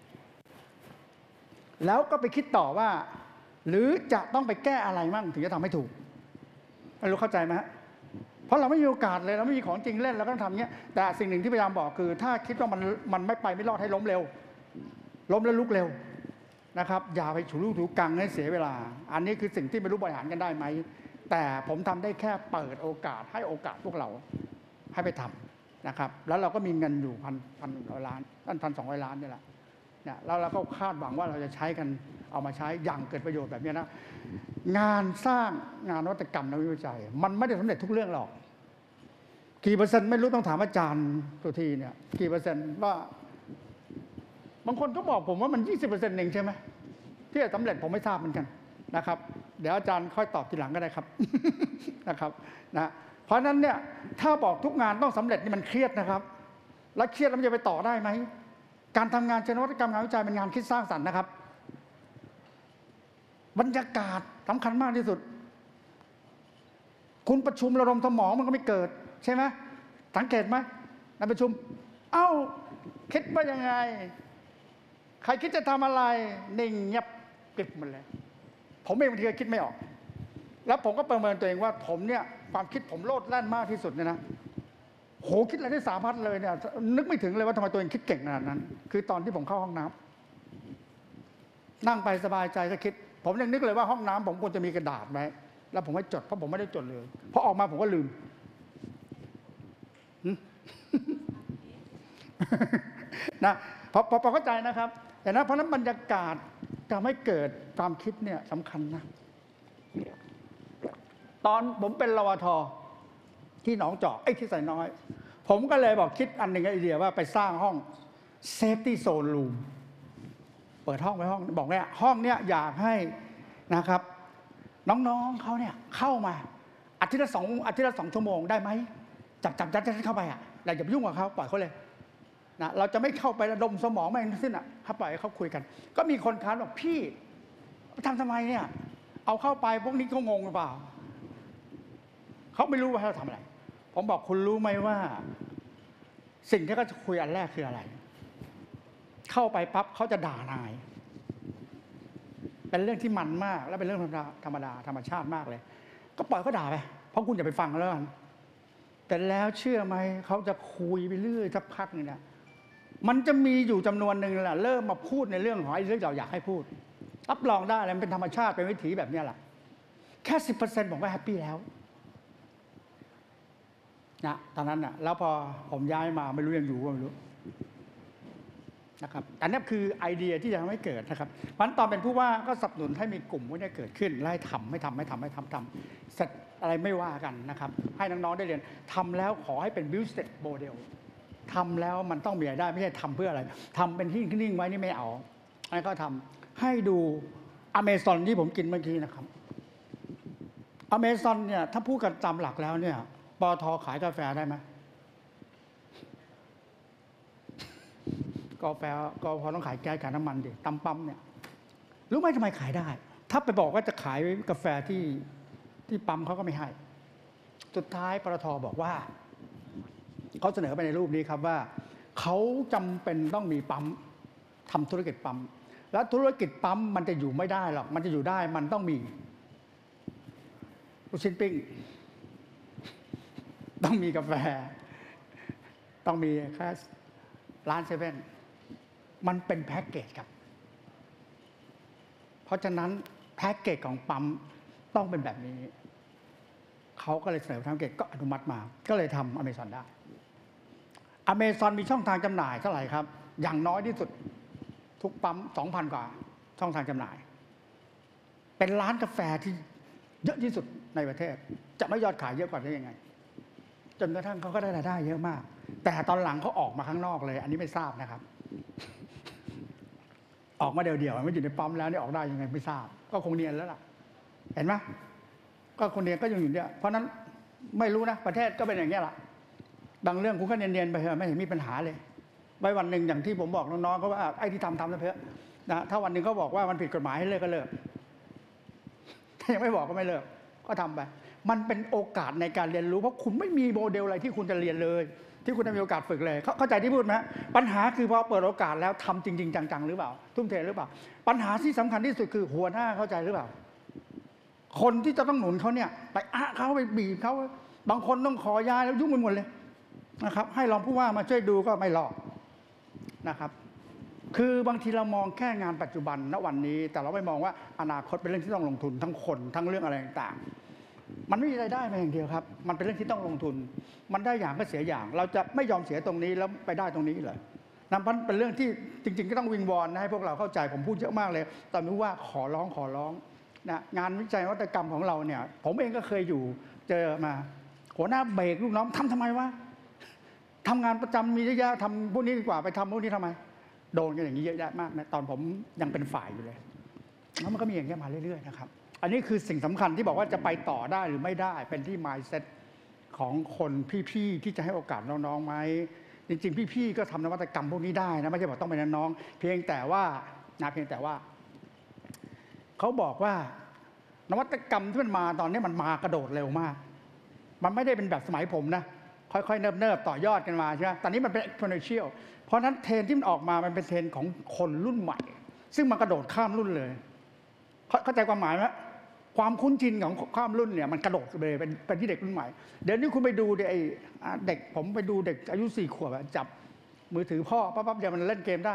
แล้วก็ไปคิดต่อว่าหรือจะต้องไปแก้อะไรมั่งถึงจะทำให้ถูกไม่รู้เข้าใจไหมฮะเพราะเราไม่มีโอกาสเลยเราไม่มีของจริงเล่นเราก็ต้องทำเงี้ยแต่สิ่งหนึ่งที่พยายามบอกคือถ้าคิดว่ามันไม่รอดให้ล้มเร็วล้มแล้วลุกเร็วนะครับอย่าไปถูรูถูกังให้เสียเวลาอันนี้คือสิ่งที่ไม่รู้บริหารกันได้ไหมแต่ผมทำได้แค่เปิดโอกาสให้โอกาสพวกเราให้ไปทำนะครับแล้วเราก็มีเงินอยู่1,100 ล้าน1,200 ล้านนี่แหละเนี่ยแล้วเราก็คาดหวังว่าเราจะใช้กันเอามาใช้อย่างเกิดประโยชน์แบบนี้นะงานสร้างงานนวัตกรรมนักวิจัยมันไม่ได้สำเร็จทุกเรื่องหรอกกี่เปอร์เซ็นต์ไม่รู้ต้องถามอาจารย์สุธีเนี่ยกี่เปอร์เซ็นต์ว่าบางคนก็บอกผมว่ามัน 20% เองใช่ไหมที่จะสำเร็จผมไม่ทราบเหมือนกันนะครับเดี๋ยวอาจารย์ค่อยตอบทีหลังก็ได้ครับ นะครับนะเพราะนั้นเนี่ยถ้าบอกทุกงานต้องสำเร็จนี่มันเครียดนะครับแล้วเครียดแล้วมันจะไปต่อได้ไหมการทำงานเชิงนวัตกรรมงานวิจัยเป็นงานคิดสร้างสรรค์นะครับบรรยากาศสำคัญมากที่สุดคุณประชุมระดมสมองมันก็ไม่เกิดใช่ไหมสังเกตไหมในประชุมคิดว่ายังไงใครคิดจะทำอะไรนิ่งเงียบกริบหมดเลยผมเองบางทีก็คิดไม่ออกแล้วผมก็ประเมินตัวเองว่าผมเนี่ยความคิดผมโลดแล่นมากที่สุดเนี่ยนะโหคิดอะไรได้สารพัดเลยเนี่ยนึกไม่ถึงเลยว่าทำไมตัวเองคิดเก่งขนาดนั้นคือตอนที่ผมเข้าห้องน้ำนั่งไปสบายใจก็คิดผมยังนึกเลยว่าห้องน้ำผมควรจะมีกระดาษไว้แล้วผมให้จดเพราะผมไม่ได้จดเลยพอออกมาผมก็ลืมนะพอเข้าใจนะครับแต่นะเพราะนั้นบรรยากาศทำให้เกิดความคิดเนี่ยสำคัญนะตอนผมเป็นรวท.ที่หนองจอกที่ไซน้อยผมก็เลยบอกคิดอันหนึ่งไอเดียว่าไปสร้างห้อง Safety Zone Room เปิดห้องไว้ห้องบอกเนี่ยห้องเนี่ยอยากให้นะครับน้องๆเขาเนี่ยเข้ามาอาทิตย์ละ2 ชั่วโมงได้ไหมจับเข้าไปเราอย่าไปยุ่งกับเขาปล่อยเขาเลยนะเราจะไม่เข้าไประดมสมองไม่ทั้งสิ้นถ้าปล่อยให้เขาคุยกันก็มีคนค้านบอกพี่ทำไมเนี่ยเอาเข้าไปพวกนี้เขางงหรือเปล่าเขาไม่รู้ว่าเราทำอะไรผมบอกคุณรู้ไหมว่าสิ่งที่เขาจะคุยอันแรกคืออะไรเข้าไปปั๊บเขาจะด่านายเป็นเรื่องที่มันมากและเป็นเรื่องธรรมดาธรรมชาติมากเลยก็ปล่อยเขาด่าไปเพราะคุณอย่าไปฟังแล้วกันแต่แล้วเชื่อไหมเขาจะคุยไปเรื่อยสักพักนึงนะมันจะมีอยู่จำนวนหนึ่งแหละเริ่มมาพูดในเรื่องของไอ้เรื่องเราอยากให้พูดรับรองได้เลยมันเป็นธรรมชาติเป็นวิถีแบบนี้แหละแค่ 10% ผมก็แฮปปี้แล้วนะตอนนั้นแล้วพอผมย้ายมาไม่รู้ยังอยู่ว่าไม่รู้นะครับอันนี้คือไอเดียที่จะทำให้เกิดนะครับเพราะฉะนั้นตอนเป็นผู้ว่าก็สนับสนุนให้มีกลุ่มพวกนี้เกิดขึ้นไล่ทำไม่ทำเสร็จอะไรไม่ว่ากันนะครับให้น้องๆได้เรียนทำแล้วขอให้เป็น business model ทำแล้วมันต้องมีรายได้ไม่ใช่ทำเพื่ออะไรทำเป็นที่นิ่งไว้นี่ไม่เอาอันนี้ก็ทำให้ดูอเมซอนที่ผมกินเมื่อกี้นะครับอเมซอนเนี่ยถ้าพูดกันตามหลักแล้วเนี่ยปตท.ขายกาแฟได้ไหมกาแฟก็พอต้องขายแก๊สขายน้ำมันดิตำปั๊มเนี่ยรู้ไหมทำไมขายได้ ถ้าไปบอกว่าจะขายกาแฟที่ปั๊มเขาก็ไม่ให้สุดท้ายปตท.บอกว่าเขาเสนอไปในรูปนี้ครับว่าเขาจำเป็นต้องมีปั๊มทำธุรกิจปั๊มแล้วธุรกิจปั๊มมันจะอยู่ไม่ได้หรอกมันจะอยู่ได้มันต้องมีลูกชิ้นปิ้งต้องมีกาแฟต้องมีแค่ร้านเซเว่นมันเป็นแพ็กเกจครับเพราะฉะนั้นแพ็กเกจของปั๊มต้องเป็นแบบนี้เขาก็เลยเสนอทำแพ็กเกจก็อนุมัติมาก็เลยทำอเมซอนได้อเมซอนมีช่องทางจำหน่ายเท่าไหร่ครับอย่างน้อยที่สุดทุกปั๊ม 2,000 กว่าช่องทางจำหน่ายเป็นร้านกาแฟที่เยอะที่สุดในประเทศจะไม่ยอดขายเยอะกว่าได้ยังไงจนกระทั่งเขาก็ได้รายได้เยอะมากแต่ตอนหลังเขาออกมาข้างนอกเลยอันนี้ไม่ทราบนะครับออกมาเดี่ยวๆไม่อยู่ในปั๊มแล้วนี่ออกได้ยังไงไม่ทราบก็คงเนียนแล้วล่ะเห็นไหมก็คนเนียนก็ยังอยู่เนี่ยเพราะนั้นไม่รู้นะประเทศก็เป็นอย่างนี้แหละบางเรื่องคุณก็เนียนๆไปเถอะไม่เห็นมีปัญหาเลยไว้วันหนึ่งอย่างที่ผมบอกน้องๆเขาว่าไอ้ที่ทำนะเพื่อนะถ้าวันหนึ่งเขาบอกว่ามันผิดกฎหมายให้เลิกก็เลิกถ้ายังไม่บอกก็ไม่เลิกก็ทำไปมันเป็นโอกาสในการเรียนรู้เพราะคุณไม่มีโมเดลอะไรที่คุณจะเรียนเลยที่คุณจะมีโอกาสฝึกเลยเข้าใจที่พูดไหมปัญหาคือพอเปิดโอกาสแล้วทำจริงๆจังๆหรือเปล่าทุ่มเทหรือเปล่าปัญหาที่สำคัญที่สุดคือหัวหน้าเข้าใจหรือเปล่าคนที่จะต้องหนุนเขาเนี่ยไปเขาไปบีบเขาบางคนต้องขอย้ายแล้วยุ่งไปหมดเลยนะครับให้รองผู้ว่ามาช่วยดูก็ไม่รอดนะครับคือบางทีเรามองแค่งานปัจจุบันณวันนี้แต่เราไม่มองว่าอนาคตเป็นเรื่องที่ต้องลงทุนทั้งคนทั้งเรื่องอะไรต่างๆมันไม่มีรายได้มาอย่างเดียวครับมันเป็นเรื่องที่ต้องลงทุนมันได้อย่างก็เสียอย่างเราจะไม่ยอมเสียตรงนี้แล้วไปได้ตรงนี้เลยนั่นเป็นเรื่องที่จริงๆก็ต้องวิงวอนนะให้พวกเราเข้าใจผมพูดเยอะมากเลยตอนนี้ว่าขอร้องนะงานวิจัยนวัตกรรมของเราเนี่ยผมเองก็เคยอยู่เจอมาหัวหน้าเบรกลูกน้องทำไมวะทำงานประจำมีเยอะแยะทำพวกนี้ดีกว่าไปทำพวกนี้ทำไมโดนกันอย่างนี้เยอะแยะมากนะตอนผมยังเป็นฝ่ายอยู่เลยแล้วมันก็มีอย่างนี้มาเรื่อยๆนะครับอันนี้คือสิ่งสำคัญที่บอกว่าจะไปต่อได้หรือไม่ได้เป็นที่ mindset ของคนพี่ๆที่จะให้โอกาสน้องๆไหมจริงๆพี่ๆก็ทำนวัตกรรมพวกนี้ได้นะไม่ใช่บอกต้องเป็นน้องเพียงแต่ว่าเขาบอกว่านวัตกรรมที่มันมาตอนนี้มันมากระโดดเร็วมากมันไม่ได้เป็นแบบสมัยผมนะค่อยๆเนิบๆต่อยอดกันมาใช่ไหมตอนนี้มันเป็น exponential เพราะฉะนั้นเทรนที่มันออกมามันเป็นเทรนของคนรุ่นใหม่ซึ่งมันกระโดดข้ามรุ่นเลยเข้าใจความหมายไหมความคุ้นชินของข้ามรุ่นเนี่ยมันกระโดดเลยเป็นที่เด็กรุ่นใหม่เดี๋ยวนี้คุณไปดูเด็กผมไปดูเด็กอายุ4 ขวบจับมือถือพ่อปั๊บเดี๋ยวมันเล่นเกมได้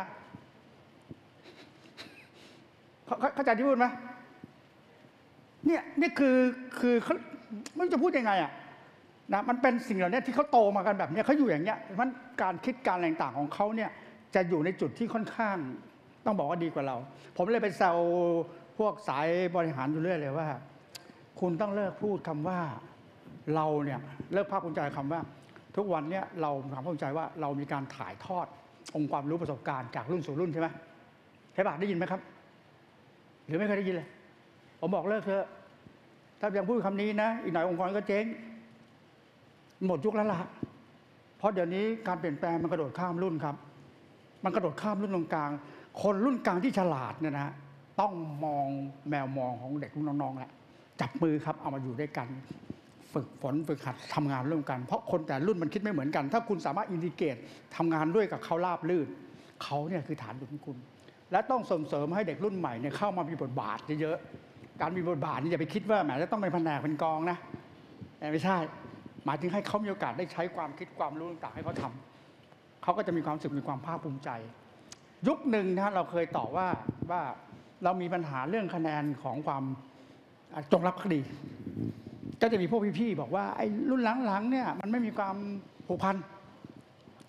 เข้าใจที่พูดไหมเนี่ยนี่คือไม่รู้จะพูดยังไงนะมันเป็นสิ่งเหล่านี้ที่เขาโตมากันแบบนี้เขาอยู่อย่างเงี้ยมันการคิดการอะไรต่างของเขาเนี่ยจะอยู่ในจุดที่ค่อนข้างต้องบอกว่าดีกว่าเราผมเลยไปแซวพวกสายบริหารอยู่เรื่อยเลยว่าคุณต้องเลิกพูดคำว่าเราเนี่ยเลิกภาคภูมิใจคำว่าทุกวันเนี่ยเรามีความภาคภูมิใจว่าเรามีการถ่ายทอดองค์ความรู้ประสบการณ์จากรุ่นสู่รุ่นใช่ไหมได้ยินไหมครับหรือไม่เคยได้ยินเลยผมบอกเลิกเถอะถ้ายังพูดคำนี้นะอีกหน่อยองค์กรก็เจ๊งหมดยุคแล้วล่ะเพราะเดี๋ยวนี้การเปลี่ยนแปลงมันกระโดดข้ามรุ่นครับมันกระโดดข้ามรุ่นตรงกลางคนรุ่นกลางที่ฉลาดเนี่ยนะต้องมองแมวมองของเด็กรุ่นน้องๆแหละจับมือครับเอามาอยู่ด้วยกันฝึกฝนฝึกหัดทำงานร่วมกันเพราะคนแต่รุ่นมันคิดไม่เหมือนกันถ้าคุณสามารถอินทิเกรตทำงานด้วยกับเขาราบลื่นเขาเนี่ยคือฐานบุญของคุณและต้องส่งเสริมให้เด็กรุ่นใหม่เนี่ยเข้ามามีบทบาทเยอะๆการมีบทบาทนี่อย่าไปคิดว่าแหมจะต้องเป็นแผนกเป็นกองนะไม่ใช่หมายถึงให้เขามีโอกาสได้ใช้ความคิดความรู้ต่างๆให้เขาทำเขาก็จะมีความสุขมีความภาคภูมิใจยุคหนึ่งนะเราเคยต่อว่าเรามีปัญหาเรื่องคะแนนของความจงรักภักดีก็จะมีพวกพี่ๆบอกว่าไอ้รุ่นหลังๆเนี่ยมันไม่มีความผูกพัน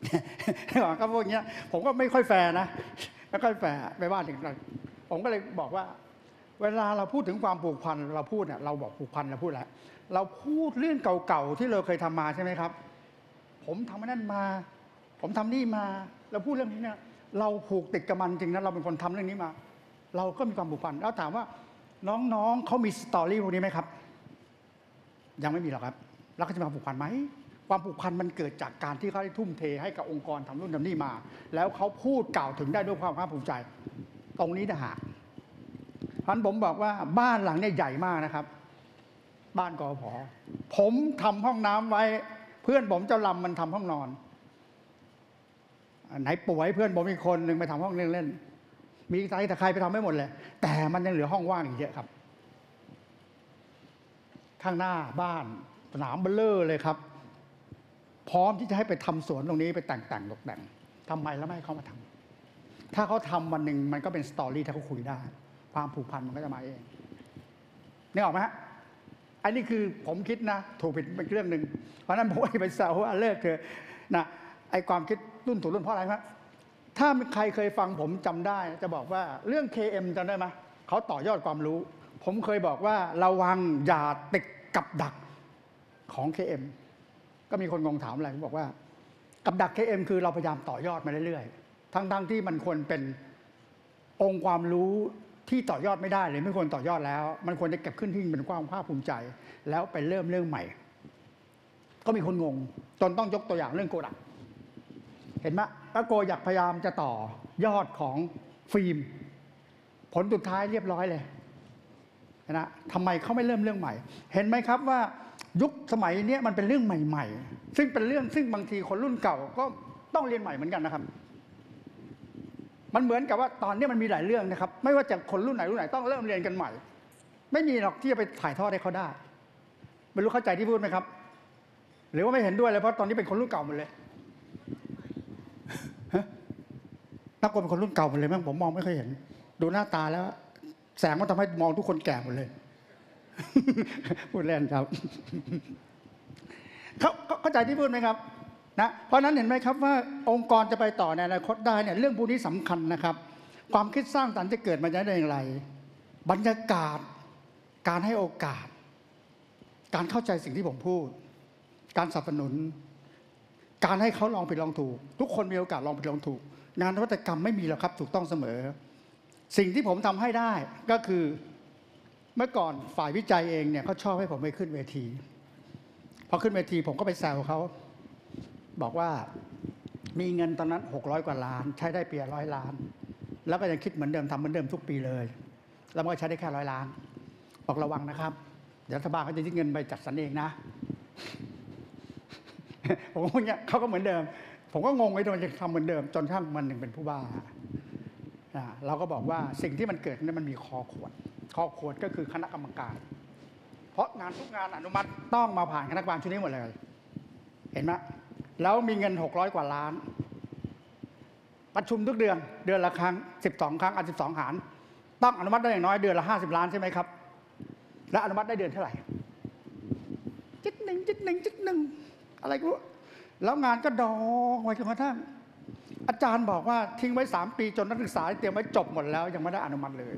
ก็พวกเนี้ยผมก็ไม่ค่อยแฟร์นะไม่ค่อยแฟร์ไปว่าถึงนั้นผมก็เลยบอกว่า เวลาเราพูดถึงความผูกพันเราพูดเนี่ยเราบอกผูกพันเราพูดแล้วเราพูดเรื่องเก่าๆที่เราเคยทำมาใช่ไหมครับผมทำนั่นมาผมทำนี่มาเราพูดเรื่องนี้เนี่ยเราผูกติดกับมันจริงนะเราเป็นคนทำเรื่องนี้มาเราก็มีความผูกพันแล้วถามว่าน้องๆเขามีสตอรี่พวกนี้ไหมครับยังไม่มีหรอกครับแล้วเขาจะมีความผูกพันไหมความผูกพันมันเกิดจากการที่เขาได้ทุ่มเทให้กับองค์กรทำนู่นทำนี่มาแล้วเขาพูดกล่าวถึงได้ด้วยความภาคภูมิใจตรงนี้นะฮะเพราะฉะนั้นผมบอกว่าบ้านหลังเนี่ยใหญ่มากนะครับบ้านกพ.ผมทำห้องน้ำไว้เพื่อนผมเจ้าลำมันทำห้องนอนไหนป่วยเพื่อนผมอีกคนหนึ่งไปทำห้องเล่นๆมีใครแต่ใครไปทำไม่หมดเลยแต่มันยังเหลือห้องว่างอีกเยอะครับข้างหน้าบ้านสนามเบลเลอร์เลยครับพร้อมที่จะให้ไปทำสวนตรงนี้ไปแต่งตกแต่งทำไมแล้วไม่ให้เขามาทำถ้าเขาทำวันหนึ่งมันก็เป็นสตอรี่ถ้าเขาคุยได้ความผูกพันมันก็จะมาเองนึกออกไหมฮะอันนี้คือผมคิดนะถูกผิดเป็นเรื่องหนึ่งเพราะนั้นผมไปแซวว่าเลิกเถอะนะไอ้ความคิดรุ่นถูกรุ่นเพราะอะไรครับถ้าใครเคยฟังผมจำได้จะบอกว่าเรื่อง KM จำได้ไหมเขาต่อยอดความรู้ผมเคยบอกว่าระวังอย่าติดกับดักของ KM ก็มีคนงงถามอะไรผมบอกว่ากับดัก KM คือเราพยายามต่อยอดมาเรื่อยๆทั้งที่มันควรเป็นองค์ความรู้ที่ต่อยอดไม่ได้เลยไม่ควรต่อยอดแล้วมันควรจะเก็บขึ้นที่เป็นความภาคภูมิใจแล้วไปเริ่มเรื่องใหม่ก็มีคนงงจนต้องยกตัวอย่างเรื่องโกดักเห็นไหมแล้วโกอยากพยายามจะต่อยอดของฟิล์มผลสุดท้ายเรียบร้อยเลยนะทำไมเขาไม่เริ่มเรื่องใหม่เห็นไหมครับว่ายุคสมัยนี้มันเป็นเรื่องใหม่ๆซึ่งเป็นเรื่องซึ่งบางทีคนรุ่นเก่าก็ต้องเรียนใหม่เหมือนกันนะครับมันเหมือนกับว่าตอนนี้มันมีหลายเรื่องนะครับไม่ว่าจะคนรุ่นไหนต้องเริ่มเรียนกันใหม่ไม่มีหรอกที่จะไปถ่ายทอดให้เขาได้ไม่รู้เข้าใจที่พูดไหมครับหรือว่าไม่เห็นด้วยเลยเพราะตอนนี้เป็นคนรุ่นเก่าหมดเลยนักกลเป็นคนรุ่นเก่าหมดเลยมั้งผมมองไม่เคยเห็นดูหน้าตาแล้วแสงมันทำให้มองทุกคนแก่หมดเลยพูดเล่นครับเข้าใจที่พูดไหมครับนะเพราะนั้นเห็นไหมครับว่าองค์กรจะไปต่อในอนาคตได้เนี่ยเรื่องพวกนี้สำคัญนะครับความคิดสร้างสรรค์จะเกิดมาได้อย่างไรบรรยากาศการให้โอกาสการเข้าใจสิ่งที่ผมพูดการสนับสนุนการให้เขาลองผิดลองถูกทุกคนมีโอกาสลองผิดลองถูกงานนวัตกรรมไม่มีหรอกครับถูกต้องเสมอสิ่งที่ผมทำให้ได้ก็คือเมื่อก่อนฝ่ายวิจัยเองเนี่ยเขาชอบให้ผมไปขึ้นเวทีพอขึ้นเวทีผมก็ไปแซวเขาบอกว่ามีเงินตอนนั้น600 กว่าล้านใช้ได้ปี100 ล้านแล้วก็ยังคิดเหมือนเดิมทำเหมือนเดิมทุกปีเลยแล้วมันก็ใช้ได้แค่100 ล้านบอกระวังนะครับเดี๋ยวรัฐบาลเขาจะยึดเงินไปจัดสรรเองนะผมก็เงี้ยเขาก็เหมือนเดิมผมก็งงไว้โดนจะทำเหมือนเดิมจนทั้งมันหนึ่งเป็นผู้บ้าเราก็บอกว่าสิ่งที่มันเกิดนั้นมันมีคอขวดก็คือคณะกรรมการเพราะงานทุกงานอนุมัติต้องมาผ่านคณะกรรมการชุดนี้หมดเลยเห็นไหมแล้วมีเงิน600 กว่าล้านประชุมทุกเดือนละครั้ง12 ครั้ง12 หารต้องอนุมัติได้อย่างน้อยเดือนละ50 ล้านใช่ไหมครับและอนุมัติได้เดือนเท่าไหร่จิตหนึ่งอะไรก็แล้วงานก็ดองไว้จนกระทั่งอาจารย์บอกว่าทิ้งไว้3 ปีจนนักศึกษาเตรียมไว้จบหมดแล้วยังไม่ได้อนุมัติเลย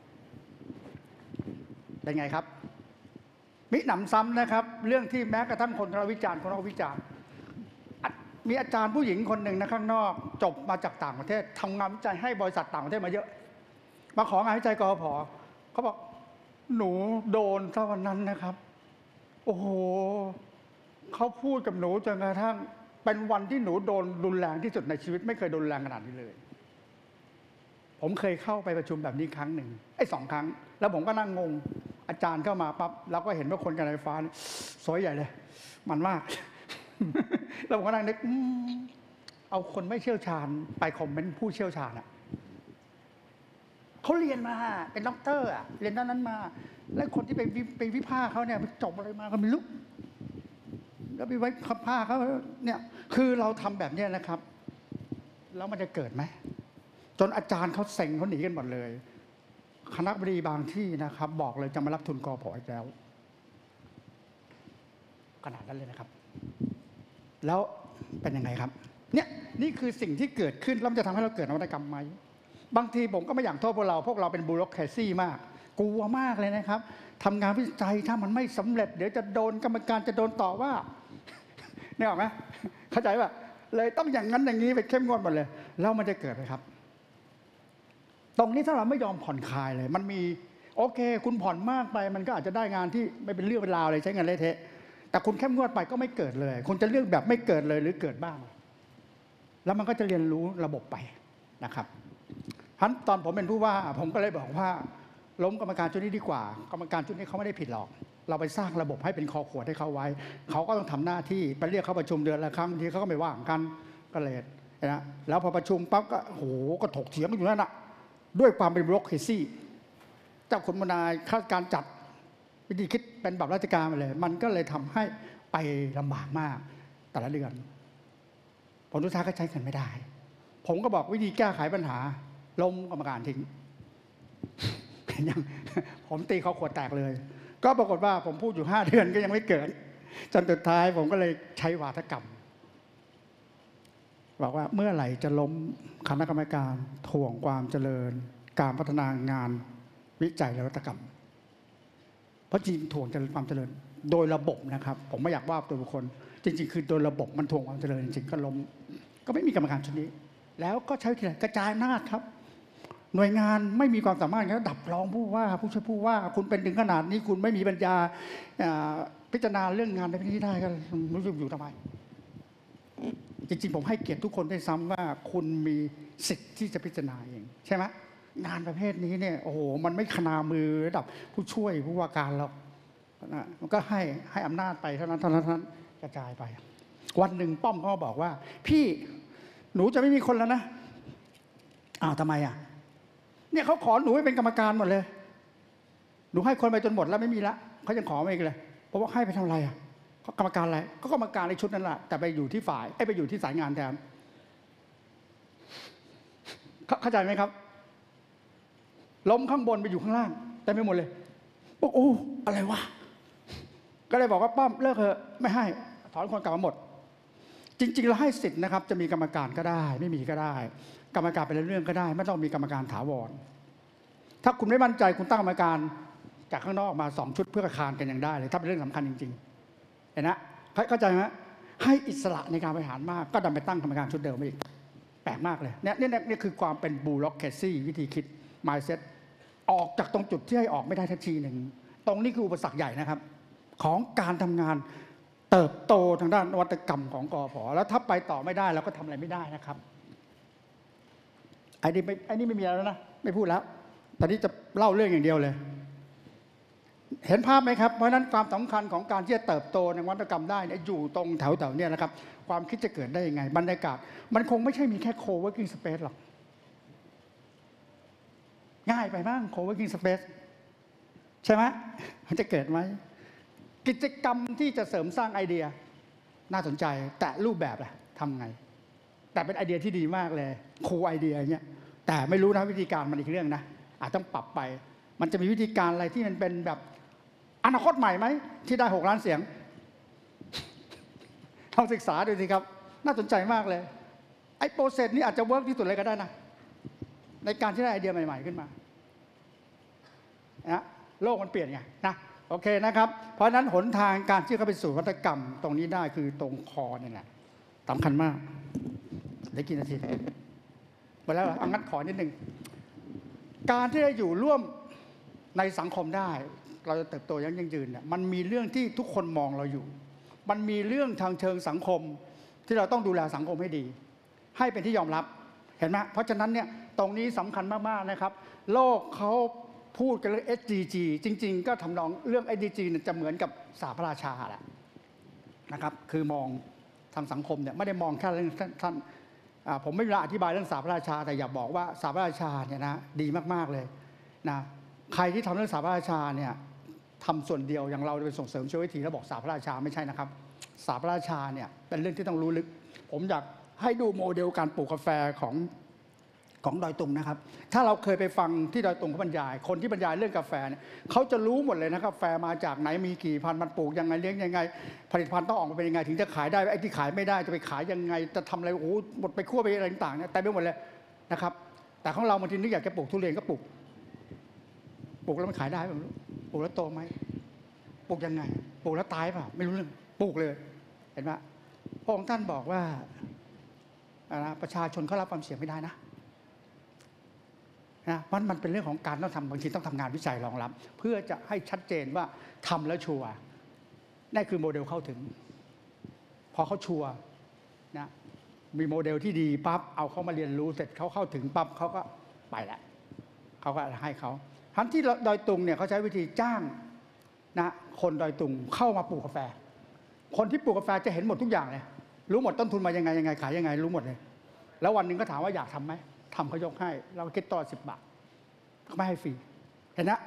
เป็นไงครับมิหนำซ้ำนะครับเรื่องที่แม้กระทั่งคนเราวิจารณ์มีอาจารย์ผู้หญิงคนหนึ่งนะข้างนอกจบมาจากต่างประเทศทำงานวิจัยให้บริษัทต่างประเทศมาเยอะมาของานวิจัยกพ.เขาบอกหนูโดนซะวันนั้นนะครับโอ้โหเขาพูดกับหนูจนกระทั่งเป็นวันที่หนูโดนรุนแรงที่สุดในชีวิตไม่เคยโดนรุนแรงขนาดนี้เลยผมเคยเข้าไปประชุมแบบนี้ครั้งหนึ่ง2 ครั้งแล้วผมก็นั่งงงอาจารย์เข้ามาปั๊บเราก็เห็นว่าคนการไฟฟ้าสวยใหญ่เลยมันมากแล้วผมก็นั่งนึกเอาคนไม่เชี่ยวชาญไปคอมเมนต์ผู้เชี่ยวชาญเขาเรียนมาเป็นด็อกเตอร์เรียนด้านนั้นมาแล้วคนที่ไปวิพากษ์เขาเนี่ยจบอะไรมาก็ไม่รู้แล้วไปไว้ขับผ้าเขาเนี่ยคือเราทำแบบนี้นะครับแล้วมันจะเกิดไหมจนอาจารย์เขาเซ็งเขาหนีกันหมดเลยคณะบดีบางที่นะครับบอกเลยจะมารับทุนกพ.อีกแล้วขนาดนั้นเลยนะครับแล้วเป็นยังไงครับเนี่ยนี่คือสิ่งที่เกิดขึ้นแล้วมันจะทำให้เราเกิดนวัตกรรมไหมบางทีผมก็ไม่อยากโทษพวกเราเป็นบูโรแครซี่มากกลัวมากเลยนะครับทำงานวิจัยถ้ามันไม่สำเร็จเดี๋ยวจะโดนกรรมการจะโดนต่อว่าเนี่ยหรอไหมเข้าใจป่ะเลยต้องอย่างนั้นอย่างนี้ไปเข้มงวดหมดเลยแล้วมันจะเกิดไหมครับตรงนี้ถ้าเราไม่ยอมผ่อนคลายเลยมันมีโอเคคุณผ่อนมากไปมันก็อาจจะได้งานที่ไม่เป็นเรื่องเป็นราวเลยใช้เงินเละเทะแต่คุณเข้มงวดไปก็ไม่เกิดเลยคุณจะเลือกแบบไม่เกิดเลยหรือเกิดบ้างแล้วมันก็จะเรียนรู้ระบบไปนะครับเพราะตอนผมเป็นผู้ว่าผมก็เลยบอกว่าล้มกรรมการชุดนี้ดีกว่ากรรมการชุดนี้เขาไม่ได้ผิดหรอกเราไปสร้างระบบให้เป็นคอขวดให้เขาไว้เขาก็ต้องทำหน้าที่ไปเรียกเขาประชุมเดือนละครั้งบางทีเขาก็ไม่ว่างกันก็เลยนะแล้วพอประชุมปั๊บก็โหก็ถกเถียงกันอยู่นั่นน่ะด้วยความเป็นบล็อกเคซี่เจ้าคุณมนายข้าราชการจัดวิธีคิดเป็นแบบราชการมาเลยมันก็เลยทำให้ไปลำบากมากแต่ละเดือนผลสุดท้ายก็ใช้กันไม่ได้ผมก็บอกวิธีแก้ไขปัญหาล้มกรรมการทิ้งยังผมตีเขาขวดแตกเลยก็ปรากฏว่าผมพูดอยู่5 เดือนก็ยังไม่เกิดจนสุดท้ายผมก็เลยใช้วาทกรรมบอกว่าเมื่อไหร่จะล้มคณะกรรมการถ่วงความเจริญการพัฒนางานวิจัยและนวัตกรรมเพราะจริงถ่วงความเจริญโดยระบบนะครับผมไม่อยากว่าตัวบุคคลจริงๆคือโดยระบบมันถ่วงความเจริญจริงๆก็ล้มก็ไม่มีกรรมการชุดนี้แล้วก็ใช้วิธีกระจายอำนาจครับหน่วยงานไม่มีความสามารถก็ดับรองผู้ว่าผู้ช่วยผู้ว่าคุณเป็นถึงขนาดนี้คุณไม่มีปัญญาพิจารณาเรื่องงานในพื้นที่ได้ก็รู้สึกอยู่ทำไมจริงๆผมให้เกียรติทุกคนได้ซ้ำว่าคุณมีสิทธิ์ที่จะพิจารณาเองใช่ไหมงานประเภทนี้เนี่ยโอ้โหมันไม่ขนามือระดับผู้ช่วยผู้ว่าการหรอกมันก็ให้อำนาจไปเท่านั้นกระจายไปวันหนึ่งป้อมเขาบอกว่าพี่หนูจะไม่มีคนแล้วนะอ้าวทำไมอ่ะเนี่ยเขาขอหนูให้เป็นกรรมการหมดเลยหนูให้คนไปจนหมดแล้วไม่มีละเขายังขอมาอีกเลยเพราะว่าให้ไปทำอะไรอ่ะกรรมการอะไรก็กรรมการในชุดนั้นแหละแต่ไปอยู่ที่ฝ่ายไปอยู่ที่สายงานแทนเข้าใจไหมครับล้มข้างบนไปอยู่ข้างล่างแต่ไม่หมดเลยบอกโอ้อะไรวะก็เลยบอกว่าป้อมเลิกเถอะไม่ให้ถอนคนกลับมาหมดจริงๆเราให้สิทธิ์นะครับจะมีกรรมการก็ได้ไม่มีก็ได้กรรมการเป็นเรื่องก็ได้ไม่ต้องมีกรรมการถาวรถ้าคุณไม่มั่นใจคุณตั้งกรรมการจากข้างนอกมา2 ชุดเพื่อคานกันยังได้เลยถ้าเป็นเรื่องสำคัญจริงๆเห็นนะเข้าใจไหมให้อิสระในการบริหารมากก็ดันไปตั้งกรรมการชุดเดิมอีกแปลกมากเลยเนี่ยคือความเป็นบูโรแครซี่วิธีคิด mindset ออกจากตรงจุดที่ให้ออกไม่ได้ทันทีหนึ่งตรงนี้คืออุปสรรคใหญ่นะครับของการทำงานเติบโตทางด้านนวัตกรรมของกฟผ.แล้วถ้าไปต่อไม่ได้เราก็ทำอะไรไม่ได้นะครับไอ้นี่ไม่มีแล้วนะไม่พูดแล้วตอนนี้จะเล่าเรื่องอย่างเดียวเลยเห็นภาพไหมครับเพราะฉะนั้นความสำคัญของการที่จะเติบโตในนวัตกรรมได้อยู่ตรงแถวๆเนี่ยนะครับความคิดจะเกิดได้ยังไงบรรยากาศมันคงไม่ใช่มีแค่ co-working space หรอกง่ายไปบ้าง co-working space ใช่ไหมมันจะเกิดไหมกิจกรรมที่จะเสริมสร้างไอเดียน่าสนใจแต่รูปแบบล่ะทำไงแต่เป็นไอเดียที่ดีมากเลยครูไอเดียเนี่ยแต่ไม่รู้นะวิธีการมันอีกเรื่องนะอาจต้องปรับไปมันจะมีวิธีการอะไรที่มันเป็นแบบอนาคตใหม่ไหมที่ได้6 ล้านเสียงลองศึกษาดูสิครับน่าสนใจมากเลยไอ้โปรเซสนี้อาจจะเวิร์กที่สุดเลยก็ได้นะในการที่ได้ไอเดียใหม่ๆขึ้นมานะโลกมันเปลี่ยนไงนะโอเคนะครับเพราะฉะนั้นหนทางการที่เข้าไปสู่นวัตกรรมตรงนี้ได้คือตรงคอเนี่ยแหละสำคัญมากได้กี่นาทีหมดแล้วเหรองัดขอนิดนึงการที่จะอยู่ร่วมในสังคมได้เราจะเติบโตยั่งยืนเนี่ยมันมีเรื่องที่ทุกคนมองเราอยู่มันมีเรื่องทางเชิงสังคมที่เราต้องดูแลสังคมให้ดีให้เป็นที่ยอมรับเห็นไหมเพราะฉะนั้นเนี่ยตรงนี้สำคัญมากๆนะครับโลกเขาพูดกันเรื่อง SDG จริงๆก็ทำนองเรื่อง SDG เนี่ยจะเหมือนกับสหประชาชาแหละนะครับคือมองทางสังคมเนี่ยไม่ได้มองแค่เรื่องท่านผมไม่มีเวลาอธิบายเรื่องสหประชาชาแต่อยากบอกว่าสหประชาชาเนี่ยนะดีมากๆเลยนะใครที่ทำเรื่องสหประชาชาเนี่ยทำส่วนเดียวอย่างเราไปส่งเสริมชีววิถีแล้วบอกสหประชาไม่ใช่นะครับสหประชาเนี่ยเป็นเรื่องที่ต้องรู้ลึกผมอยากให้ดูโมเดลการปลูกกาแฟของกของดอยตุงนะครับ ถ้าเราเคยไปฟังที่ดอยตุงเขาบรรยายคนที่บรรยายเรื่องกาแฟเนี่ยเขาจะรู้หมดเลยนะครับกาแฟมาจากไหนมีกี่พันธุ์มันปลูกยังไงเลี้ยงยังไงผลิตภัณฑ์ต้องออกมาเป็นยังไงถึงจะขายได้ไอ้ที่ขายไม่ได้จะไปขายยังไงจะทำอะไรโอ้โหหมดไปคั่วไปอะไรต่างๆเนี่ยแต่ไม่หมดเลยนะครับแต่ของเราบางทีนึกอยากจะปลูกทุเรียนก็ปลูกแล้วมันขายได้ปลูกแล้วโตไหมปลูกยังไงปลูกแล้วตายเปล่าไม่รู้เรื่องปลูกเลยเห็นไหมพระองค์ท่านบอกว่าประชาชนเขารับความเสี่ยงไม่ได้นะมันเป็นเรื่องของการต้องทำบางทีต้องทำงานวิจัยรองรับเพื่อจะให้ชัดเจนว่าทำแล้วชัวร์นั่นคือโมเดลเข้าถึงพอเขาชัวร์นะมีโมเดลที่ดีปั๊บเอาเขามาเรียนรู้เสร็จเขาเข้าถึงปั๊บเขาก็ไปแหละเขาก็ให้เขาทั้งที่ดอยตุงเนี่ยเขาใช้วิธีจ้างนะคนดอยตุงเข้ามาปลูกกาแฟคนที่ปลูกกาแฟจะเห็นหมดทุกอย่างเลยรู้หมดต้นทุนมายังไงขายยังไงรู้หมดเลยแล้ววันหนึ่งก็ถามว่าอยากทำไหมทำเขายกให้เราคิดต่อ10 บาทเขาไม่ให้ฟรีเห็นนะ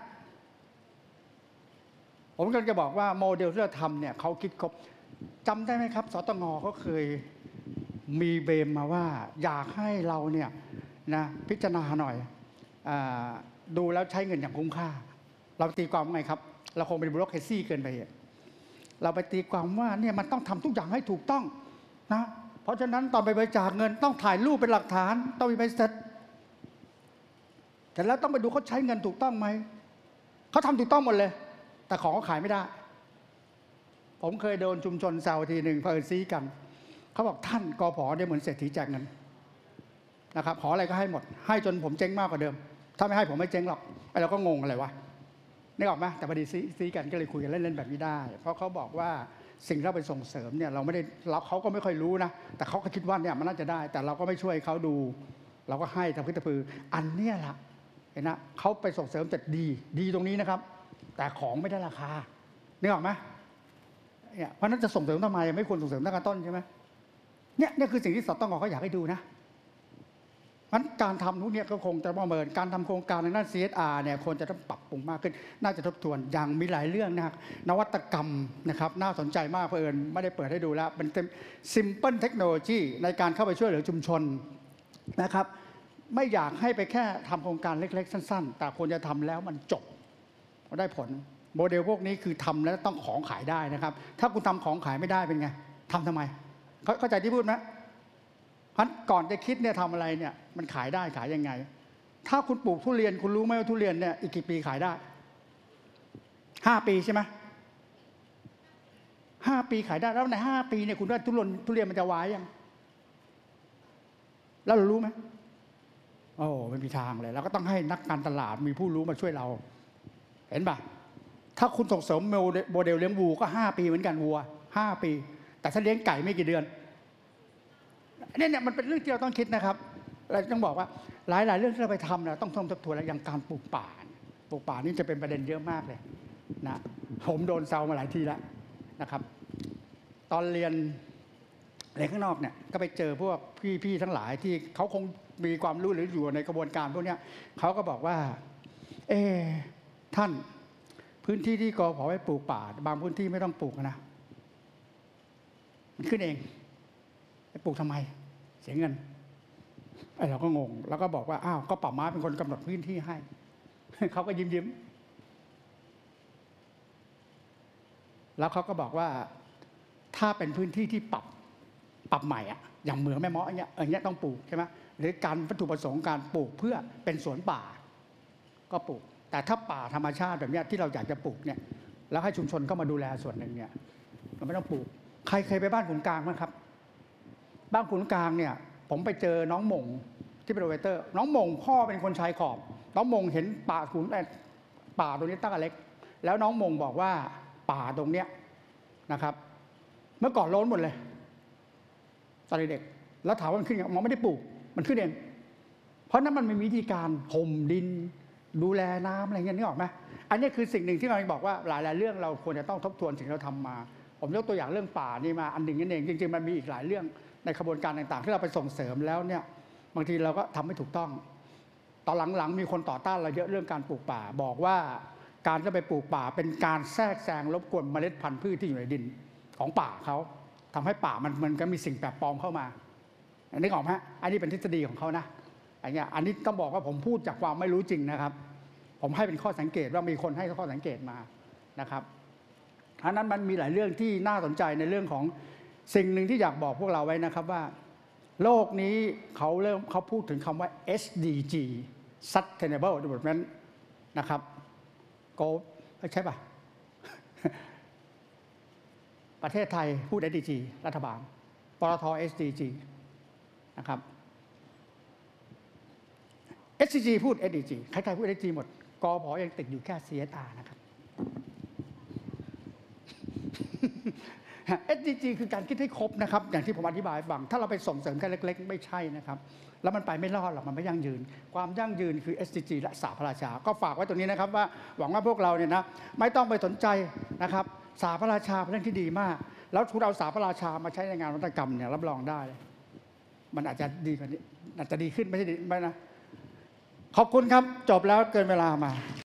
ผมกำลังจะบอกว่าโมเดลที่เราทำเนี่ยเขาคิดครบจำได้ไหมครับสตง.เขาเคยมีเบมมาว่าอยากให้เราเนี่ยนะพิจารณาหน่อยดูแล้วใช้เงินอย่างคุ้มค่าเราตีความว่าไงครับเราคงเป็นบิวโรคเรซี่เกินไปเราไปตีความว่าเนี่ยมันต้องทำทุกอย่างให้ถูกต้องนะเพราะฉะนั้นตอนไปบริจาคเงินต้องถ่ายรูปเป็นหลักฐานต้องมีใบเสร็จแต่แล้วต้องไปดูเขาใช้เงินถูกต้องไหมเขาทำถูกต้องหมดเลยแต่ของเขาขายไม่ได้ผมเคยโดนชุมชนแซวทีหนึ่งเผอิญซีกันเขาบอกท่านกผ.เนี่ยเหมือนเศรษฐีแจกเงินนะครับขออะไรก็ให้หมดให้จนผมเจ๊งมากกว่าเดิมถ้าไม่ให้ผมไม่เจ๊งหรอกไอ้เราก็งงอะไรวะนึกออกไหมแต่พอดีซีกันก็เลยคุยกันเล่นๆแบบนี้ได้เพราะเขาบอกว่าสิ่งที่เราไปส่งเสริมเนี่ยเราไม่ได้เขาก็ไม่ค่อยรู้นะแต่เขาก็คิดว่าเนี่ยมันน่าจะได้แต่เราก็ไม่ช่วยเขาดูเราก็ให้ทำขึ้นตะพืออันเนี้ยล่ะเห็นนะเขาไปส่งเสริมแต่ดีตรงนี้นะครับแต่ของไม่ได้ราคานึกออกไหมเนี่ยเพราะนั้นจะส่งเสริมทำไมไม่ควรส่งเสริมตั้งแต่ต้นใช่ไหมเนี่ยคือสิ่งที่สตง.เขาอยากให้ดูนะมันการทำทุกเนี่ยก็คงจะประเมินการทำโครงการในด้าน CSR เนี่ยควรจะต้องปรับปรุงมากขึ้นน่าจะทบทวนอย่างมีหลายเรื่องนะครับนวัตกรรมนะครับน่าสนใจมากเพิ่นไม่ได้เปิดให้ดูแล้วเป็น simple technology ในการเข้าไปช่วยเหลือชุมชนนะครับไม่อยากให้ไปแค่ทำโครงการเล็กๆสั้นๆแต่ควรจะทำแล้วมันจบได้ผลโมเดลพวกนี้คือทำแล้วต้องของขายได้นะครับถ้าคุณทำของขายไม่ได้เป็นไงทำไมเข้าใจที่พูดไหมก่อนจะคิดเนี่ยทำอะไรเนี่ยมันขายได้ขายยังไงถ้าคุณปลูกทุเรียนคุณรู้ไหมว่าทุเรียนเนี่ยอีกกี่ปีขายได้5 ปีใช่ไหม5 ปีขายได้แล้วใน5 ปีเนี่ยคุณว่าทุเรียนมันจะวายยังแล้วเรารู้ไหมโอ้ไม่มีทางเลยเราก็ต้องให้นักการตลาดมีผู้รู้มาช่วยเราเห็นป่ะถ้าคุณส่งเสริมโมเดลเลี้ยงวัวก็5 ปีเหมือนกันวัว5 ปีแต่ถ้าเลี้ยงไก่ไม่กี่เดือนเนี่ยมันเป็นเรื่องที่เราต้องคิดนะครับเราต้องบอกว่าหลายเรื่องที่เราไปทำนะต้องทบทวนแล้วอย่างการปลูกป่านี่จะเป็นประเด็นเยอะมากเลยนะผมโดนแซวมาหลายทีแล้วนะครับตอนเรียนข้างนอกเนี่ยก็ไปเจอพวกพี่ทั้งหลายที่เขาคงมีความรู้หรืออยู่ในกระบวนการพวกนี้เขาก็บอกว่าท่านพื้นที่ที่กผ.ไว้ปลูกป่าบางพื้นที่ไม่ต้องปลูกนะมันขึ้นเองไปปลูกทำไมเสียเงินไอ้เราก็งงแล้วก็บอกว่าอ้าวก็ป่าไม้เป็นคนกำหนดพื้นที่ให้เขาก็ยิ้มแล้วเขาก็บอกว่าถ้าเป็นพื้นที่ที่ปรับใหม่อะอย่างเหมืองแม่เมาะอย่างเงี้ยต้องปลูกใช่ไหมหรือการวัตถุประสงค์การปลูกเพื่อเป็นสวนป่าก็ปลูกแต่ถ้าป่าธรรมชาติแบบนี้ที่เราอยากจะปลูกเนี่ยแล้วให้ชุมชนเข้ามาดูแลส่วนหนึ่งเนี่ยเราไม่ต้องปลูกใครเคยไปบ้านขุนกลางมั้งครับบ้านขุนกลางเนี่ยผมไปเจอน้องหม่งที่เป็นโอเปอเรเตอร์น้องหม่งพ่อเป็นคนชายขอบน้องหม่งเห็นป่าตรงนี้ตั้งแต่เล็กแล้วน้องหม่งบอกว่าป่าตรงเนี้ยนะครับเมื่อก่อนโล้นหมดเลยตอนเด็กแล้วถามว่ามันขึ้นยังมันไม่ได้ปลูกมันขึ้นเองเพราะนั้นมันมีวิธีการห่มดินดูแลน้ำอะไรเงี้ยนึกออกไหมอันนี้คือสิ่งหนึ่งที่เราบอกว่าหลายๆเรื่องเราควรจะต้องทบทวนสิ่งที่เราทำมาผมยกตัวอย่างเรื่องป่านี่มาอันหนึ่งนั่นเองจริงๆมันมีอีกหลายเรื่องในกระบวนการต่างๆที่เราไปส่งเสริมแล้วเนี่ยบางทีเราก็ทำไม่ถูกต้องตอนหลังๆมีคนต่อต้านเราเยอะเรื่องการปลูกป่าบอกว่าการจะไปปลูกป่าเป็นการแทรกแซงรบกวนเมล็ดพันธุ์พืชที่อยู่ในดินของป่าเขาทำให้ป่ามันก็มีสิ่งแปลกปลอมเข้ามานึกออกไหมอันนี้เป็นทฤษฎีของเขานะอันนี้ต้องบอกว่าผมพูดจากความไม่รู้จริงนะครับผมให้เป็นข้อสังเกตว่ามีคนให้ข้อสังเกตมานะครับอันนั้นมันมีหลายเรื่องที่น่าสนใจในเรื่องของสิ่งหนึ่งที่อยากบอกพวกเราไว้นะครับว่าโลกนี้เขาพูดถึงคำว่า SDG Sustainable Development นะครับโกใช่ป่ะ ประเทศไทยพูด SDG รัฐบาลปตท SDG นะครับ SDG พูด SDG ใครๆพูด SDG หมดกพยังติดอยู่แค่ CSR นะครับ SDG คือการคิดให้ครบนะครับอย่างที่ผมอธิบายให้ฟังถ้าเราไปส่งเสริมแค่เล็กๆไม่ใช่นะครับแล้วมันไปไม่รอดหรอกมันไม่ยั่งยืนความยั่งยืนคือ SDG และสหประชาชาก็ฝากไว้ตรงนี้นะครับว่าหวังว่าพวกเราเนี่ยนะไม่ต้องไปสนใจนะครับสหประชาชาเป็นเรื่องที่ดีมากแล้วคุณเอาสหประชาชามาใช้ในงานวัฒกรรมเนี่ยรับรองได้มันอาจจะดีกว่านี้อาจจะดีขึ้นไม่ใช่ดีไม่นะขอบคุณครับจบแล้วเกินเวลามา